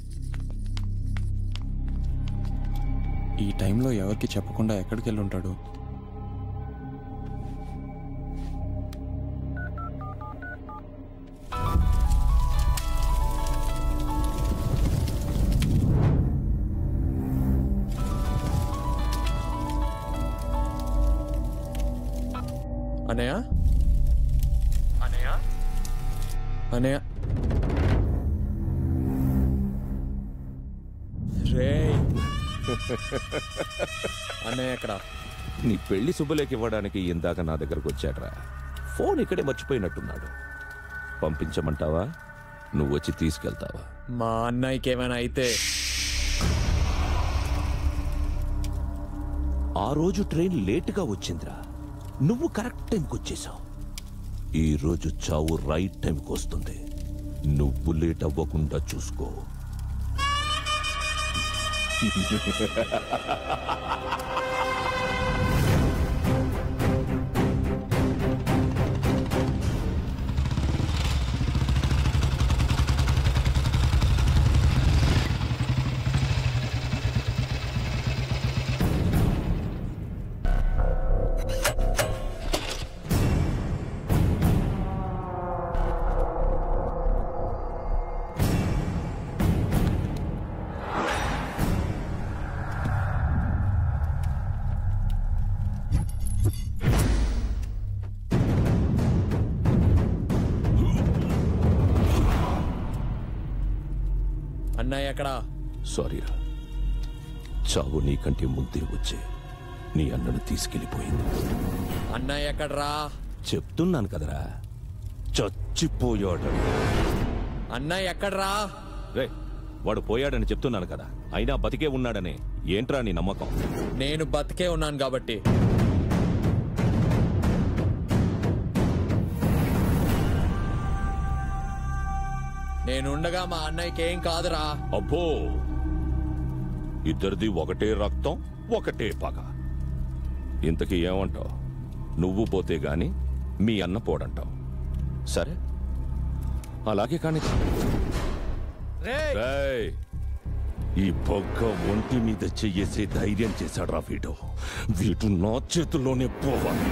ఈ టైంలో ఎవరికి చెప్పకుండా ఎక్కడికి వెళ్ళి ఉంటాడు? అన్నయ్య అన్నయ్య అన్నయ్య రే అన్నయ్య ఎక్కడ? నీ పెళ్లి శుభలేఖ ఇవ్వడానికి ఇందాక నా దగ్గరకు వచ్చాడ్రా. ఫోన్ ఇక్కడే మర్చిపోయినట్టున్నాడు. పంపించమంటావా? నువ్వు వచ్చి తీసుకెళ్తావా? మా అన్నయ్యకి ఏమైనా అయితే ఆ రోజు ట్రైన్ లేటుగా వచ్చిందిరా. నువ్వు కరెక్ట్ టైంకి వచ్చేసావు. ఈ రోజు చావు రైట్ టైంకి వస్తుంది. నువ్వు లేట్ అవ్వకుండా చూసుకో. అన్నయ్య ఎక్కడ? సారీరా, చావు నీకంటే ముందే వచ్చే నీ అన్నను తీసుకెళ్లిపోయింది. అన్నయ్య ఎక్కడ్రా? చెప్తున్నాను కదరా, చచ్చిపోయాడు. అన్నయ్య ఎక్కడ్రా? రే, వాడు పోయాడని చెప్తున్నాను కదా, అయినా బతికే ఉన్నాడని ఏంట్రా నీ నమ్మకం? నేను బతికే ఉన్నాను కాబట్టి. నేనుండగా మా అన్నయ్యకి ఏం కాదురా. అబ్బో, ఇద్దరిది ఒకటే రక్తం, ఒకటే పగ. ఇంతకీ ఏమంటావు? నువ్వు పోతే గాని మీ అన్న పోడంటావు. సరే, అలాగే కాని. రేయ్, ఈ బొగ్గ ఒంటి మీద చెయ్యేసే ధైర్యం చేశాడ్రా వీడు. వీడు నా చేతుల్లోనే పోవాలి.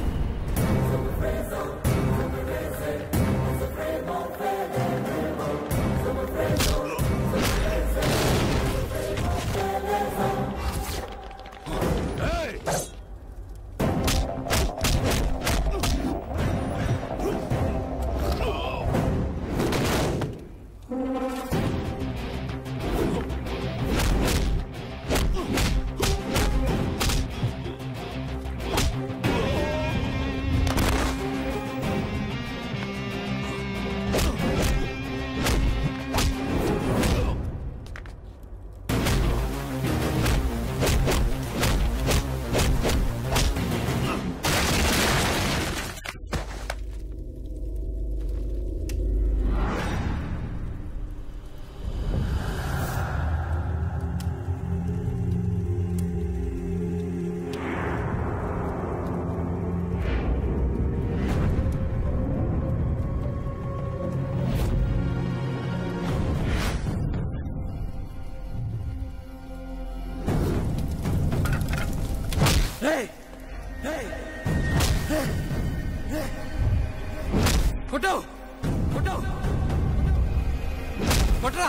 కొట్టు కొట్టు కొట్రా.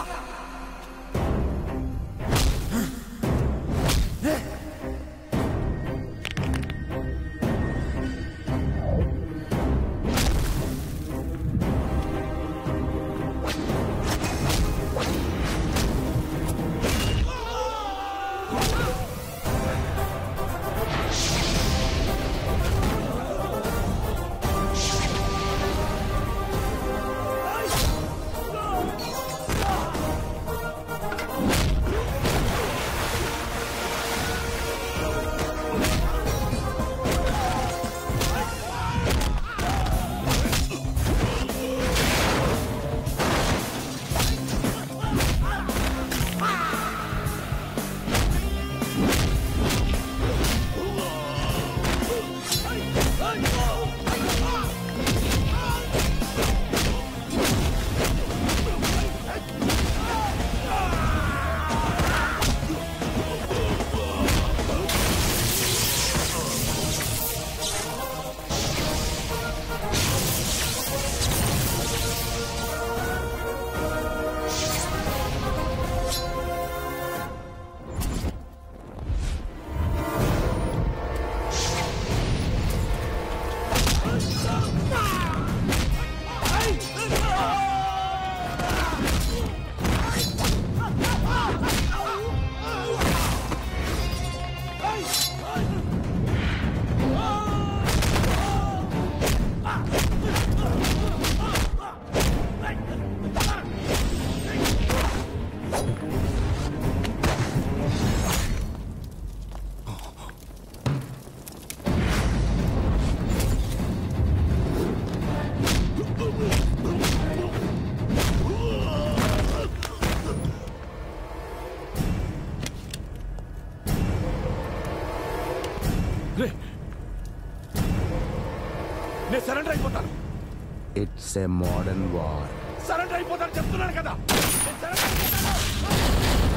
నేను సరెండర్ అయిపోతాను. It's a modern war. Surrender అయిపోతాను చెప్తున్నాను కదా. నేను సరెండర్ అయిపోతాను.